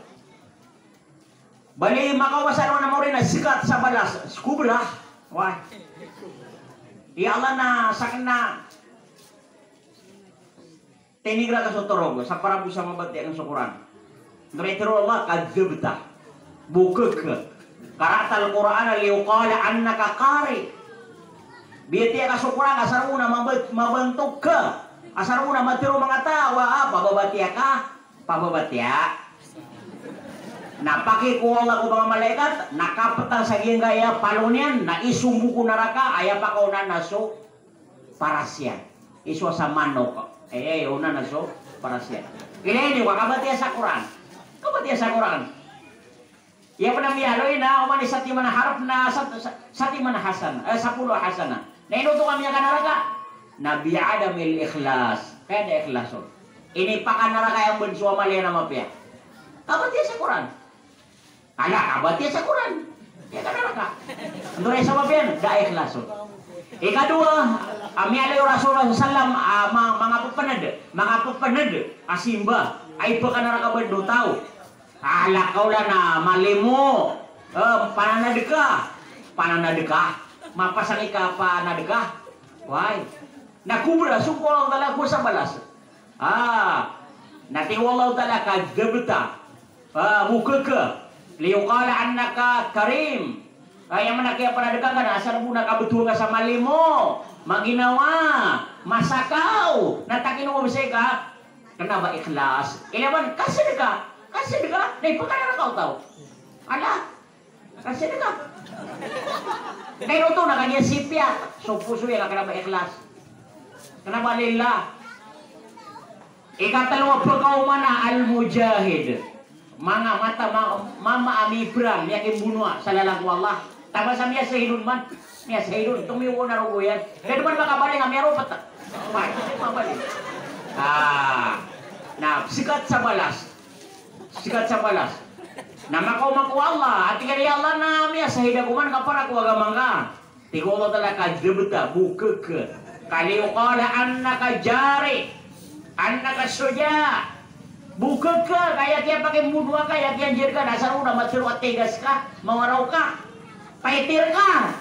Bali makawasan na mo rin na sikat sa balas. Kubra. Wah. Allah na sakin na tinigra ka sa torog sa parabu sa mabati ang sukuran. Nretiro Allah kadzabta. Bukek. Karatal Quran liuqala annaka qari. Biati ka sukuran asaruna mabentuk ka. Asaruna matiro mga tawa pababati ka. Pababati napaki ko Allah ko mga malaikat nakapatan sa giyang gaya palunian na isumbu ko naraka aya pa ko na naso parasya iswa sa manok una naso parasya ini wa kabatiya sa Quran ya panamiyalo ina umani sati mana harap na sati mana hasan 10 hasana na inuto kami ka naraka Nabi Adamil ikhlas kaya da ikhlason ini pakan naraka yang bensuwa malian nama pia kabatiya sa Quran ala kabatiya sa Quran ya kan naraka ndore sama pian da ikhlason ikadua ami alaihi rasulullah sallam mga pepened asimba ay pa ka naraka bendo tao ala kaula na malimo pananadeka mapasang ika panadeka why nakubra sungkol tala ko sa balas nati wallahu ta'ala kadzabta mukaka liuqala annaka karim yang mana kaya panadeka kan asal muna kabetul ka sa malimo maginawa masakaw natakin mo bisa ka kenapa ikhlas ilaman kasedeka nay pakana ka tao ala kasedeka nay no to na kanya sipya so puso ya kenapa ikhlas kenapa lillah ikatalo pagkaumana al-mujahid mga mata mama ami Ibrahim yakin bunwa sa lalaki Allah tama sa miya sa hinun man miya sa hinun tumiwo na rugo yan kaya naman makabaling ang miya rupat mabalik na sikat sa balas na makaw Allah at kaya Allah na miya sa hidaguman kapara ko agamanga tigolo talaga debta bukek kaliuqala annaka jari annaka suja buka ka kaya tiya pakai mudwa ka ya tiya jirka dasar udah matsuru tegas ka mawaraw ka paitir ka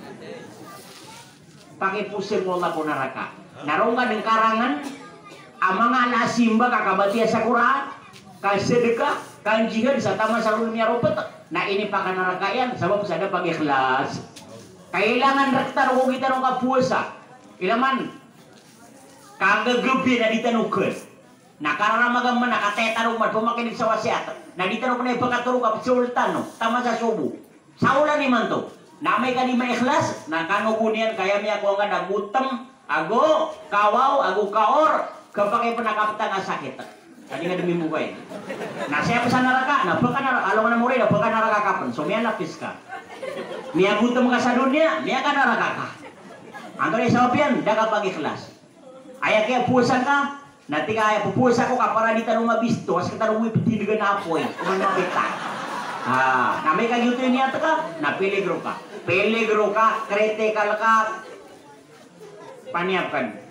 pakai pusing wala ko naraka narong ka ng karangan amang ala simba kakabatiya sa Quran kay sedekah kan jihad sa tama sa dunia rupet na ini pakai naraka yan sabab sada pag ikhlas kailangan rektar ko kita nung kapuasa ilaman kagagabi na ditanukan nakararamagan man nakatetanong man pumakinig sa wasiat na dito na ipagkaturo ka sultan no tama sa subo sa ulan ni man to Namay ka di maikhlas, na kano kunian kaya miya ko nga nagutem, ago, kawaw, ago kaor, kapag panakapta nga sakit. Kani nga dumi mo ba eh. Na siya pa sa naraka, na baka naraka, alam mo na mo rin, baka naraka kapan. So miya lapis ka. Miya gutem ka sa dunia, miya ka naraka ka. Ang sa opian, daga pag-ikhlas. Aya kaya pusan ka, nati kaya pupusa ko ka para di tanong mabisto, as kita nung ipitidigan na apoy, kung mabita. Namay ka yuto niya ka, na peligro ka. Peligro ka, kritikal ka, paniapkan.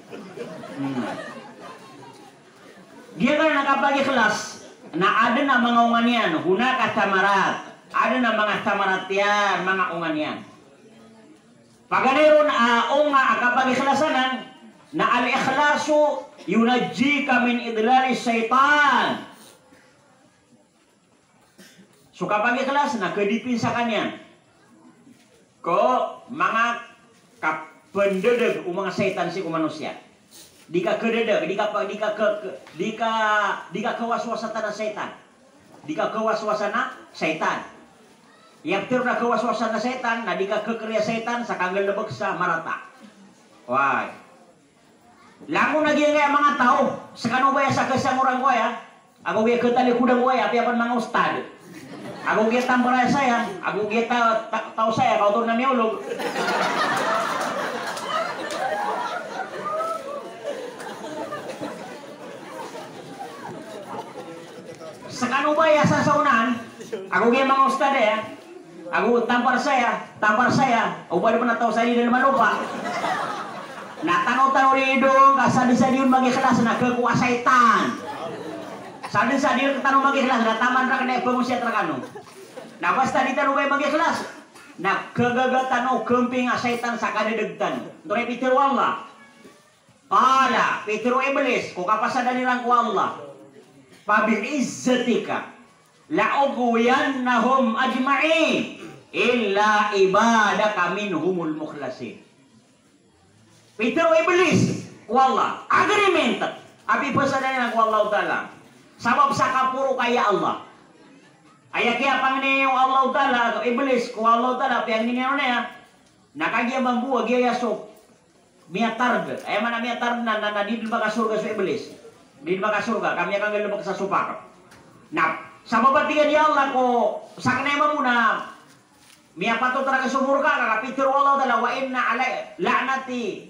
Dia kan nakapag-ikhlas na ada na mga unganian, huna ka tamarat, ada na mga tamarat yan, mga unganian. Paganiron unga kapag-ikhlasanan, na al-ikhlasu yunajjika min idlali syaitan. So kapag ikhlas na kedipinsakan yan ko mga kapendedeg o mga setan si manusia. Di ka kededeg, di ka kewaswasana na setan. Di ka kewaswasana setan. Yaptir na kewaswasana setan, na di ka kekriya setan sa kanggal lebek sa marata. Why? Lango na gaya mga tao, sa kanubaya sa kasang orang ko ya, ako gaya ketalikudang ko ya, apiapan mga ustad. Ako gaya tampara saya, ako gaya tao saya, kau na miulog. Sa kanubaya sa saunan, ako gaya mga ustad ya, ako tampar saya, o ba na tao saya di dalam lupa. Nah tanaw-tanaw rin dong, kasadi-sadi yun mag-ikhlas na kekuasaitan. Sadi-sadi yun tanong mag-ikhlas na taman ra kena pengusya terakano. Nah basta di tanong kayo mag-ikhlas, na kegagatan o kemping asaitan sa kadedegtan. Turay Peter Allah. Pala, Peter Iblis, kung kapasadan nilang ko Allah. Pabi'izzatika, la'uguyannahum ajma'in, illa ibadaka minhumul mukhlasin. Peter Iblis, wallah, agreement. Abi pesanan ng wallahu taala. Sabab sa kapuro kaya Allah. Aya kaya pangni yung Allah taala, Iblis, ko Allah taala piang ninyo na. Nakagya mambuwa gaya so miatard. Ay mana miatard na di ba ka surga sa Iblis. Di ba ka surga, kami akan galubak sa supak. Nah, sabab tiga di Allah ko sakna muna miya pato talaga sumurga ka Peter wallahu taala wa inna alai la'nati.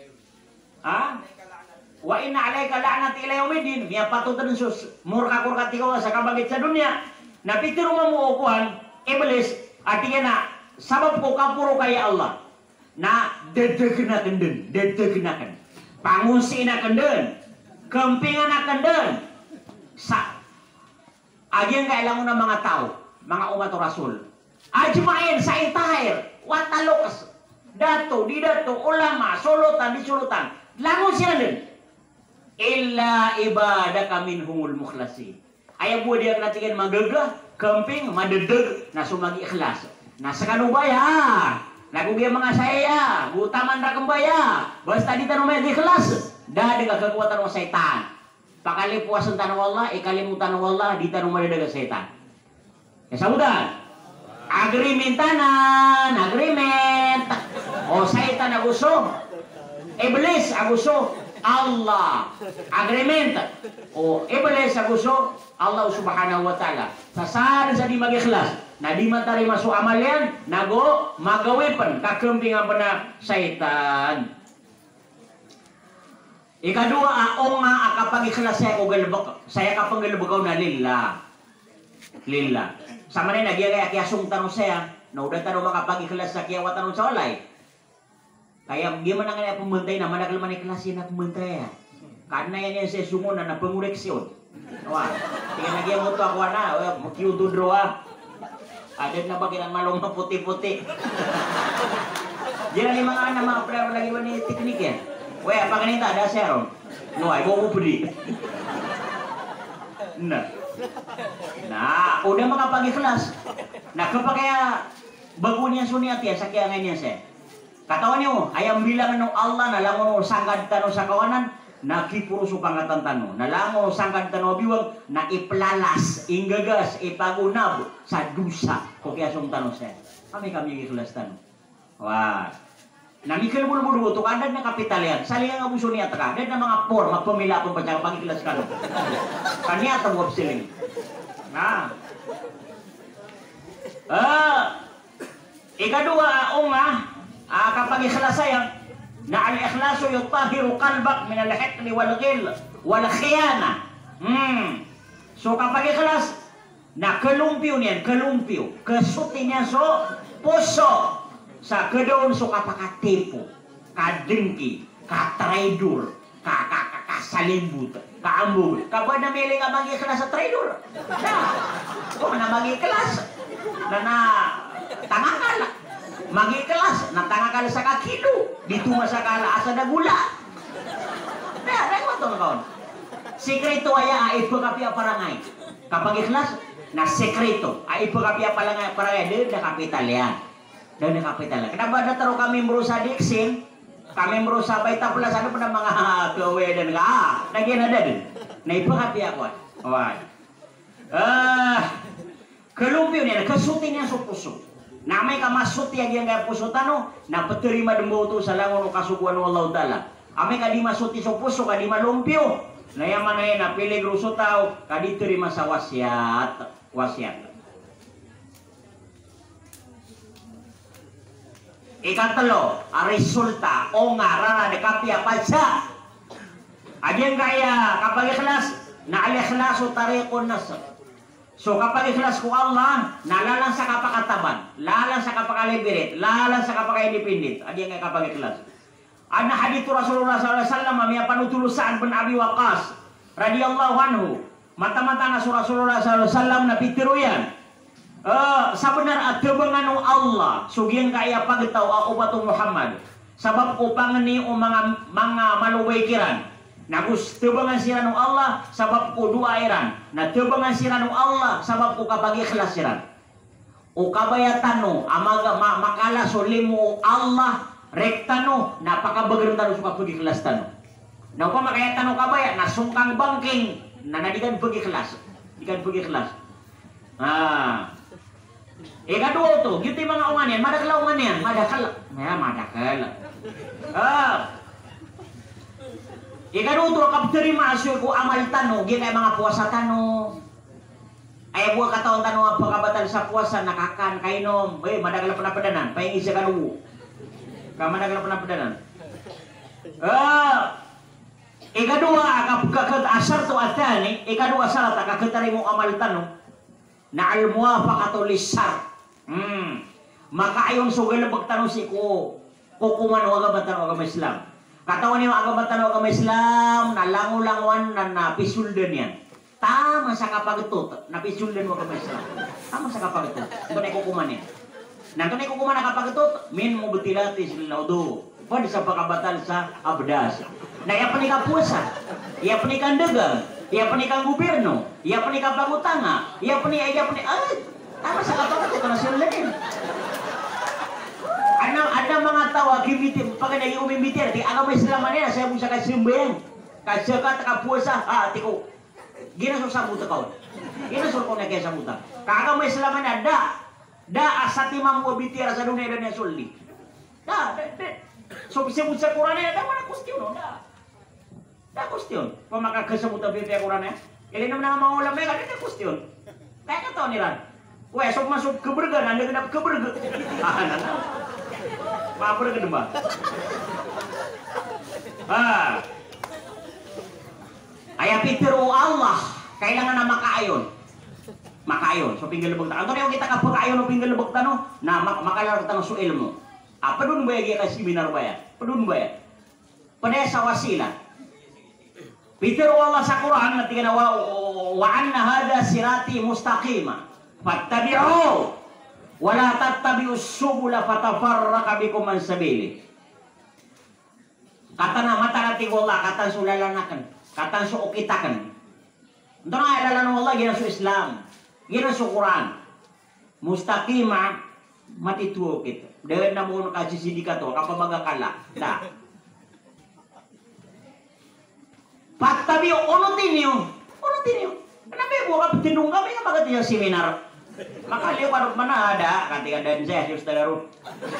Wa inna alaika la'nati ila yaumidin. Miya patutan sus murka-kurka tikaw sa kabagit sa dunia. Na pitiro mo ukuan Iblis artinya na sabab ko kapuro kaya Allah. Na dedegnaken den, dedegnaken. Pangusi na kenden. Kempingan na kenden. Sa agyang kailangan ng mga tao, mga umat o rasul. Ajmain sa intahir, watalokas, dato, di dato, ulama, sulutan, di sulutan. Langon siya din. Illa ibadaka minhumul mukhlasin. Ayaw buwa dia katikan magagah, kemping, madedeg, na sumagi ikhlas. Nasa kanubaya, nagugya mga saya, butaman ra kembaya. Basta di tanong may ikhlas, dahil ka kekuatan ng setan. Pakalipuasan tanong Allah, ikalimutan ng Allah, di tanong madedeg setan. Ya sabudan. Agreement tanan, agreement. O setan agusong. Iblis aguso Allah agreement o Iblis aguso Allah subhanahu wa ta'ala sasari sa di mag-ikhlas na di matari masuk amal yan nago magawipan kakempingan pena syaitan. Ikadua aong nga akapag-ikhlas saya saya kapag-galbagaw na lillah sama na nagya kaya kiasong tanong saya na udah tanong makapag-ikhlas sa kiyawat tanong sa walay. Kaya gimana nga pemantay na managal man iklasin na pemantay ya. Karena yan saya sumunan na pengureksyon. Wah, tingnan lagi mo to ako na, makiuto droa. Ada na ba kinang malong puti-puti. Jangan lima nga na mga prema lagi ba ni teknik ya. Weh, apa kanita ada serum. No, ay mo pudi. Nah, udah makapag-ikhlas. Nah, kapag bagunya suniat ya sakya ngayon saya. Katawan niyo, ayam bilang ng Allah na langon sangkad tano sa kawanan, nakipuro sa pangatan tano. Na langon sangkad tano biwag, na iplalas, inggagas, ipagunab sa dusa. Kung kaya song tano siya. Kami ikhlas tano. Wah. Namikil bulu-bulu to kada na kapitalian. Salinga nga buso niya taka. Dan na mga por magpamila pun pagka pagi kelas kalo. Kanya ta mo siling. Nah. Ikadua kapag ikhlas sayang na al-ikhlasu yutahiru qalbak min al-hiqli wal ghil wal khiyana. So kapag ikhlas na kelumpyo niyan, kesuti niya so puso sa kedon so kapakatipo, kadengki, katraidur, kasalimbut, kaambul. Kapag namili ka mag-ikhlas sa traidor. Kung na mag-ikhlas na tangakal. Mag-ikhlas na tangakal sa kakilo. Dito masakala asa na gula. Nah, mo ito kaon. Sekreto ay ipagapia parangay. Kapag ikhlas, na sekreto ay ipagapia parangay. Doon na kapitalian. Kenapa na taro kami merusa diksin? Kami merusa baita pula sana pada mga kawe dan lagi ada din. Na ipagapia ko. Alright. Kelumpyo niya, kasuti niya sa puso. Na may kamasut yang kaya puso tano, na paterima dembo to sa langon o kasukuan ng Allah Ta'ala. Ame kadi masuti sa puso, kadi malumpyo. Na yaman na yan, na piligro sa tao, kadi terima sa wasiat. Ikatlo, resulta o ngarana de kapia paca. Adyan kaya kapag ikhlas, na al-ikhlasu tariqun nasr. So kapag ikhlas ko Allah, nalalang sa kapakataban, lalang sa kapakalibirit, lalang sa kapakaindependent. Adi nga kapag ikhlas. Ana hadithu Rasulullah SAW may panutulo Sa'ad bin Abi Waqqas radhiyallahu anhu. Mata-mata na Rasulullah SAW na pitiro yan. Sabenar at tebangan Allah, sugian kaya pagtaw ubatong Muhammad. Sabab ko pangani o mga maluwaykiran. Nagus tebangan sira ng Allah sabab ko dua iran. Na tebangan sira ng Allah sabab ko kapag ikhlas sira. O kabayatan no amaga makala solimu Allah rektano napakabagrem tano suka pag ikhlas tano. Na ko makayatan no kabaya nasungkang bangking na nadikan pag ikhlas. Dikan pag ikhlas. Kadua to, gitu mga ungan yan, madakal ungan yan, madakal. Ikadua to, kapterima asyo ko amal tano, gina mga puasa tano. Ay buah kataon tano ang pagkabatan sa puasa, nakakan, kainom, madakal pa na padanan, pahingi siya kanuwo. Madakal pa na padanan. Ikadua, kapag asar to atani, ikadua salat, kakatari mo amal tano, na al-muwafaqatu lis-syar. Maka ayon sugalabag tanong si kukuman o agabatan o agama Islam. Katawan niyo agabatan o agama Islam na langulanguan na napisuldan yan. Tama sa kapagtut, napisuldan o agama Islam. Tama sa kapagtut. Ito na kukuman yan. Nanto na kukuman na kapagtut, min mubtilatis lilaudu. Pwede sa pagkabatal sa abdas. Na iya panikang puasa, iya panikang dagang, iya panikang gobyerno, iya panikang pangutanga, iya panikang tama sa kapagtut na silain. Ada mga tawa gimitin pag naging umimitir di agama Islam nila saya busa ka simbayang kasi ka puasa tiko ginaso sa buta kaon ginaso ko na kaya sa buta agama Islam na da asati mamu bitir sa dunia dan sulli so bisa busa Quran ada mana question da question pemaka kesebutan bitir Quran ini naman mga ulama ka ada question kaya ka to nila weh sok masuk ke berga nanda kenapa ke berga Mabur ke demba. Ayah pitiru Allah kailangan na makaayon so pinggil lebog ta anto kita kapag ayon no pinggil lebog tano na makalar tano so ilmu apa dun ba yagi ka seminar ba ya padun ba ya pada sa wasila pitiru Allah sa Quran na tingana wa anna hada sirati mustaqima fattabi'u wala tattabi'us subula fatafarraqa bikum an sabili. Kata na mata nati Allah kata sulalanakan, kata suukitakan. Ito na ilalan Allah gina su Islam, gina su Quran. Mustaqima matituo kita. Dewan na mo nakasisidi ka to kapamagakala. Da. Fattabi'u unutin niyo. Kenapa buka tinung kami nga magati yung seminar? Maka lihat pada mana ada ketika dan saya di Ustaz Darul.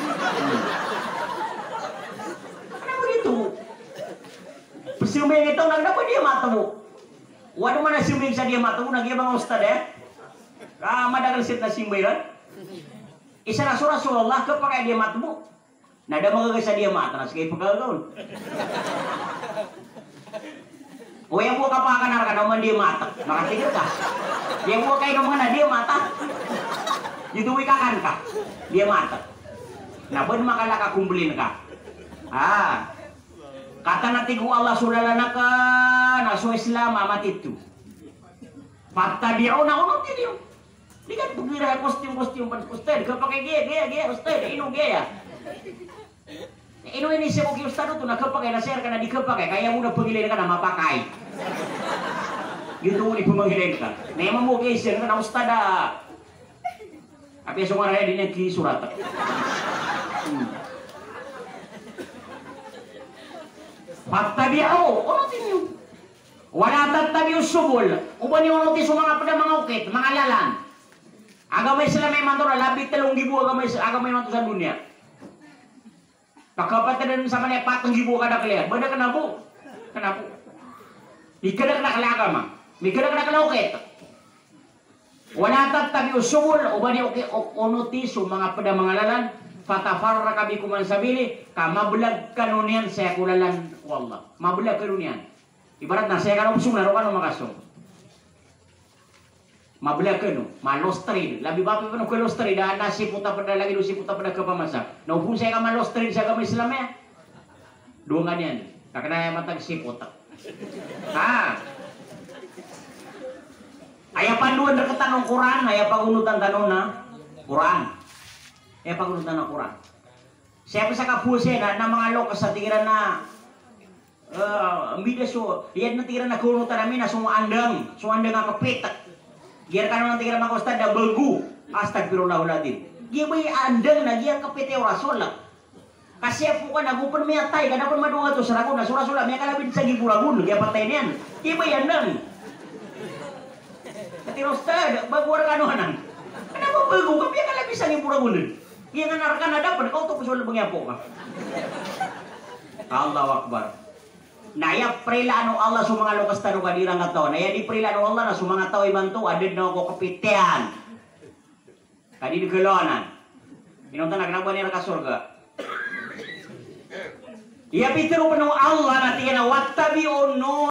Kenapa begitu? Siuming itu kenapa dia matamu? Waduh mana siuming sa dia matamu nagi bang Ustaz ya? Madagal sit na siuming kan? Isa Rasulullah kepakai dia matamu. Nada magagasa dia mata na sige pagkagaon. O yang buka pakan harga naman dia mata, nakatigil ka. Yang buka kayo naman na dia mata, itu wikakan ka, dia mata. Nabon makalaka kumblin ka. Kata natigu Allah sudah lanaka nasu Islam amat itu. Fattabi'una unut ini. Ini kan pengira kostum ustad, kepakai gaya ustad, inu gaya. Ino ini siya ko ustad ito nakapakai na share ka na di kapakai kaya mo na pagilin ka na mapakai. Gitu ni pumangilin ka. Memang mo kay siya na ustad Tapi sungaraya din ki surat. Fattabi'u unutin niyo. Wala tattabi'u subul. Ubani unutin sa mga mga ukit, mga lalan. Agama Islam ay mantura labit 3,000 agama mantura sa dunia. Kakapatan sa mana 4,000 kada kalian. Benda kenapa? Kenapa? Ikadak na kala agama. Ikadak na kala ukit. Wala tattabi'u subul ubani unuti sa mga mangalan fatafarraka bikum an sabili kamabulag kanunian saya kulalan wallah. Mabulag kanunian. Ibarat na saya kan usung laro kan makasong. Mabulag kanu, malostrin. Labi bapi pano ko lostrin dah nasi puta pada lagi dosi puta pada kepamasa. Naupun saya kan malostrin sa agama Islam ya. Duangan yan. Kakana yang matag si puta. Ayah panduan deketan ng Quran, ayah pagunutan tanona Quran. Ayah pagunutan ng Quran. Siya sa kapuse na mga loko sa tigiran na ambida so, yan na tigiran na kunutan namin na sumandang nga kapitak. Giar kan ng tigiran mga ustad na bagu. Astagfirullahaladzim. Giya ba'y andang na giya kapite o rasul lang. Kasi po ka nagupan may atay, kanapan madunga to sa rakon na sura-sura, may kalabit sa giburagun, giya patay niyan. Giya ba'y andang. Katiro ustad, baguar ka anuhanan. Kenapa bagu? Kapya ka labis ang ipuragunin. Iya nga narakan na dapat, kau tuh kusul mengyapo ka. Allahu Akbar. Naya prela anu Allah sumanga lokas tanu kadirang ataw. Naya di prela anu Allah na sumanga tao ibantu adid na ko kapitean. Kadi di kelonan. Inontan na kenapa nira ka surga. Iya pitero penuh Allah na tiyan na wattabi'un